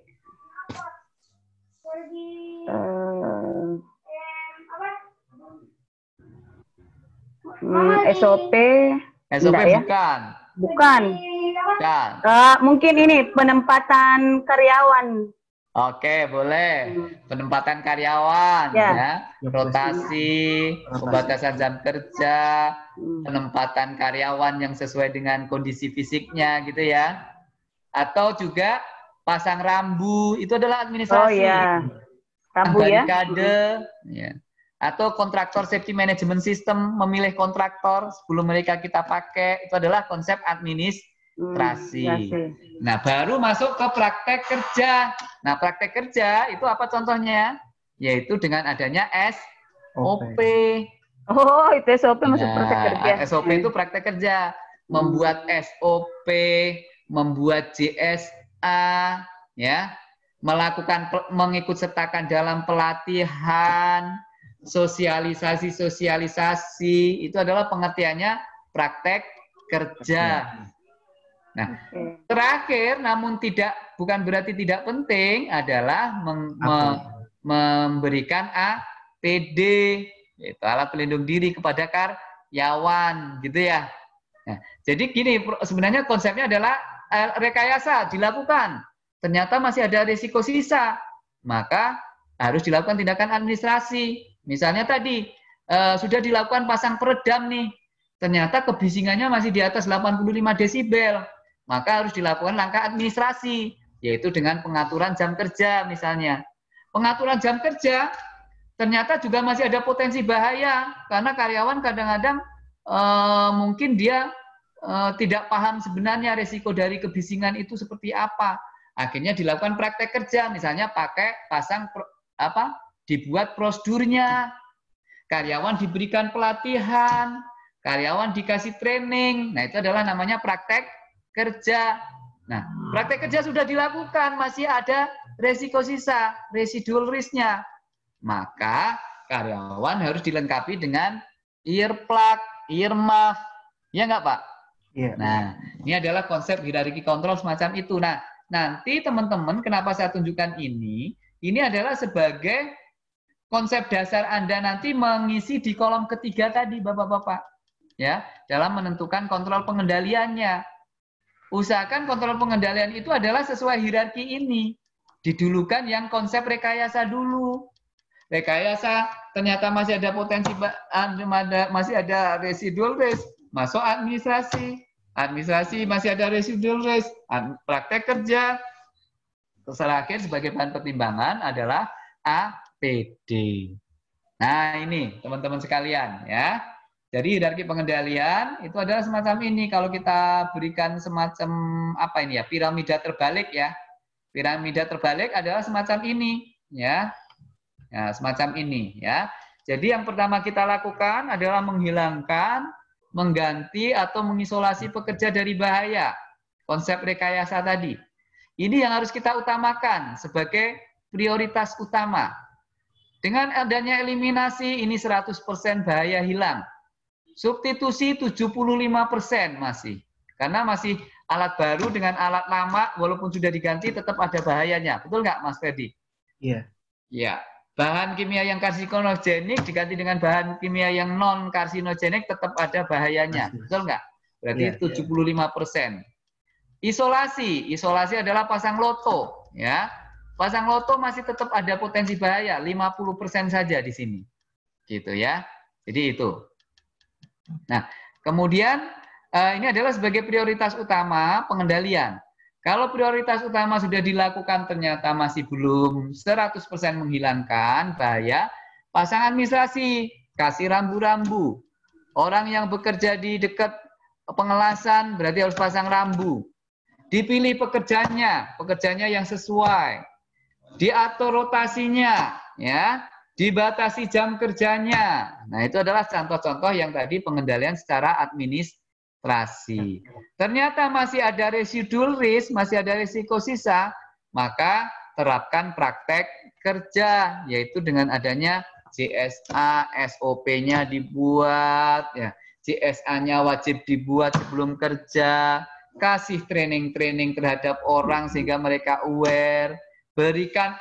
SOP SOP enggak ya? bukan. Bukan. Bukan. Mungkin ini penempatan karyawan. Oke, boleh. Penempatan karyawan, ya. Rotasi, pembatasan jam kerja, penempatan karyawan yang sesuai dengan kondisi fisiknya, gitu ya. Atau juga pasang rambu, itu adalah administrasi. Oh ya, rambu ya. Barikade, ya. Atau kontraktor safety management system, memilih kontraktor sebelum mereka kita pakai, itu adalah konsep administrasi. Nah, baru masuk ke praktek kerja. Nah, praktek kerja itu apa contohnya? Yaitu dengan adanya SOP. Oh, itu SOP masuk praktek kerja. SOP itu praktek kerja. Membuat SOP, membuat JSA, ya, mengikut sertakan dalam pelatihan, sosialisasi, itu adalah pengertiannya praktek kerja. Nah, terakhir namun bukan berarti tidak penting adalah memberikan APD, yaitu alat pelindung diri kepada karyawan, gitu ya. Nah, jadi gini, sebenarnya konsepnya adalah rekayasa dilakukan, ternyata masih ada risiko sisa, maka harus dilakukan tindakan administrasi. Misalnya tadi sudah dilakukan pasang peredam nih, ternyata kebisingannya masih di atas 85 desibel. Maka harus dilakukan langkah administrasi, yaitu dengan pengaturan jam kerja misalnya. Pengaturan jam kerja ternyata juga masih ada potensi bahaya, karena karyawan kadang-kadang mungkin dia tidak paham sebenarnya risiko dari kebisingan itu seperti apa. Akhirnya dilakukan praktek kerja, misalnya dibuat prosedurnya, karyawan diberikan pelatihan, karyawan dikasih training. Nah, itu adalah namanya praktek kerja. Nah, praktek kerja sudah dilakukan, masih ada resiko sisa, residual risk-nya. Maka karyawan harus dilengkapi dengan earplug, earmuff. Ya nggak, Pak? Iya. Nah, ini adalah konsep hierarki kontrol semacam itu. Nah, nanti teman-teman, kenapa saya tunjukkan ini adalah sebagai konsep dasar Anda nanti mengisi di kolom ketiga tadi, Bapak-Bapak. Ya, dalam menentukan kontrol pengendaliannya. Usahakan kontrol pengendalian itu adalah sesuai hierarki ini. Didulukan yang konsep rekayasa dulu. Rekayasa ternyata masih ada potensi, masih ada residual risk, masuk administrasi. Administrasi masih ada residual risk, praktek kerja. Terakhir sebagai bahan pertimbangan adalah APD. Nah, ini teman-teman sekalian ya. Jadi hierarki pengendalian itu adalah semacam ini. Kalau kita berikan semacam apa ini ya, piramida terbalik ya. Piramida terbalik adalah semacam ini ya. Ya, semacam ini ya. Jadi yang pertama kita lakukan adalah menghilangkan, mengganti atau mengisolasi pekerja dari bahaya. Konsep rekayasa tadi. Ini yang harus kita utamakan sebagai prioritas utama. Dengan adanya eliminasi ini 100% bahaya hilang. Substitusi 75% masih. Karena masih alat baru dengan alat lama walaupun sudah diganti tetap ada bahayanya. Betul nggak Mas Ferdi? Iya. Iya. Bahan kimia yang karsinogenik diganti dengan bahan kimia yang non karsinogenik tetap ada bahayanya. Betul nggak? Berarti 75%. Isolasi adalah pasang loto, ya. Pasang loto masih tetap ada potensi bahaya, 50% saja di sini. Gitu ya. Jadi itu. Nah, kemudian ini adalah sebagai prioritas utama pengendalian. Kalau prioritas utama sudah dilakukan ternyata masih belum 100% menghilangkan bahaya, pasang administrasi, kasih rambu-rambu. Orang yang bekerja di dekat pengelasan berarti harus pasang rambu. Dipilih pekerjanya yang sesuai. Diatur rotasinya, ya. Dibatasi jam kerjanya. Nah, itu adalah contoh-contoh yang tadi pengendalian secara administrasi. Ternyata masih ada residual risk, masih ada risiko sisa, maka terapkan praktek kerja, yaitu dengan adanya CSA, SOP-nya dibuat, ya. CSA-nya wajib dibuat sebelum kerja, kasih training-training terhadap orang sehingga mereka aware, berikan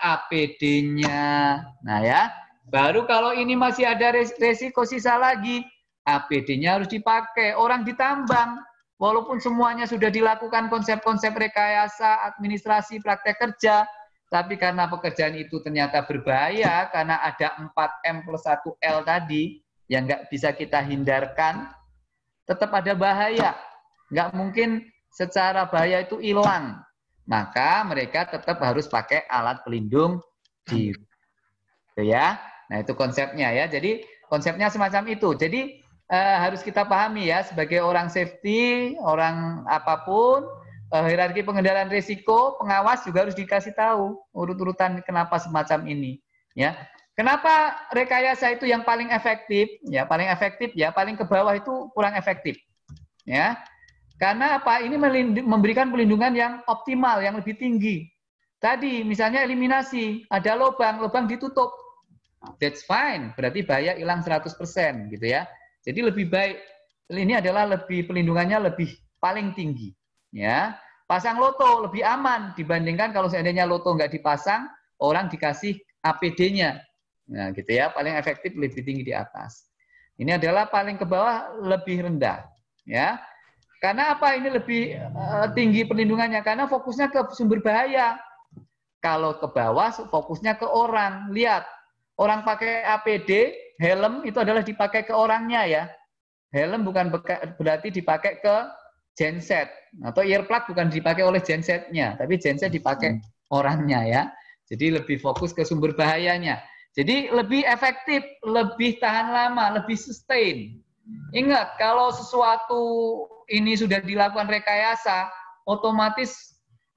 APD-nya. Nah ya, baru kalau ini masih ada resiko sisa lagi, APD-nya harus dipakai. Orang ditambang, walaupun semuanya sudah dilakukan konsep-konsep rekayasa, administrasi, praktek kerja, tapi karena pekerjaan itu ternyata berbahaya, karena ada 4M plus 1L tadi, yang nggak bisa kita hindarkan, tetap ada bahaya. Nggak mungkin secara bahaya itu hilang. Maka mereka tetap harus pakai alat pelindung diri. Gitu ya. Nah, itu konsepnya ya. Jadi konsepnya semacam itu. Jadi harus kita pahami ya, sebagai orang safety, orang apapun, hierarki pengendalian risiko, pengawas juga harus dikasih tahu urut-urutan kenapa semacam ini, ya. Kenapa rekayasa itu yang paling efektif? Ya, paling efektif ya, paling ke bawah itu kurang efektif. Ya. Karena apa? Ini memberikan pelindungan yang optimal, yang lebih tinggi. Tadi misalnya eliminasi, ada lubang ditutup. That's fine, berarti bahaya hilang 100% gitu ya. Jadi lebih baik, ini adalah lebih pelindungannya lebih paling tinggi. Ya. Pasang loto lebih aman dibandingkan kalau seandainya loto nggak dipasang, orang dikasih APD-nya. Nah gitu ya, paling efektif lebih tinggi di atas. Ini adalah paling ke bawah lebih rendah. Ya. Karena apa? Ini lebih tinggi perlindungannya. Karena fokusnya ke sumber bahaya. Kalau ke bawah, fokusnya ke orang. Lihat, orang pakai APD, helm itu adalah dipakai ke orangnya ya. Helm bukan berarti dipakai ke genset. Atau earplug bukan dipakai oleh gensetnya. Tapi genset dipakai orangnya ya. Jadi lebih fokus ke sumber bahayanya. Jadi lebih efektif, lebih tahan lama, lebih sustain. Ingat, kalau sesuatu ini sudah dilakukan rekayasa, otomatis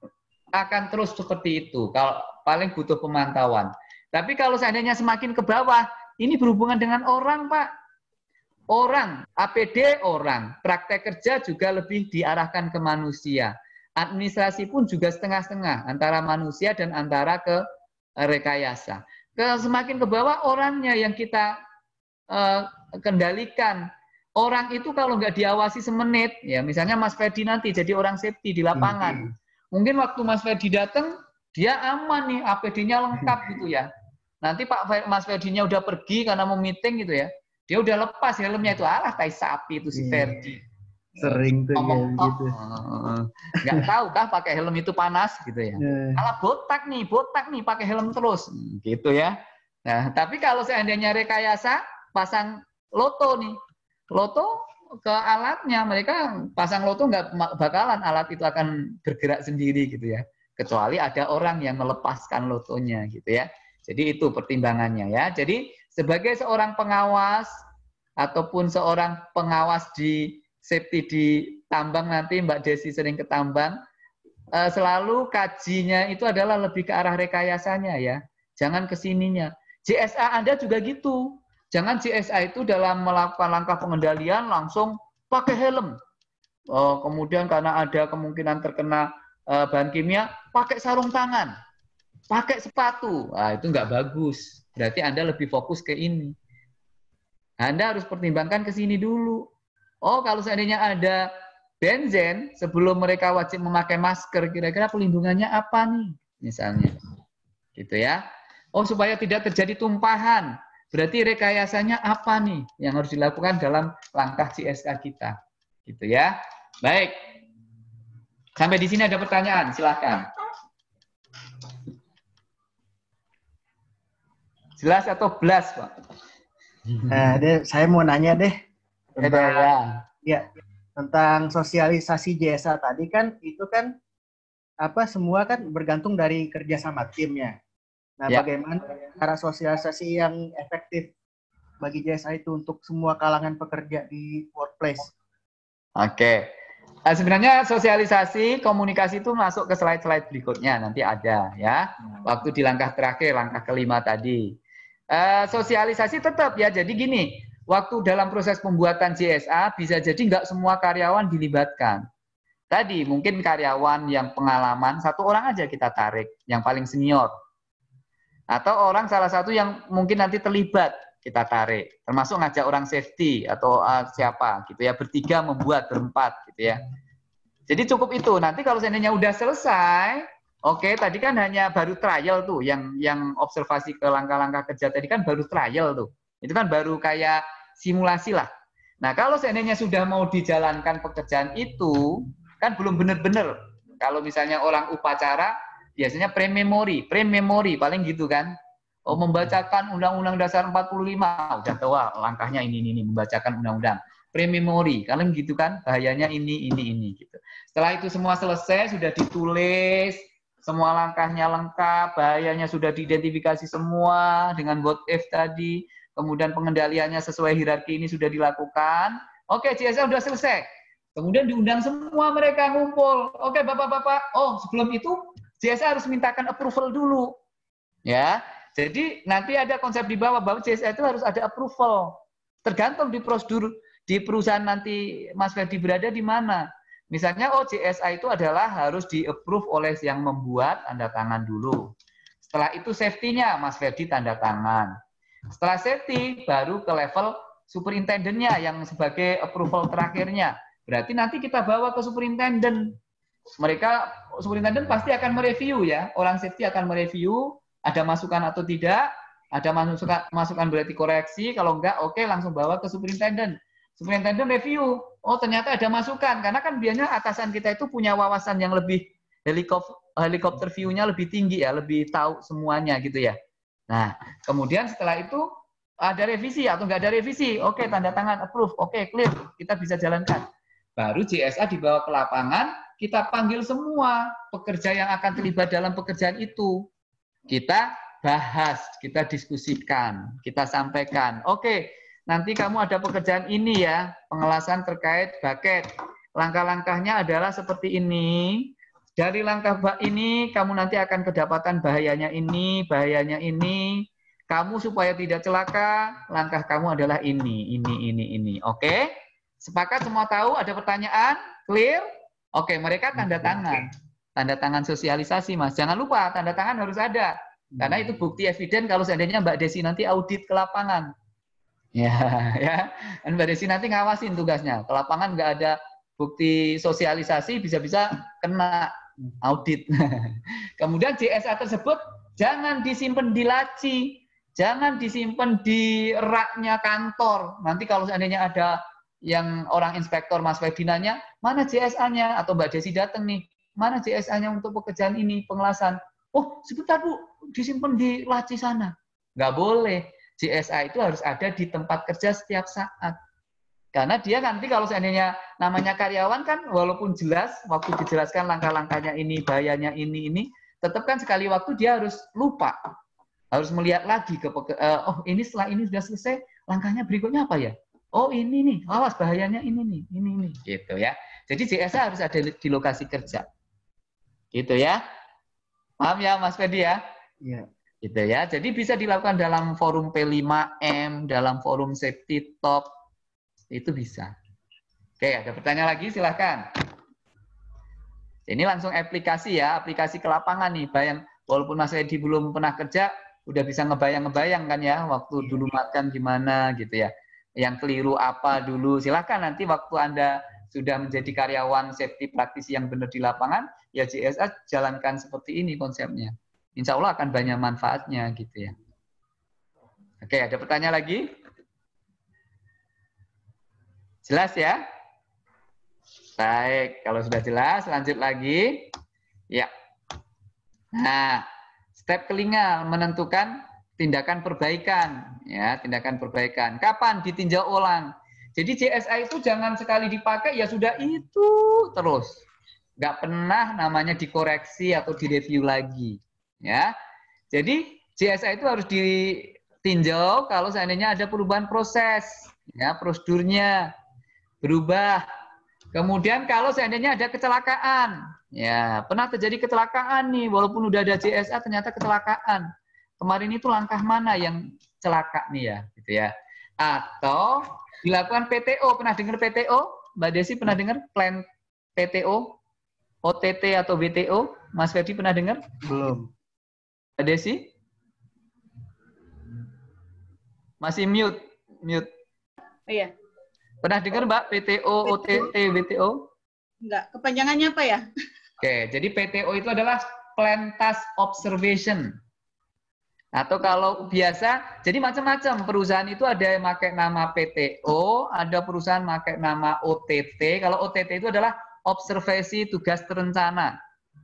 akan terus seperti itu. Kalau paling butuh pemantauan. Tapi kalau seandainya semakin ke bawah, ini berhubungan dengan orang, Pak. Orang, APD orang, praktek kerja juga lebih diarahkan ke manusia. Administrasi pun juga setengah-setengah, antara manusia dan antara ke rekayasa. Semakin ke bawah, orangnya yang kita kendalikan. Orang itu kalau nggak diawasi semenit, ya misalnya Mas Ferdi nanti jadi orang safety di lapangan. Mungkin waktu Mas Ferdi datang, dia aman nih, APD-nya lengkap gitu ya. Nanti Mas Ferdi-nya udah pergi karena mau meeting gitu ya. Dia udah lepas helmnya itu, alah tai sapi itu si Ferdi. Sering tuh ya gitu. Nggak tahu kah pakai helm itu panas gitu ya. Alah botak nih pakai helm terus gitu ya. Nah, tapi kalau seandainya rekayasa pasang loto nih. Loto ke alatnya, mereka pasang loto nggak bakalan alat itu akan bergerak sendiri gitu ya. Kecuali ada orang yang melepaskan lotonya gitu ya. Jadi itu pertimbangannya ya. Jadi sebagai seorang pengawas, ataupun seorang pengawas di safety di tambang, nanti Mbak Desi sering ke tambang, selalu kajinya itu adalah lebih ke arah rekayasanya ya. Jangan ke sininya. JSA Anda juga gitu. Jangan JSA itu dalam melakukan langkah pengendalian langsung pakai helm. Kemudian karena ada kemungkinan terkena bahan kimia, pakai sarung tangan, pakai sepatu. Nah, itu nggak bagus. Berarti Anda lebih fokus ke ini. Anda harus pertimbangkan ke sini dulu. Oh, kalau seandainya ada benzen, sebelum mereka wajib memakai masker, kira-kira pelindungannya apa nih? Misalnya. Gitu ya. Oh, supaya tidak terjadi tumpahan. Berarti rekayasanya apa nih yang harus dilakukan dalam langkah CSK kita. Gitu ya. Baik. Sampai di sini ada pertanyaan, silahkan. Jelas atau belas, Pak? Saya mau nanya deh Ya. tentang sosialisasi JSA tadi kan, itu kan semua kan bergantung dari kerjasama timnya. Nah, Ya. bagaimana cara sosialisasi yang efektif bagi JSA itu untuk semua kalangan pekerja di workplace? Oke. Sebenarnya sosialisasi, komunikasi itu masuk ke slide-slide berikutnya, nanti ada ya. Waktu di langkah terakhir, langkah kelima tadi. Sosialisasi tetap ya, jadi gini, waktu dalam proses pembuatan JSA bisa jadi nggak semua karyawan dilibatkan. Tadi mungkin karyawan yang pengalaman, satu orang aja kita tarik, yang paling senior. Atau orang salah satu yang mungkin nanti terlibat, kita tarik. Termasuk ngajak orang safety atau siapa gitu ya, bertiga membuat, berempat gitu ya. Jadi cukup itu. Nanti kalau seandainya udah selesai, oke, tadi kan hanya baru trial tuh, yang observasi ke langkah-langkah kerja tadi kan baru trial tuh. Itu kan baru kayak simulasi lah. Nah, kalau seandainya sudah mau dijalankan pekerjaan itu, kan belum benar-benar. Kalau misalnya orang upacara, biasanya pre-memori paling gitu kan. Oh, membacakan Undang-Undang Dasar 45, udah tahu langkahnya ini, membacakan undang-undang. Pre-memori, kalian gitu kan, bahayanya ini gitu. Setelah itu semua selesai, sudah ditulis, semua langkahnya lengkap, bahayanya sudah diidentifikasi semua dengan what if tadi, kemudian pengendaliannya sesuai hierarki ini sudah dilakukan. Oke, JSA sudah selesai. Kemudian diundang semua mereka ngumpul. Oke, Bapak-bapak, sebelum itu JSA harus mintakan approval dulu. Ya. Jadi nanti ada konsep di bawah bahwa JSA itu harus ada approval. Tergantung di prosedur di perusahaan nanti Mas Ferdi berada di mana. Misalnya JSA itu adalah harus di-approve oleh yang membuat, tanda tangan dulu. Setelah itu safety-nya Mas Ferdi tanda tangan. Setelah safety baru ke level superintendentnya yang sebagai approval terakhirnya. Berarti nanti kita bawa ke superintendent. Superintendent pasti akan mereview ya. Orang safety akan mereview ada masukan atau tidak, ada masukan berarti koreksi, kalau enggak oke langsung bawa ke superintendent. Superintendent review, ternyata ada masukan, karena kan biasanya atasan kita itu punya wawasan yang lebih helikopter view-nya lebih tinggi ya, lebih tahu semuanya gitu ya. Nah, kemudian setelah itu ada revisi atau enggak ada revisi, oke tanda tangan approve, oke clear, kita bisa jalankan. Baru JSA dibawa ke lapangan, kita panggil semua pekerja yang akan terlibat dalam pekerjaan itu. Kita bahas, kita diskusikan, kita sampaikan. Oke, nanti kamu ada pekerjaan ini ya, pengelasan terkait bucket. Langkah-langkahnya adalah seperti ini. Dari langkah ini, kamu nanti akan kedapatan bahayanya ini. Kamu supaya tidak celaka, langkah kamu adalah ini. Oke? Sepakat semua tahu? Ada pertanyaan? Clear? Oke, mereka tanda tangan. Tanda tangan sosialisasi, Mas. Jangan lupa, tanda tangan harus ada. Karena itu bukti eviden kalau seandainya Mbak Desi nanti audit ke lapangan. Ya. Dan Mbak Desi nanti ngawasin tugasnya. Ke lapangan nggak ada bukti sosialisasi, bisa-bisa kena audit. Kemudian JSA tersebut jangan disimpan di laci. Jangan disimpan di raknya kantor. Nanti kalau seandainya ada yang orang inspektor Mas Ferdinanya, mana JSA-nya? Atau Mbak Desi datang nih, mana JSA-nya untuk pekerjaan ini, pengelasan? Oh, sebentar Bu, disimpan di laci sana. Nggak boleh. JSA itu harus ada di tempat kerja setiap saat. Karena dia nanti kalau seandainya namanya karyawan kan, walaupun jelas, waktu dijelaskan langkah-langkahnya ini, bahayanya ini, tetap kan sekali waktu dia harus lupa. Harus melihat lagi ke ini setelah ini sudah selesai, langkahnya berikutnya apa ya? Oh ini nih, awas bahayanya ini nih, ini gitu ya. Jadi JSA harus ada di lokasi kerja. Gitu ya. Paham ya Mas Fedi ya? Iya. Gitu ya. Jadi bisa dilakukan dalam forum P5M, dalam forum safety talk, itu bisa. Oke, ada pertanyaan lagi silahkan. Ini langsung aplikasi ya, aplikasi ke lapangan nih. Walaupun Mas Fedi belum pernah kerja, udah bisa ngebayang-ngebayang kan ya, waktu dulu makan gimana gitu ya. Yang keliru apa dulu. Silahkan nanti waktu Anda sudah menjadi karyawan safety praktisi yang benar di lapangan, ya JSA jalankan seperti ini konsepnya. Insya Allah akan banyak manfaatnya gitu ya. Oke, ada pertanyaan lagi? Jelas ya? Baik, kalau sudah jelas, lanjut lagi. Ya. Nah, step kelima menentukan tindakan perbaikan. Ya, tindakan perbaikan. Kapan ditinjau ulang? Jadi JSA itu jangan sekali dipakai, ya sudah itu terus. Nggak pernah namanya dikoreksi atau direview lagi. Ya, jadi JSA itu harus ditinjau kalau seandainya ada perubahan proses. Ya, prosedurnya berubah. Kemudian kalau seandainya ada kecelakaan, ya pernah terjadi kecelakaan nih, walaupun udah ada JSA ternyata kecelakaan. Kemarin itu langkah mana yang celaka nih ya, gitu ya. Atau dilakukan PTO, pernah dengar PTO? Mbak Desi pernah dengar plan PTO, OTT atau WTO? Mas Ferdi pernah dengar? Belum. Mbak Desi? Masih mute. Oh, iya. Pernah dengar Mbak PTO, OTT, WTO? Enggak, kepanjangannya apa ya? Oke, jadi PTO itu adalah Plan Task Observation. Atau kalau biasa, jadi macam-macam perusahaan itu ada yang pakai nama PTO, ada perusahaan pakai nama OTT. Kalau OTT itu adalah Observasi Tugas Terencana.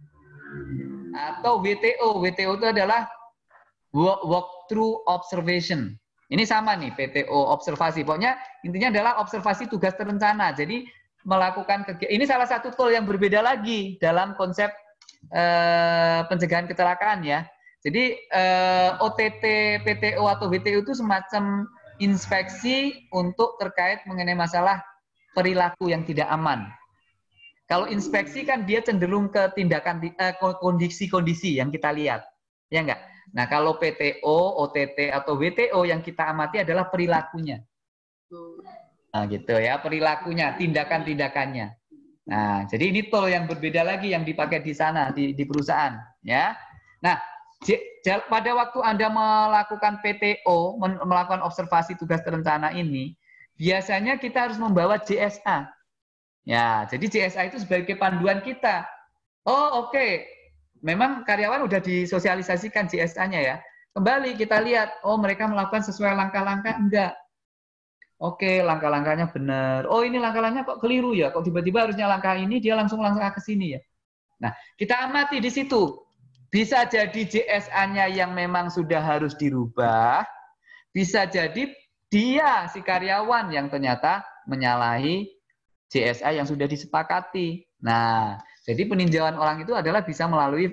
Atau WTO, WTO itu adalah Walkthrough Observation. Ini sama nih, PTO observasi. Pokoknya intinya adalah observasi tugas terencana. Jadi melakukan kegiatan. Ini salah satu tool yang berbeda lagi dalam konsep pencegahan kecelakaan ya. Jadi OTT, PTO atau WTO itu semacam inspeksi untuk terkait mengenai masalah perilaku yang tidak aman. Kalau inspeksi kan dia cenderung ke tindakan kondisi-kondisi yang kita lihat. Ya enggak? Nah, kalau PTO, OTT, atau WTO yang kita amati adalah perilakunya. Nah, gitu ya, perilakunya, tindakan-tindakannya. Nah, jadi ini tool yang berbeda lagi yang dipakai di sana, di perusahaan. Ya. Nah, pada waktu Anda melakukan PTO, melakukan observasi tugas terencana ini, biasanya kita harus membawa JSA. Ya, jadi JSA itu sebagai panduan kita. Oh, oke. Memang karyawan udah disosialisasikan JSA-nya ya. Kembali kita lihat, oh mereka melakukan sesuai langkah-langkah, enggak. Oke, langkah-langkahnya benar. Oh ini langkah-langkahnya kok keliru ya, kok tiba-tiba harusnya langkah ini, dia langsung langkah ke sini ya. Nah, kita amati di situ. Bisa jadi JSA-nya yang memang sudah harus dirubah, bisa jadi dia, si karyawan yang ternyata menyalahi JSA yang sudah disepakati. Nah, jadi peninjauan ulang itu adalah bisa melalui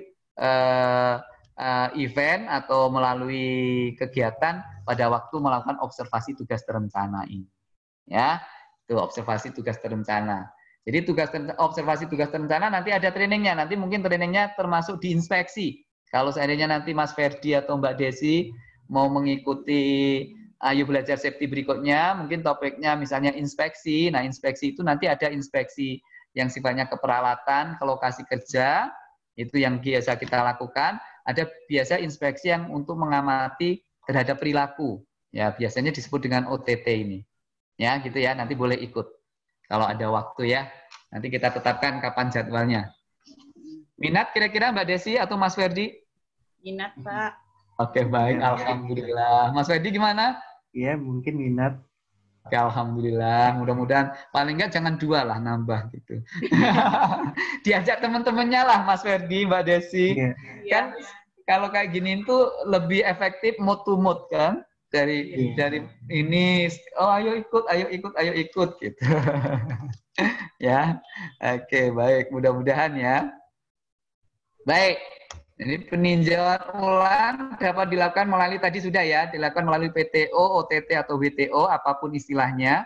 event atau melalui kegiatan pada waktu melakukan observasi tugas terencana ini. Ya, itu observasi tugas terencana. Jadi observasi tugas terencana nanti ada trainingnya. Nanti mungkin trainingnya termasuk di inspeksi. Kalau seandainya nanti Mas Ferdi atau Mbak Desi mau mengikuti Ayo Belajar Safety berikutnya, mungkin topiknya misalnya inspeksi. Nah, inspeksi itu nanti ada inspeksi yang sifatnya keperalatan, ke lokasi kerja, itu yang biasa kita lakukan. Ada biasa inspeksi yang untuk mengamati terhadap perilaku. Ya, biasanya disebut dengan OTT ini. Ya, gitu ya, nanti boleh ikut. Kalau ada waktu ya, nanti kita tetapkan kapan jadwalnya. Minat kira-kira Mbak Desi atau Mas Ferdi? Minat, Pak. Oke, baik. Alhamdulillah. Mas Ferdi gimana? Iya, mungkin minat. Oke, alhamdulillah. Mudah-mudahan paling enggak jangan 2 lah nambah gitu. Diajak teman-temannya lah Mas Ferdi, Mbak Desi. Iya. Kan kalau kayak gini tuh lebih efektif mood to mood kan? Dari ini, oh ayo ikut gitu. Ya. Oke, baik. Mudah-mudahan ya. Baik. Ini peninjauan ulang dapat dilakukan melalui tadi sudah ya, dilakukan melalui PTO, OTT atau WTO, apapun istilahnya.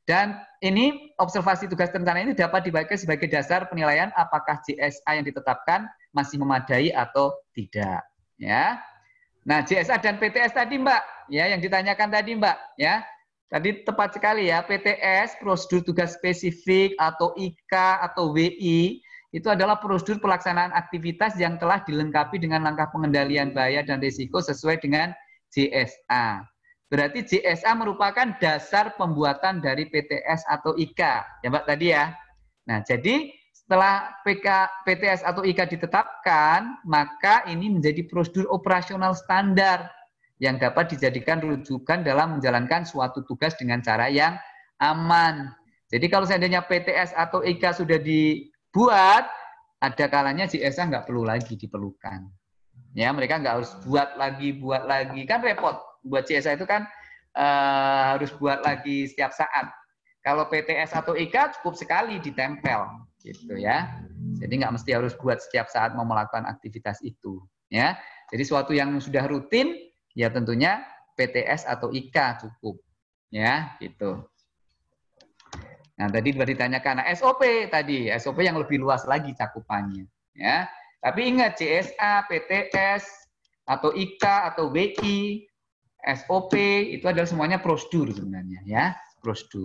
Dan ini observasi tugas terencana ini dapat dipakai sebagai dasar penilaian apakah JSA yang ditetapkan masih memadai atau tidak. Ya. Nah, JSA dan PTS tadi, Mbak, ya yang ditanyakan tadi, Mbak, ya. Tadi tepat sekali ya, PTS, prosedur tugas spesifik atau IK atau WI, itu adalah prosedur pelaksanaan aktivitas yang telah dilengkapi dengan langkah pengendalian bahaya dan risiko sesuai dengan JSA. Berarti JSA merupakan dasar pembuatan dari PTS atau IK, ya Mbak tadi ya. Nah, jadi setelah PTS atau IK ditetapkan, maka ini menjadi prosedur operasional standar yang dapat dijadikan rujukan dalam menjalankan suatu tugas dengan cara yang aman. Jadi kalau seandainya PTS atau IK sudah dibuat, ada kalanya JSA nggak perlu lagi diperlukan. Ya, mereka nggak harus buat lagi, kan repot. Buat JSA itu kan harus buat lagi setiap saat. Kalau PTS atau IK cukup sekali ditempel, gitu ya. Jadi nggak mesti harus buat setiap saat mau melakukan aktivitas itu, ya. Jadi suatu yang sudah rutin, ya tentunya PTS atau IK cukup, ya, gitu. Nah tadi sudah ditanyakan, nah, SOP tadi, SOP yang lebih luas lagi cakupannya, ya. Tapi ingat JSA, PTS atau IK atau WI, SOP itu adalah semuanya prosedur sebenarnya, ya, prosedur.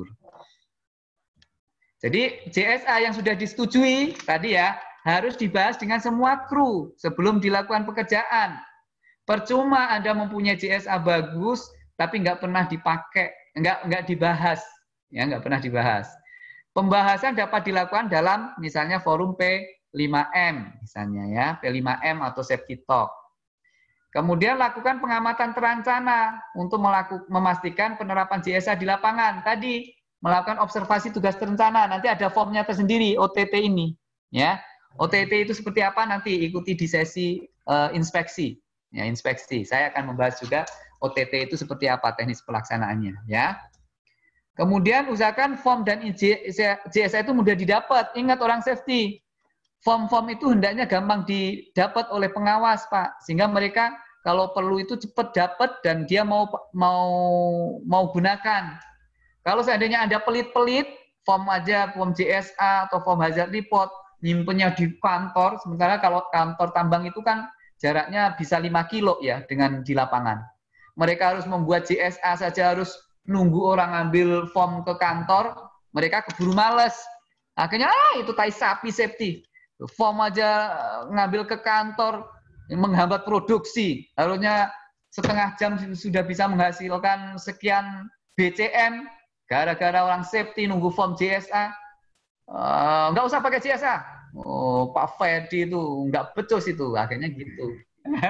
Jadi JSA yang sudah disetujui tadi ya harus dibahas dengan semua kru sebelum dilakukan pekerjaan. Percuma Anda mempunyai JSA bagus tapi nggak pernah dipakai, nggak dibahas, ya nggak pernah dibahas. Pembahasan dapat dilakukan dalam misalnya forum P5M misalnya ya, P5M atau Safety Talk. Kemudian lakukan pengamatan terancana untuk memastikan penerapan JSA di lapangan. Tadi melakukan observasi tugas terencana, nanti ada formnya tersendiri OTT ini, ya. OTT itu seperti apa nanti ikuti di sesi inspeksi, ya inspeksi. Saya akan membahas juga OTT itu seperti apa teknis pelaksanaannya, ya. Kemudian usahakan form dan JSA itu mudah didapat. Ingat orang safety, form-form itu hendaknya gampang didapat oleh pengawas, Pak, sehingga mereka kalau perlu itu cepat dapat dan dia mau gunakan. Kalau seandainya Anda pelit-pelit, form aja, form JSA atau form hazard report, nyimpennya di kantor, sementara kalau kantor tambang itu kan jaraknya bisa 5 kilo ya dengan di lapangan. Mereka harus membuat JSA saja harus nunggu orang ambil form ke kantor, mereka keburu males. Akhirnya, itu tai sapi safety. Form aja ngambil ke kantor, menghambat produksi. Harusnya setengah jam sudah bisa menghasilkan sekian BCM, gara-gara orang safety nunggu form JSA, nggak usah pakai JSA. Oh, Pak Ferdi itu nggak becus itu, akhirnya gitu.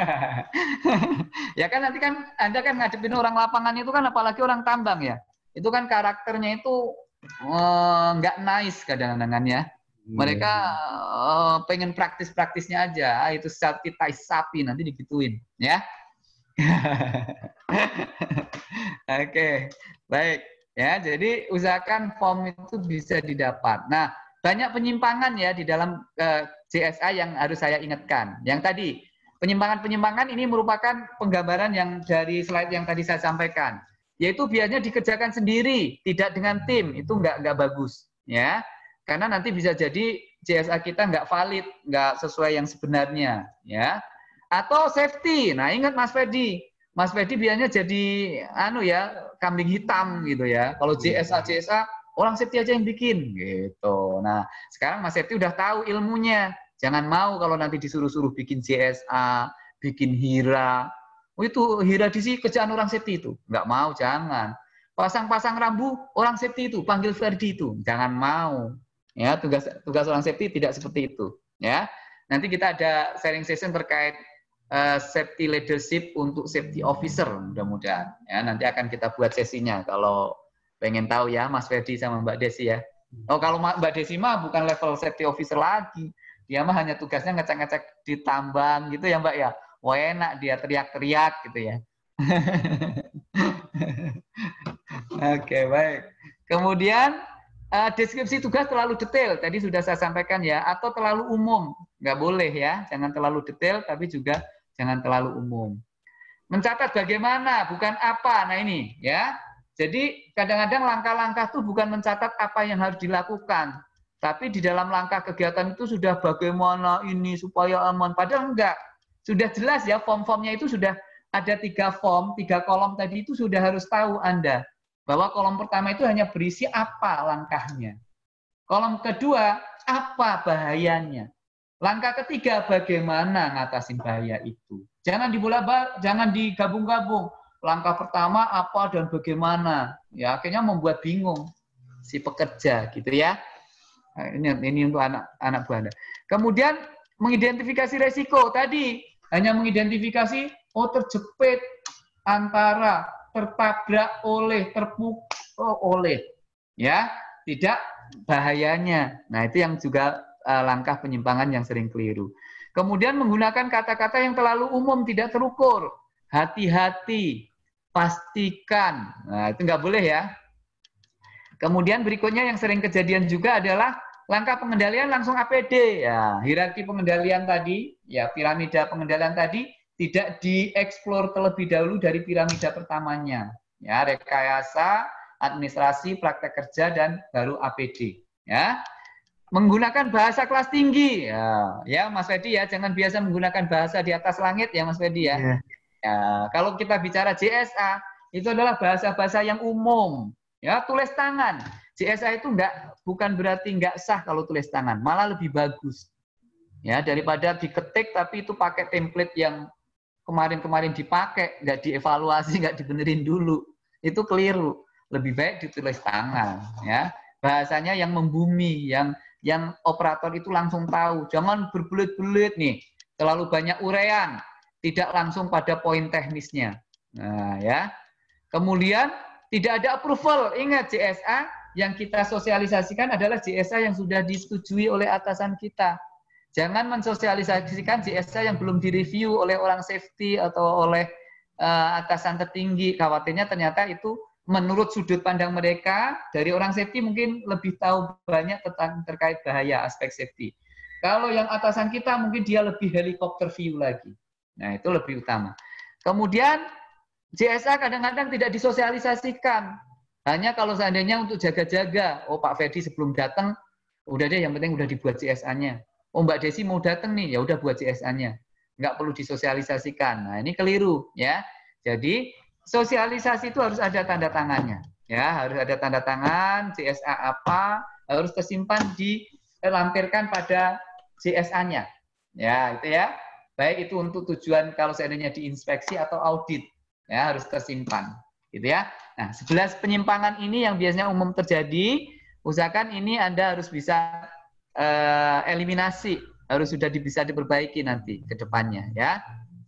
Ya kan nanti kan Anda kan ngadepin orang lapangan itu kan apalagi orang tambang ya. Itu kan karakternya itu nggak nice kadang-kadang ya. Mereka pengen praktis-praktisnya aja, itu seperti tai sapi nanti digituin, ya. Oke, baik. Ya, jadi usahakan form itu bisa didapat. Nah, banyak penyimpangan ya di dalam JSA yang harus saya ingatkan. Yang tadi, penyimpangan-penyimpangan ini merupakan penggambaran yang dari slide yang tadi saya sampaikan. Yaitu biasanya dikerjakan sendiri, tidak dengan tim, itu nggak bagus. Ya, karena nanti bisa jadi JSA kita nggak valid, nggak sesuai yang sebenarnya. Ya, atau safety. Nah, ingat Mas Ferdi. Mas Ferdi biasanya jadi kambing hitam gitu ya. Kalau JSA orang safety aja yang bikin gitu. Nah, sekarang Mas Ferdi udah tahu ilmunya. Jangan mau kalau nanti disuruh-suruh bikin JSA, bikin HIRA. Oh, itu HIRA di sini kerjaan orang safety itu. Nggak mau, jangan. Pasang-pasang rambu orang safety itu, panggil Ferdi itu. Jangan mau. Ya, tugas orang safety tidak seperti itu, ya. Nanti kita ada sharing session terkait safety leadership untuk safety officer mudah-mudahan ya, nanti akan kita buat sesinya kalau pengen tahu ya Mas Ferdi sama Mbak Desi ya. Oh, kalau Mbak Desi mah bukan level safety officer lagi, dia mah hanya tugasnya ngecek-ngecek di tambang gitu ya Mbak ya. Wah, enak dia teriak-teriak gitu ya. Oke, baik. Kemudian deskripsi tugas terlalu detail tadi sudah saya sampaikan ya, atau terlalu umum, nggak boleh ya, jangan terlalu detail tapi juga jangan terlalu umum. Mencatat bagaimana, bukan apa. Nah ini ya, Jadi kadang-kadang langkah-langkah itu bukan mencatat apa yang harus dilakukan, tapi di dalam langkah kegiatan itu sudah bagaimana ini supaya aman. Padahal enggak, sudah jelas ya form-formnya itu sudah ada 3 form, 3 kolom tadi itu sudah harus tahu Anda bahwa kolom pertama itu hanya berisi apa langkahnya. Kolom kedua apa bahayanya. Langkah ketiga bagaimana ngatasin bahaya itu. Jangan jangan digabung-gabung. Langkah pertama apa dan bagaimana. Ya akhirnya membuat bingung si pekerja gitu ya. Nah, ini untuk anak buah Anda. Kemudian mengidentifikasi resiko tadi hanya mengidentifikasi terjepit antara tertabrak oleh terpukul oleh ya tidak bahayanya. Nah itu yang juga langkah penyimpangan yang sering keliru. Kemudian menggunakan kata-kata yang terlalu umum tidak terukur. Hati-hati, pastikan. Nah itu nggak boleh ya. Kemudian berikutnya yang sering kejadian juga adalah langkah pengendalian langsung APD. Ya, hierarki pengendalian tadi, ya piramida pengendalian tadi tidak dieksplor terlebih dahulu dari piramida pertamanya. Ya, rekayasa, administrasi, praktek kerja dan baru APD. Ya. Menggunakan bahasa kelas tinggi. Ya, Mas Fedi ya, jangan biasa menggunakan bahasa di atas langit ya Mas Fedi ya. Yeah. Ya, kalau kita bicara JSA itu adalah bahasa-bahasa yang umum. Ya, tulis tangan. JSA itu bukan berarti nggak sah kalau tulis tangan, malah lebih bagus. Ya, daripada diketik tapi itu pakai template yang kemarin-kemarin dipakai, nggak dievaluasi, nggak dibenerin dulu. Itu keliru. Lebih baik ditulis tangan, ya. Bahasanya yang membumi, yang operator itu langsung tahu. Jangan berbelit-belit nih, terlalu banyak uraian, tidak langsung pada poin teknisnya. Nah, ya. Kemudian tidak ada approval. Ingat JSA yang kita sosialisasikan adalah JSA yang sudah disetujui oleh atasan kita. Jangan mensosialisasikan JSA yang belum direview oleh orang safety atau oleh atasan tertinggi. Khawatirnya ternyata itu menurut sudut pandang mereka, dari orang safety mungkin lebih tahu banyak tentang terkait bahaya aspek safety. Kalau yang atasan kita mungkin dia lebih helikopter view lagi. Nah itu lebih utama. Kemudian JSA kadang-kadang tidak disosialisasikan. Hanya kalau seandainya untuk jaga-jaga, Pak Fedi sebelum datang, udah deh yang penting udah dibuat JSA-nya. Mbak Desi mau datang nih, ya udah buat JSA-nya. Nggak perlu disosialisasikan. Nah ini keliru ya. Jadi sosialisasi itu harus ada tanda tangannya. Ya, harus ada tanda tangan, JSA apa, harus tersimpan dilampirkan pada JSA-nya. Ya, itu ya. Baik itu untuk tujuan kalau seandainya diinspeksi atau audit. Ya, harus tersimpan. Gitu ya. Nah, 11 penyimpangan ini yang biasanya umum terjadi, usahakan ini Anda harus bisa eliminasi, harus sudah bisa diperbaiki nanti ke depannya ya.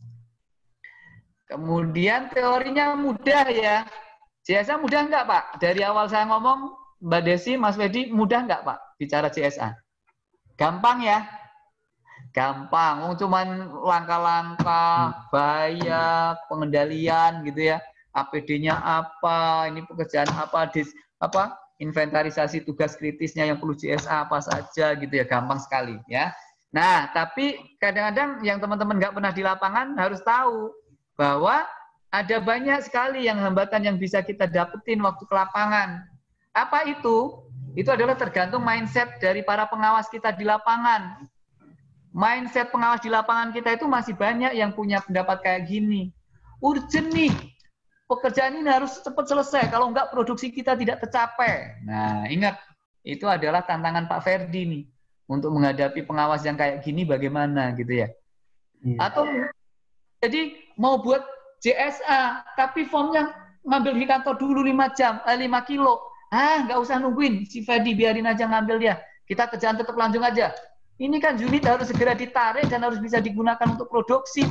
Kemudian teorinya mudah ya. JSA mudah enggak Pak? Dari awal saya ngomong, Mbak Desi, Mas Fedi, mudah enggak Pak bicara JSA? Gampang ya? Gampang. Cuman langkah-langkah, bahaya, pengendalian gitu ya. APD-nya apa, ini pekerjaan apa, inventarisasi tugas kritisnya yang perlu JSA apa saja gitu ya. Gampang sekali ya. Nah, tapi kadang-kadang yang teman-teman nggak pernah di lapangan harus tahu bahwa ada banyak sekali yang hambatan yang bisa kita dapetin waktu ke lapangan. Apa itu? Itu adalah tergantung mindset dari para pengawas kita di lapangan. Mindset pengawas di lapangan kita itu masih banyak yang punya pendapat kayak gini. Urgent nih, pekerjaan ini harus cepat selesai, kalau enggak produksi kita tidak tercapai. Nah, ingat, itu adalah tantangan Pak Ferdi nih. Untuk menghadapi pengawas yang kayak gini bagaimana gitu ya. Atau jadi mau buat JSA, tapi formnya ngambil di kantor dulu 5 jam, 5 kilo. Nggak usah nungguin, si Fedi biarin aja ngambil dia. Kita kerjaan tetap lanjut aja. Ini kan unit harus segera ditarik dan harus bisa digunakan untuk produksi.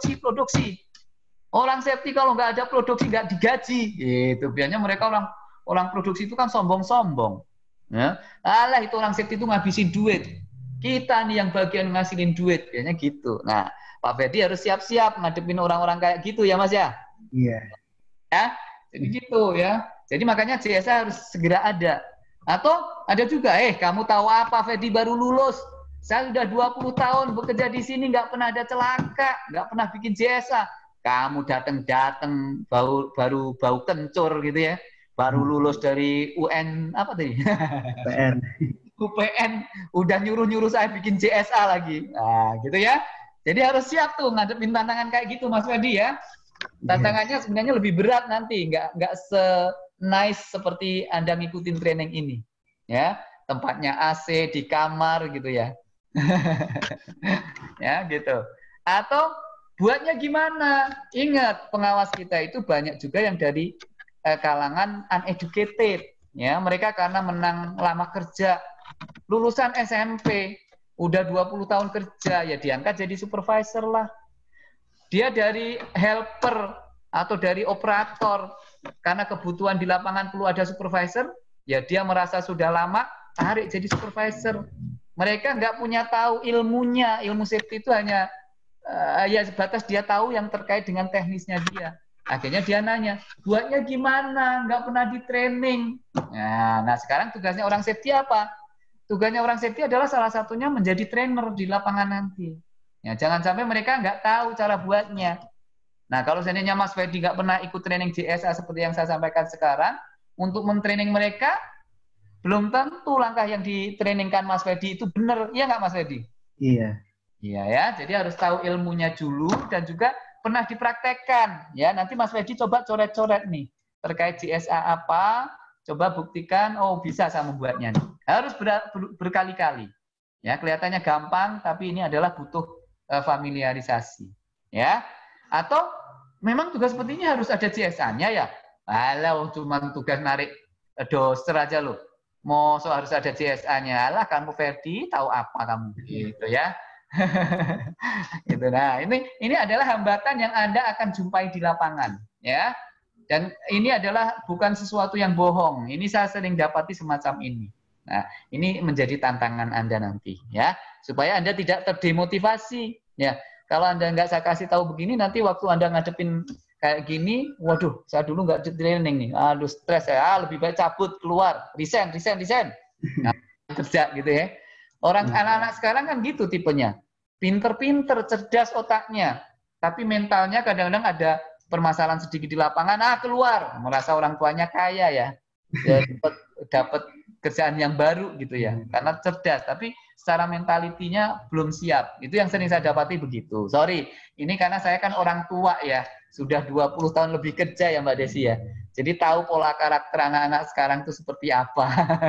Orang safety kalau nggak ada produksi nggak digaji. Itu biasanya mereka orang produksi itu kan sombong-sombong. Ya. Alah itu orang safety itu ngabisin duit. Kita nih yang bagian ngasilin duit, biasanya gitu. Nah, Pak Ferdi harus siap-siap ngadepin orang-orang kayak gitu ya Mas ya? Iya. Ya, jadi gitu ya. Jadi makanya JSA harus segera ada. Atau ada juga, kamu tahu apa Ferdi baru lulus? Saya sudah 20 tahun bekerja di sini nggak pernah ada celaka, nggak pernah bikin JSA. Kamu datang baru bau kencur gitu ya. baru lulus dari UN apa tadi? PN. UPN udah nyuruh-nyuruh saya bikin CSA lagi. Nah, gitu ya. Jadi harus siap tuh ngadepin tantangan kayak gitu, Mas Fedi ya. Tantangannya sebenarnya lebih berat nanti, nggak se-nice seperti Anda ngikutin training ini. Ya, tempatnya AC di kamar gitu ya. Ya, gitu. Atau buatnya gimana? Ingat, pengawas kita itu banyak juga yang dari kalangan uneducated, ya. Mereka karena menang lama kerja, lulusan SMP, udah 20 tahun kerja, ya diangkat jadi supervisor lah. Dia dari helper atau dari operator, karena kebutuhan di lapangan perlu ada supervisor, ya dia merasa sudah lama, tarik jadi supervisor. Mereka nggak punya tahu ilmunya, ilmu safety itu hanya ya sebatas dia tahu yang terkait dengan teknisnya dia. Akhirnya dia nanya, buatnya gimana? Nggak pernah di training. Nah, sekarang tugasnya orang safety apa? Tugasnya orang safety adalah salah satunya menjadi trainer di lapangan nanti. Ya, jangan sampai mereka nggak tahu cara buatnya. Nah, kalau seandainya Mas Fedi nggak pernah ikut training JSA seperti yang saya sampaikan sekarang, untuk mentraining mereka, belum tentu langkah yang ditrainingkan Mas Fedi itu benar. Iya nggak Mas Fedi? Iya. Iya ya, jadi harus tahu ilmunya dulu dan juga pernah dipraktekkan. Ya, nanti Mas Fedi coba coret-coret nih terkait GSA apa, coba buktikan. Oh, bisa saya membuatnya nih. Harus berkali-kali. Ya, kelihatannya gampang, tapi ini adalah butuh familiarisasi. Ya, atau memang tugas seperti ini harus ada GSA-nya ya. Alah, cuma tugas narik doser aja loh. Mau harus ada GSA-nya. Alah, kamu Ferdi tahu apa kamu gitu ya. Gitu. Nah, ini adalah hambatan yang Anda akan jumpai di lapangan, ya. Dan ini adalah bukan sesuatu yang bohong. Ini saya sering dapati semacam ini. Nah, ini menjadi tantangan Anda nanti, ya, supaya Anda tidak terdemotivasi, ya. Kalau Anda nggak saya kasih tahu begini, nanti waktu Anda ngadepin kayak gini, waduh, saya dulu nggak training nih, aduh stres ya, lebih baik cabut keluar, resign. Nah, kerja gitu ya. Orang anak-anak sekarang kan gitu tipenya. Pinter-pinter, cerdas otaknya. Tapi mentalnya kadang-kadang ada permasalahan sedikit di lapangan, keluar. Merasa orang tuanya kaya ya. Dapat kerjaan yang baru gitu ya. Karena cerdas, tapi secara mentalitinya belum siap. Itu yang sering saya dapati begitu. Sorry, ini karena saya kan orang tua ya. Sudah 20 tahun lebih kerja ya Mbak Desi ya. Jadi tahu pola karakter anak-anak sekarang itu seperti apa.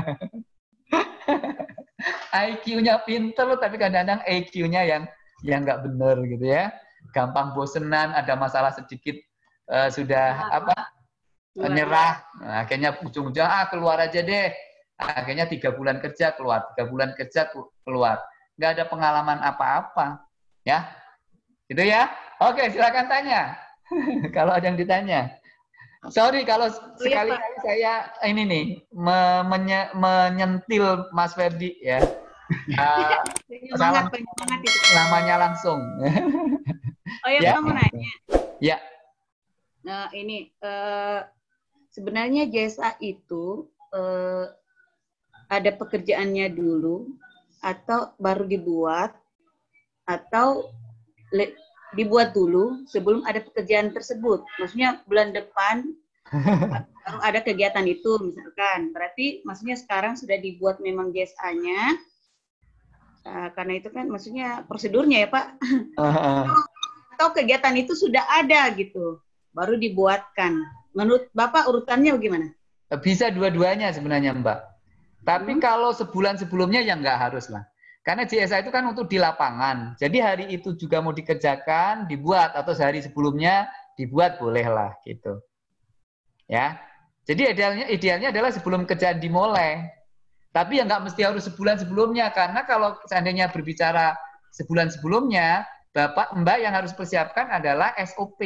IQ-nya pinter, tapi kadang-kadang EQ-nya yang nggak bener gitu ya. Gampang bosenan, ada masalah sedikit sudah nyerah. Nah, akhirnya ujung-ujung keluar aja deh. Akhirnya 3 bulan kerja keluar, 3 bulan kerja keluar. Nggak ada pengalaman apa-apa, ya. Gitu ya. Oke, silakan tanya. Kalau ada yang ditanya. Sorry kalau sekali-kali saya ini nih menyentil Mas Ferdi ya. Penyemangat itu. Namanya langsung. Oh ya, kamu nanya. Ya. Nah ini sebenarnya JSA itu ada pekerjaannya dulu atau baru dibuat atau dibuat dulu sebelum ada pekerjaan tersebut. Maksudnya bulan depan baru ada kegiatan itu misalkan. Berarti maksudnya sekarang sudah dibuat memang JSA-nya. Karena itu kan maksudnya prosedurnya ya Pak. Atau kegiatan itu sudah ada gitu. Baru dibuatkan. Menurut Bapak urutannya bagaimana? Bisa dua-duanya sebenarnya Mbak. Tapi kalau sebulan sebelumnya ya nggak harus lah. Karena JSA itu kan untuk di lapangan. Jadi hari itu juga mau dikerjakan, dibuat, atau sehari sebelumnya dibuat, bolehlah gitu. Ya. Jadi idealnya adalah sebelum kerjaan dimulai. Tapi ya nggak mesti harus sebulan sebelumnya. Karena kalau seandainya berbicara sebulan sebelumnya, Bapak, Mbak yang harus persiapkan adalah SOP.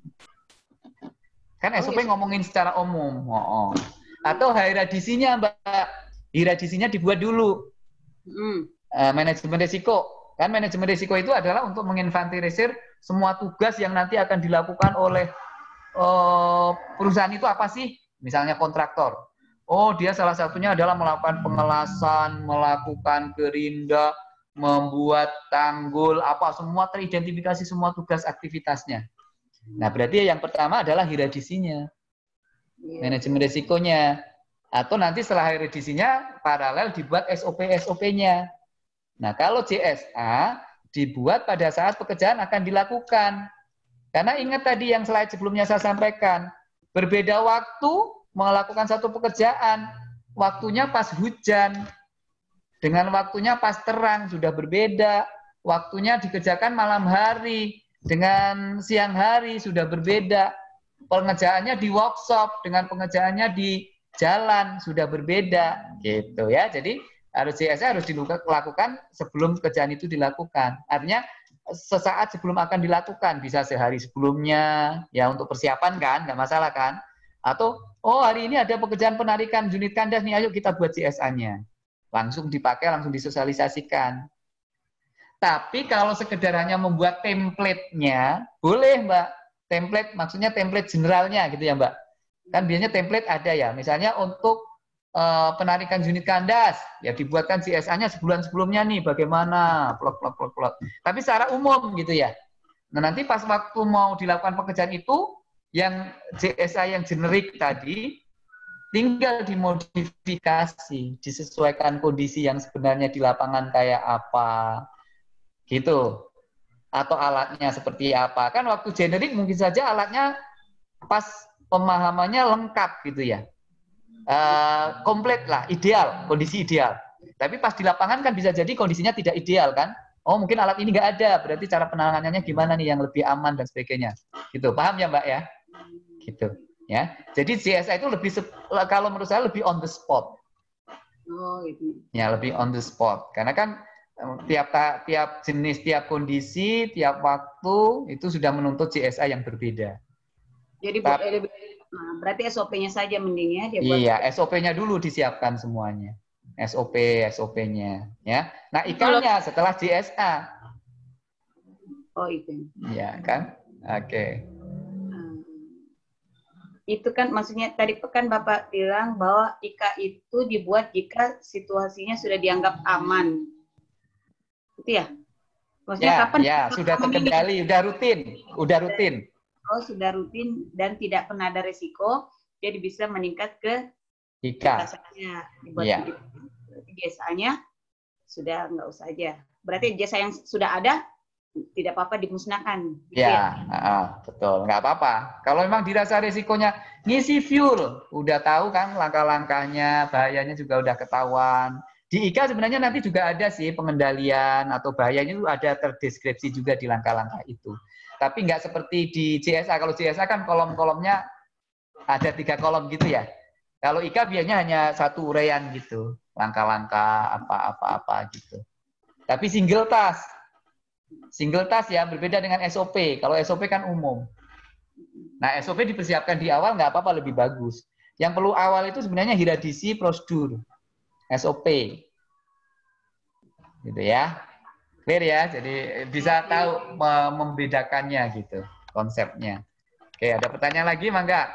Kan SOP ngomongin secara umum. Atau hierarkisinya, Mbak. Hierarkisinya dibuat dulu. Manajemen risiko. Kan manajemen risiko itu adalah untuk menginventarisir semua tugas yang nanti akan dilakukan oleh perusahaan itu apa sih? Misalnya kontraktor. Oh, dia salah satunya adalah melakukan pengelasan, melakukan gerinda, membuat tanggul, apa semua teridentifikasi semua tugas aktivitasnya. Nah, berarti yang pertama adalah hierarkisinya. manajemen risikonya. Atau nanti setelah revisinya paralel dibuat SOP-SOP-nya. Nah, kalau JSA dibuat pada saat pekerjaan akan dilakukan. Karena ingat tadi yang slide sebelumnya saya sampaikan, berbeda waktu melakukan satu pekerjaan. Waktunya pas hujan, dengan waktunya pas terang sudah berbeda. Waktunya dikerjakan malam hari, dengan siang hari sudah berbeda. Pengerjaannya di workshop, dengan pengerjaannya di jalan sudah berbeda, gitu ya. Jadi harus JSA harus dilakukan sebelum pekerjaan itu dilakukan. Artinya sesaat sebelum akan dilakukan, bisa sehari sebelumnya, ya untuk persiapan kan, nggak masalah kan. Atau, oh hari ini ada pekerjaan penarikan unit kandas nih, ayo kita buat JSA-nya. Langsung dipakai, langsung disosialisasikan. Tapi kalau sekedar hanya membuat template-nya, boleh Mbak. Template, maksudnya template generalnya gitu ya Mbak. Kan biasanya template ada ya, misalnya untuk penarikan unit kandas, ya dibuatkan CSA-nya sebulan sebelumnya nih, bagaimana, plot. Tapi secara umum gitu ya. Nah nanti pas waktu mau dilakukan pekerjaan itu, yang CSA yang generik tadi, tinggal dimodifikasi, disesuaikan kondisi yang sebenarnya di lapangan kayak apa, gitu. Atau alatnya seperti apa. Kan waktu generik mungkin saja alatnya pas pemahamannya lengkap gitu ya, komplit lah, ideal, kondisi ideal. Tapi pas di lapangan kan bisa jadi kondisinya tidak ideal kan. Oh mungkin alat ini nggak ada, berarti cara penanganannya gimana nih yang lebih aman dan sebagainya. Gitu, paham ya Mbak ya? Gitu ya. Jadi CSA itu lebih, kalau menurut saya lebih on the spot. Oh itu. Ya lebih on the spot, karena kan tiap jenis, tiap kondisi, tiap waktu itu sudah menuntut CSA yang berbeda. Jadi berarti SOP-nya saja mending ya dia buat. Iya, SOP-nya dulu disiapkan semuanya. SOP-nya ya. Nah, IK-nya setelah JSA. Oh, itu. Iya, kan? Oke. Itu kan maksudnya tadi kan Bapak bilang bahwa IK itu dibuat jika situasinya sudah dianggap aman. Itu ya? Maksudnya Ya, kapan? ya, sudah terkendali, udah rutin. Oh, sudah rutin dan tidak pernah ada resiko, jadi bisa meningkat ke IK. Dibuat Ya. jasanya sudah nggak usah aja. Berarti jasa yang sudah ada tidak apa-apa dimusnahkan. Gitu ya, betul, nggak apa-apa. Kalau memang dirasa resikonya ngisi fuel, udah tahu kan langkah-langkahnya, bahayanya juga udah ketahuan. Di IK sebenarnya nanti juga ada sih pengendalian atau bahayanya itu ada terdeskripsi juga di langkah-langkah itu. Tapi nggak seperti di JSA. Kalau JSA kan kolom-kolomnya ada 3 kolom gitu ya. Kalau IK biasanya hanya satu uraian gitu, langkah-langkah apa-apa gitu. Tapi single task ya, berbeda dengan SOP. Kalau SOP kan umum. Nah SOP dipersiapkan di awal nggak apa-apa, lebih bagus. Yang perlu awal itu sebenarnya hierarkisi prosedur, SOP, gitu ya. Clear ya, jadi bisa tahu membedakannya gitu, konsepnya. Oke, ada pertanyaan lagi, Mangga?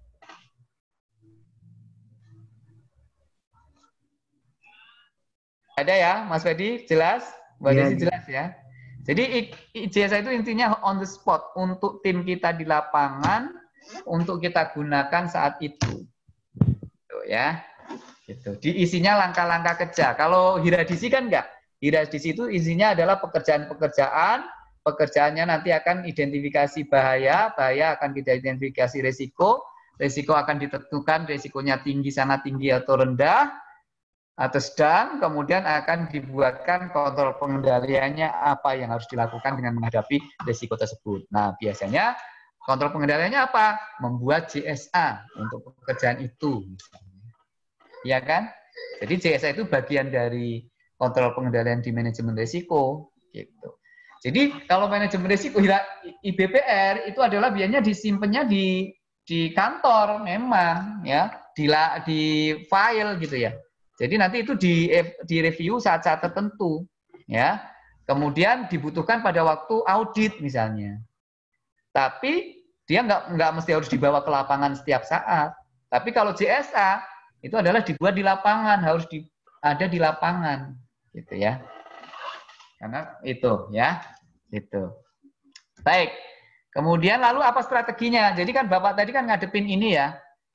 Ada ya, Mas Fedi? Jelas? Mbak Desi jelas ya? Jadi JSA itu intinya on the spot, untuk tim kita di lapangan, untuk kita gunakan saat itu. Gitu ya. Gitu. Diisinya langkah-langkah kerja. Kalau hierarkisi kan enggak. Hierarkisi itu isinya adalah pekerjaan-pekerjaan, pekerjaannya nanti akan identifikasi bahaya akan kita identifikasi resiko akan ditentukan resikonya tinggi, sangat tinggi atau rendah, atau sedang, kemudian akan dibuatkan kontrol pengendaliannya apa yang harus dilakukan dengan menghadapi resiko tersebut. Nah, biasanya kontrol pengendaliannya apa? Membuat JSA untuk pekerjaan itu. Ya kan? Jadi JSA itu bagian dari kontrol pengendalian di manajemen risiko gitu. Jadi kalau manajemen risiko IBPR itu adalah biasanya disimpannya di kantor memang ya, di file gitu ya. Jadi nanti itu di review saat-saat tertentu ya. Kemudian dibutuhkan pada waktu audit misalnya. Tapi dia nggak mesti harus dibawa ke lapangan setiap saat. Tapi kalau JSA itu adalah dibuat di lapangan, harus ada di lapangan, gitu ya. Karena itu, ya, itu. Baik. Kemudian lalu apa strateginya? Jadi kan Bapak tadi kan ngadepin ini ya,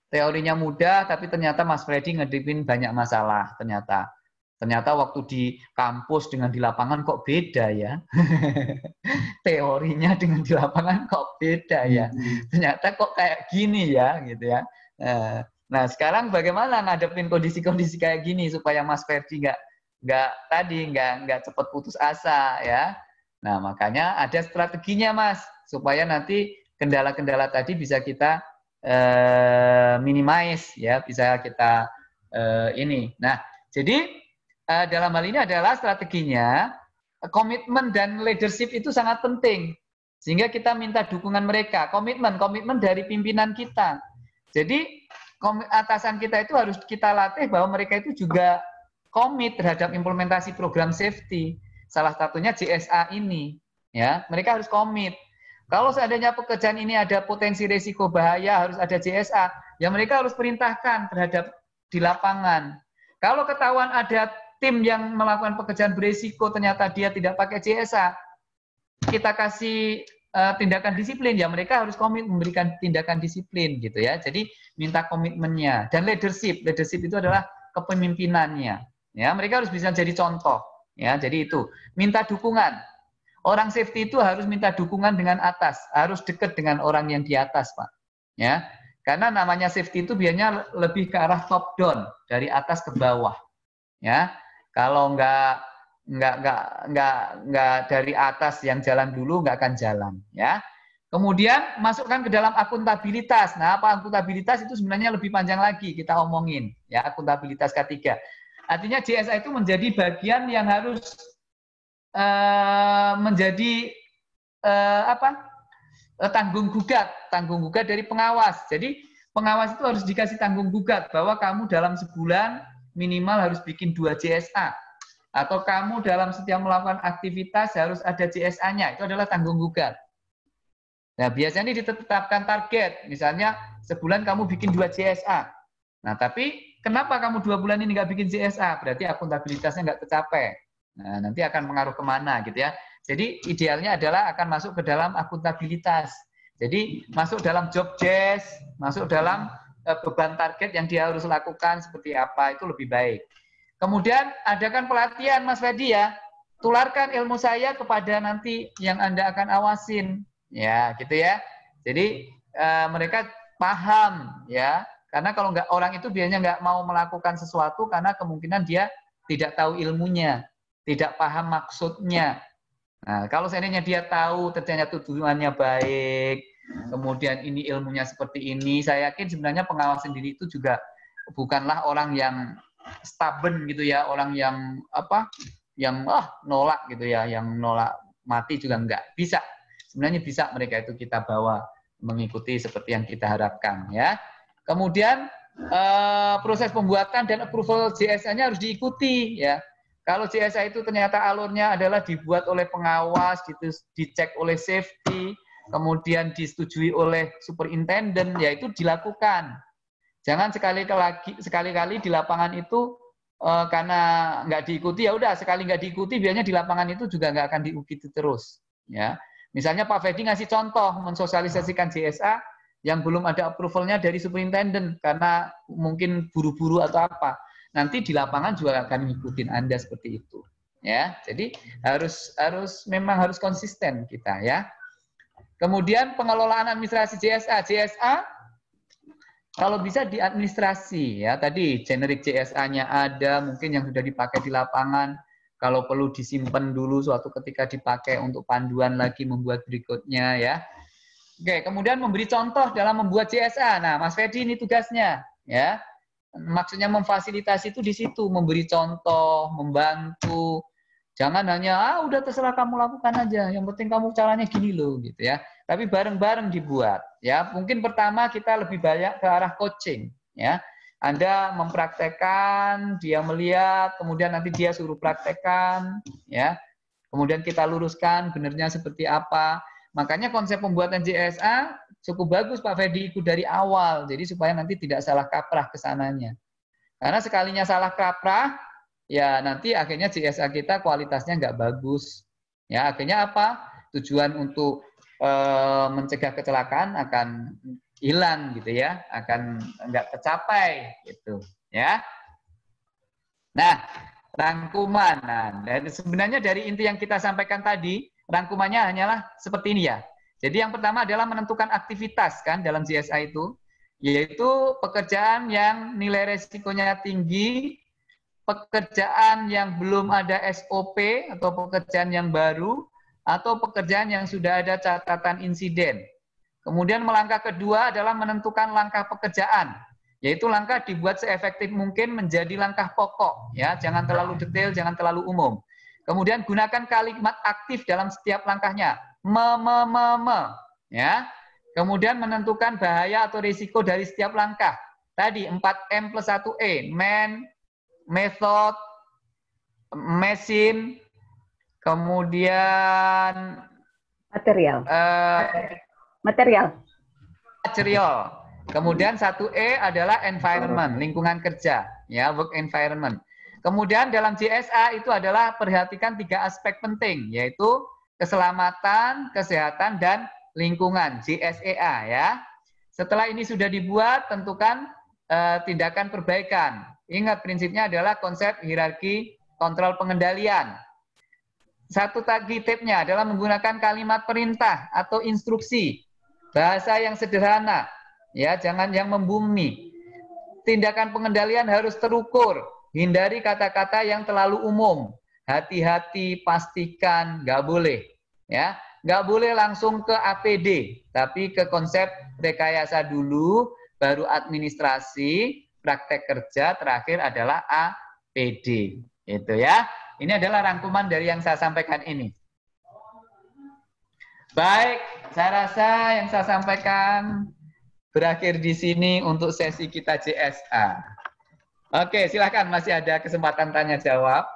Teorinya mudah, tapi ternyata Mas Freddy ngedipin banyak masalah. Ternyata waktu di kampus dengan di lapangan kok beda ya. Teorinya dengan di lapangan kok beda ya. Ternyata kok kayak gini ya, gitu ya. Nah, sekarang bagaimana ngadepin kondisi-kondisi kayak gini supaya Mas Freddy nggak cepat putus asa ya. Nah, makanya ada strateginya Mas, supaya nanti kendala-kendala tadi bisa kita minimize ya, bisa kita ini. Nah, jadi dalam hal ini adalah strateginya komitmen dan leadership itu sangat penting, sehingga kita minta dukungan mereka. Komitmen dari pimpinan kita. Jadi atasan kita itu harus kita latih bahwa mereka itu juga komit terhadap implementasi program safety. Salah satunya JSA ini, ya, mereka harus komit. Kalau seandainya pekerjaan ini ada potensi risiko bahaya, harus ada JSA, ya mereka harus perintahkan terhadap di lapangan. Kalau ketahuan ada tim yang melakukan pekerjaan berisiko, ternyata dia tidak pakai JSA, kita kasih tindakan disiplin, ya mereka harus komit memberikan tindakan disiplin gitu ya. Jadi minta komitmennya. Dan leadership itu adalah kepemimpinannya. Ya, mereka harus bisa jadi contoh. Ya, jadi itu minta dukungan. Orang safety itu harus minta dukungan dengan atas, harus dekat dengan orang yang di atas, Pak. Ya, karena namanya safety itu biasanya lebih ke arah top down, dari atas ke bawah. Ya, kalau nggak dari atas yang jalan dulu nggak akan jalan. Ya, kemudian masukkan ke dalam akuntabilitas. Nah, apa akuntabilitas itu sebenarnya lebih panjang lagi kita omongin. Ya, akuntabilitas ketiga. Artinya JSA itu menjadi bagian yang harus menjadi tanggung gugat dari pengawas. Jadi pengawas itu harus dikasih tanggung gugat bahwa kamu dalam sebulan minimal harus bikin 2 JSA, atau kamu dalam setiap melakukan aktivitas harus ada JSA-nya. Itu adalah tanggung gugat. Nah, biasanya ini ditetapkan target, misalnya sebulan kamu bikin 2 JSA. Nah, tapi kenapa kamu 2 bulan ini nggak bikin JSA? Berarti akuntabilitasnya nggak tercapai. Nah, nanti akan mengaruh kemana gitu ya. Jadi idealnya adalah akan masuk ke dalam akuntabilitas. Jadi masuk dalam job desk, masuk dalam beban target yang dia harus lakukan seperti apa, itu lebih baik. Kemudian adakan pelatihan Mas Fedi ya. Tularkan ilmu saya kepada nanti yang Anda akan awasin. Ya, gitu ya. Jadi mereka paham ya. Karena kalau nggak, orang itu biasanya nggak mau melakukan sesuatu karena kemungkinan dia tidak tahu ilmunya, tidak paham maksudnya. Nah, kalau seandainya dia tahu ternyata tujuannya baik, kemudian ini ilmunya seperti ini, saya yakin sebenarnya pengawas sendiri itu juga bukanlah orang yang stubborn gitu ya, orang yang yang nolak gitu ya, yang nolak mati juga enggak. Bisa. Sebenarnya bisa mereka itu kita bawa mengikuti seperti yang kita harapkan ya. Kemudian proses pembuatan dan approval JSA-nya harus diikuti ya. Kalau JSA itu ternyata alurnya adalah dibuat oleh pengawas, dicek oleh safety, kemudian disetujui oleh superintendent, ya itu dilakukan. Jangan sekali-kali di lapangan itu karena nggak diikuti, ya udah sekali nggak diikuti, biasanya di lapangan itu juga nggak akan diikuti terus. Ya, misalnya Pak Fedi ngasih contoh mensosialisasikan JSA yang belum ada approval-nya dari superintendent karena mungkin buru-buru atau apa. Nanti di lapangan juga akan ngikutin Anda seperti itu. Ya, jadi memang harus konsisten kita ya. Kemudian pengelolaan administrasi JSA. JSA kalau bisa di administrasi ya. Tadi generik JSA-nya ada, mungkin yang sudah dipakai di lapangan. Kalau perlu disimpan dulu suatu ketika dipakai untuk panduan lagi membuat berikutnya ya. Oke, kemudian memberi contoh dalam membuat JSA. Nah, Mas Fedi ini tugasnya ya. Maksudnya memfasilitasi itu di situ, memberi contoh, membantu. Jangan hanya udah terserah kamu lakukan aja, yang penting kamu caranya gini loh gitu ya. Tapi bareng-bareng dibuat ya. Mungkin pertama kita lebih banyak ke arah coaching ya. Anda mempraktekkan, dia melihat, kemudian nanti dia suruh praktekkan ya. Kemudian kita luruskan benernya seperti apa. Makanya konsep pembuatan JSA cukup bagus Pak Fedi ikut dari awal, jadi supaya nanti tidak salah kaprah ke sananya. Karena sekalinya salah kaprah, ya nanti akhirnya JSA kita kualitasnya nggak bagus. Ya akhirnya apa? Tujuan untuk mencegah kecelakaan akan hilang gitu ya, akan nggak tercapai gitu ya. Nah, rangkuman. Nah, dan sebenarnya dari inti yang kita sampaikan tadi, rangkumannya hanyalah seperti ini ya. Jadi yang pertama adalah menentukan aktivitas kan dalam GSA itu, yaitu pekerjaan yang nilai resikonya tinggi, pekerjaan yang belum ada SOP atau pekerjaan yang baru, atau pekerjaan yang sudah ada catatan insiden. Kemudian langkah kedua adalah menentukan langkah pekerjaan, yaitu langkah dibuat seefektif mungkin menjadi langkah pokok, ya, jangan terlalu detail, jangan terlalu umum. Kemudian gunakan kalimat aktif dalam setiap langkahnya, ya. Kemudian menentukan bahaya atau risiko dari setiap langkah. Tadi 4M plus 1E, man, method, mesin, kemudian Material. Material. Kemudian 1E adalah environment, lingkungan kerja, ya, work environment. Kemudian dalam GSA itu adalah perhatikan 3 aspek penting, yaitu keselamatan, kesehatan, dan lingkungan, GSEA ya. Setelah ini sudah dibuat, tentukan tindakan perbaikan. Ingat prinsipnya adalah konsep hierarki kontrol pengendalian. Satu lagi tipnya adalah menggunakan kalimat perintah atau instruksi. Bahasa yang sederhana, ya, jangan yang membumi. Tindakan pengendalian harus terukur, hindari kata-kata yang terlalu umum. Hati-hati, pastikan, nggak boleh, ya, nggak boleh langsung ke APD, tapi ke konsep rekayasa dulu, baru administrasi, praktek kerja, terakhir adalah APD, itu ya. Ini adalah rangkuman dari yang saya sampaikan ini. Baik, saya rasa yang saya sampaikan berakhir di sini untuk sesi kita CSA. Oke, silakan, masih ada kesempatan tanya jawab.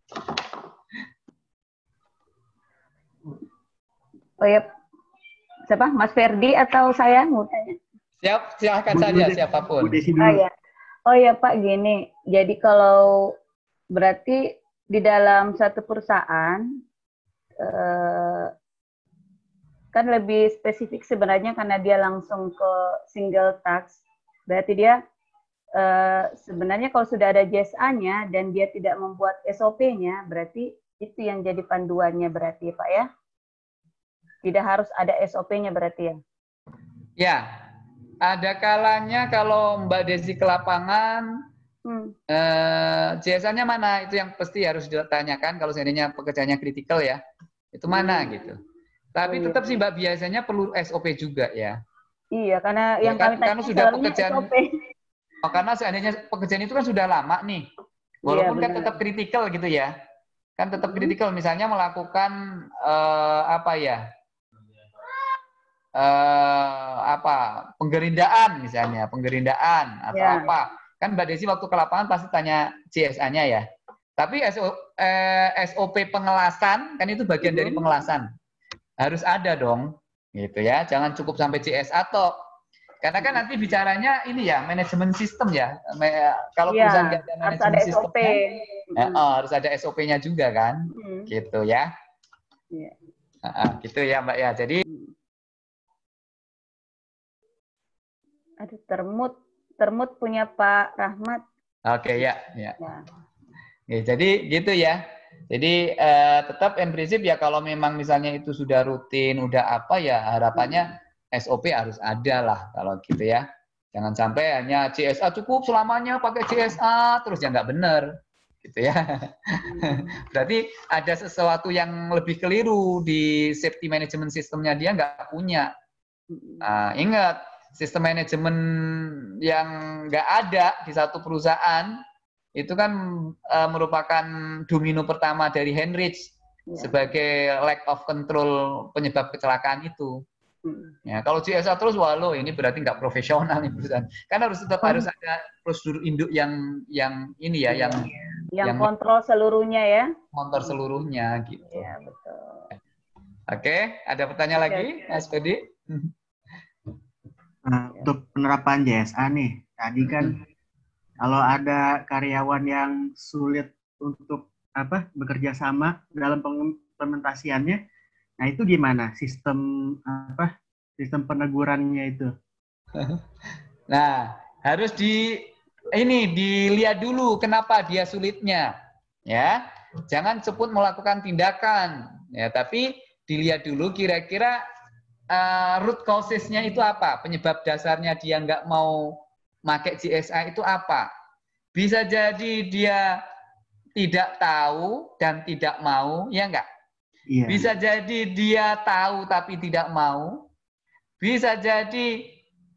Oh ya, siapa? Mas Ferdi atau saya mau tanya? Siap, silakan saja siapapun. Oh ya Pak, gini. Jadi kalau berarti di dalam satu perusahaan kan lebih spesifik sebenarnya karena dia langsung ke single task. Berarti dia sebenarnya kalau sudah ada JSA-nya dan dia tidak membuat SOP-nya, berarti itu yang jadi panduannya berarti Pak ya? Tidak harus ada SOP-nya berarti ya? Ya, ada kalanya kalau Mbak Desi ke lapangan, JSA-nya mana? Itu yang pasti harus ditanyakan kalau seandainya pekerjaannya kritikal ya. Itu mana gitu. Tapi tetap sih Mbak, biasanya perlu SOP juga ya. Iya, karena yang kan, kami tanya sudah pekerjaan SOP. Oh, karena seandainya pekerjaan itu kan sudah lama nih. Walaupun kan tetap kritikal gitu ya. Kan tetap kritikal, misalnya melakukan penggerindaan misalnya, penggerindaan atau apa. Kan Mbak Desi waktu ke lapangan pasti tanya CSA-nya ya. Tapi SOP pengelasan kan itu bagian dari pengelasan. Harus ada dong, gitu ya. Jangan cukup sampai CSA toh. Karena kan nanti bicaranya ini ya, manajemen sistem ya. Kalau perusahaan nggak ada manajemen sistemnya, harus ada SOP-nya juga kan, gitu ya. Gitu ya Mbak ya. Jadi aduh, termut punya Pak Rahmat. Oke, ya. Oke, jadi gitu ya. Jadi tetap in prinsip ya, kalau memang misalnya itu sudah rutin, udah apa ya, harapannya SOP harus ada lah kalau gitu ya. Jangan sampai hanya CSA cukup selamanya pakai CSA terus ya nggak benar gitu ya. Berarti ada sesuatu yang lebih keliru di safety management sistemnya, dia nggak punya. Ingat, sistem manajemen yang nggak ada di satu perusahaan itu kan merupakan domino pertama dari Heinrich sebagai lack of control penyebab kecelakaan itu. Ya, kalau CSA terus, walau ini berarti nggak profesional nih perusahaan. Kan harus tetap harus ada prosedur induk yang ini ya, yang kontrol seluruhnya ya. Kontrol seluruhnya gitu. Iya, betul. Oke, ada pertanyaan lagi, Mas Fedi? Untuk penerapan JSA nih, tadi kan kalau ada karyawan yang sulit untuk bekerja sama dalam pengimplementasiannya, nah itu gimana sistem penegurannya itu? Nah, harus dilihat dulu kenapa dia sulitnya. Ya. Jangan cepat melakukan tindakan, ya, tapi dilihat dulu kira-kira root causes-nya itu apa? Penyebab dasarnya dia nggak mau pakai GSA itu apa? Bisa jadi dia tidak tahu dan tidak mau, ya enggak? Iya. Bisa jadi dia tahu tapi tidak mau. Bisa jadi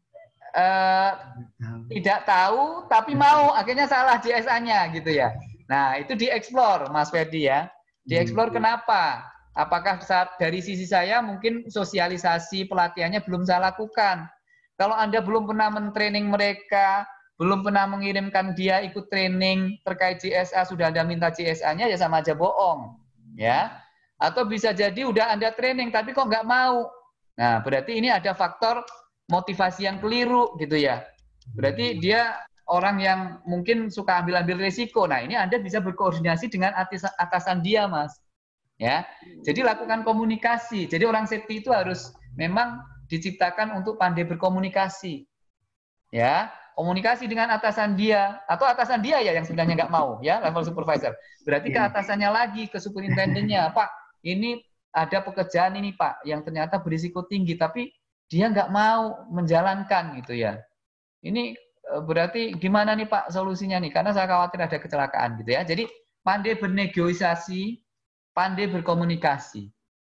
tidak tahu tapi mau, akhirnya salah GSA-nya gitu ya. Nah, itu dieksplor Mas Ferdi ya. Dieksplor kenapa? Apakah dari sisi saya mungkin sosialisasi pelatihannya belum saya lakukan. Kalau Anda belum pernah mentraining mereka, belum pernah mengirimkan dia ikut training terkait GSA, sudah Anda minta GSA-nya, ya sama aja bohong. Ya. Atau bisa jadi udah Anda training tapi kok nggak mau. Nah, berarti ini ada faktor motivasi yang keliru gitu ya. Berarti dia orang yang mungkin suka ambil-ambil resiko. Nah, ini Anda bisa berkoordinasi dengan atasan dia, Mas. Ya. Jadi lakukan komunikasi. Jadi orang safety itu harus memang diciptakan untuk pandai berkomunikasi. Ya, komunikasi dengan atasan dia atau atasan dia ya yang sebenarnya nggak mau, ya, level supervisor. Berarti ke atasannya lagi, ke superintendennya, Pak, ini ada pekerjaan ini, Pak, yang ternyata berisiko tinggi tapi dia nggak mau menjalankan gitu ya. Ini berarti gimana nih Pak solusinya nih? Karena saya khawatir ada kecelakaan gitu ya. Jadi pandai bernegosiasi, pandai berkomunikasi.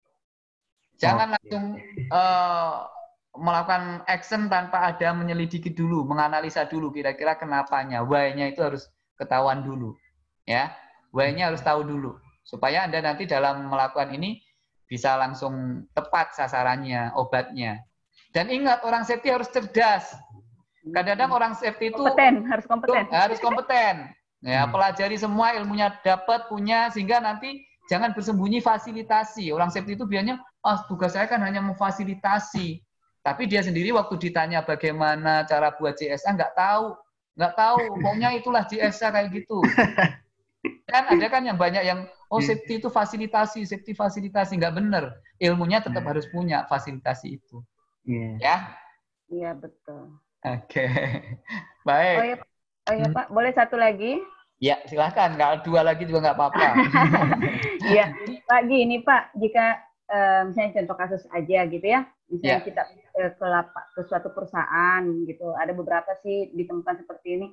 Jangan langsung melakukan action tanpa ada menyelidiki dulu, menganalisa dulu kira-kira kenapanya. Why-nya itu harus ketahuan dulu. Ya, why-nya harus tahu dulu supaya Anda nanti dalam melakukan ini bisa langsung tepat sasarannya, obatnya. Dan ingat, orang safety harus cerdas. Kadang-kadang orang safety itu harus kompeten. Ya, pelajari semua, ilmunya dapat, punya, sehingga nanti jangan bersembunyi fasilitasi. Orang safety itu biasanya, tugas saya kan hanya memfasilitasi. Tapi dia sendiri waktu ditanya bagaimana cara buat GSA nggak tahu, pokoknya itulah GSA kayak gitu. Kan ada kan yang banyak yang safety itu fasilitasi, nggak benar. Ilmunya tetap harus punya fasilitasi itu. Ya? Iya, betul. Oke. Baik. Oh ya Pak, boleh satu lagi? Ya, silahkan. Kalau dua lagi juga nggak apa-apa. Iya, Pak, gini Pak, jika misalnya contoh kasus aja gitu ya, misalnya kita ke suatu perusahaan gitu, ada beberapa sih ditemukan seperti ini.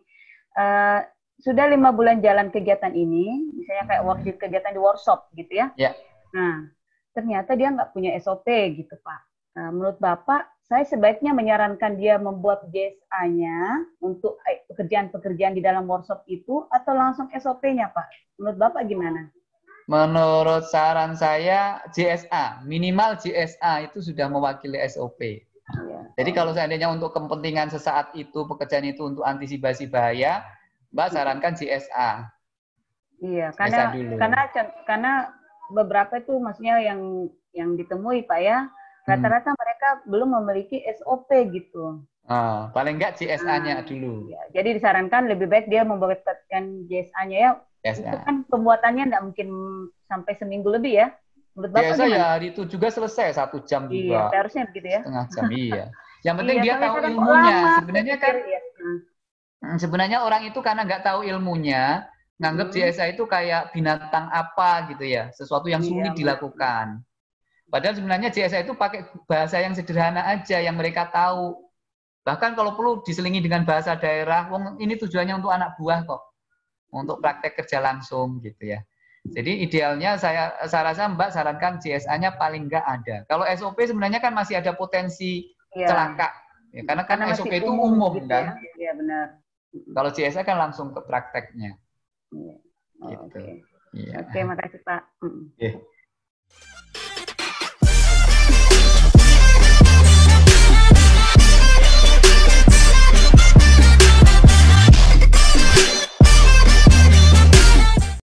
Sudah 5 bulan jalan kegiatan ini, misalnya kayak kegiatan di workshop gitu ya. Nah, ternyata dia nggak punya SOP gitu Pak. Menurut Bapak, saya sebaiknya menyarankan dia membuat GSA-nya untuk pekerjaan-pekerjaan di dalam workshop itu atau langsung SOP-nya Pak? Menurut Bapak gimana? Menurut saran saya GSA, minimal GSA itu sudah mewakili SOP. Jadi kalau seandainya untuk kepentingan sesaat itu, pekerjaan itu untuk antisipasi bahaya, Mbak sarankan GSA. Iya, karena beberapa itu maksudnya yang ditemui Pak ya, rata-rata mereka belum memiliki SOP gitu. Paling enggak GSA-nya dulu. Ya, jadi disarankan lebih baik dia membuatkan GSA-nya ya. Itu kan pembuatannya enggak mungkin sampai seminggu lebih ya. Menurut Bapak biasa ya hari itu juga selesai 1 jam juga. Iya, harusnya begitu ya. Setengah jam, iya. Yang penting dia tahu ilmunya. Sebenarnya kan sebenarnya orang itu karena nggak tahu ilmunya, nganggap GSA itu kayak binatang apa gitu ya, sesuatu yang sulit dilakukan. Padahal sebenarnya GSA itu pakai bahasa yang sederhana aja yang mereka tahu. Bahkan kalau perlu diselingi dengan bahasa daerah, ini tujuannya untuk anak buah kok. Untuk praktek kerja langsung gitu ya. Jadi idealnya saya rasa Mbak sarankan GSA-nya paling nggak ada. Kalau SOP sebenarnya kan masih ada potensi celaka. Ya, karena SOP itu umum gitu kan. Iya benar. Kalau GSA kan langsung ke prakteknya. Iya. Gitu. Oke, makasih Pak.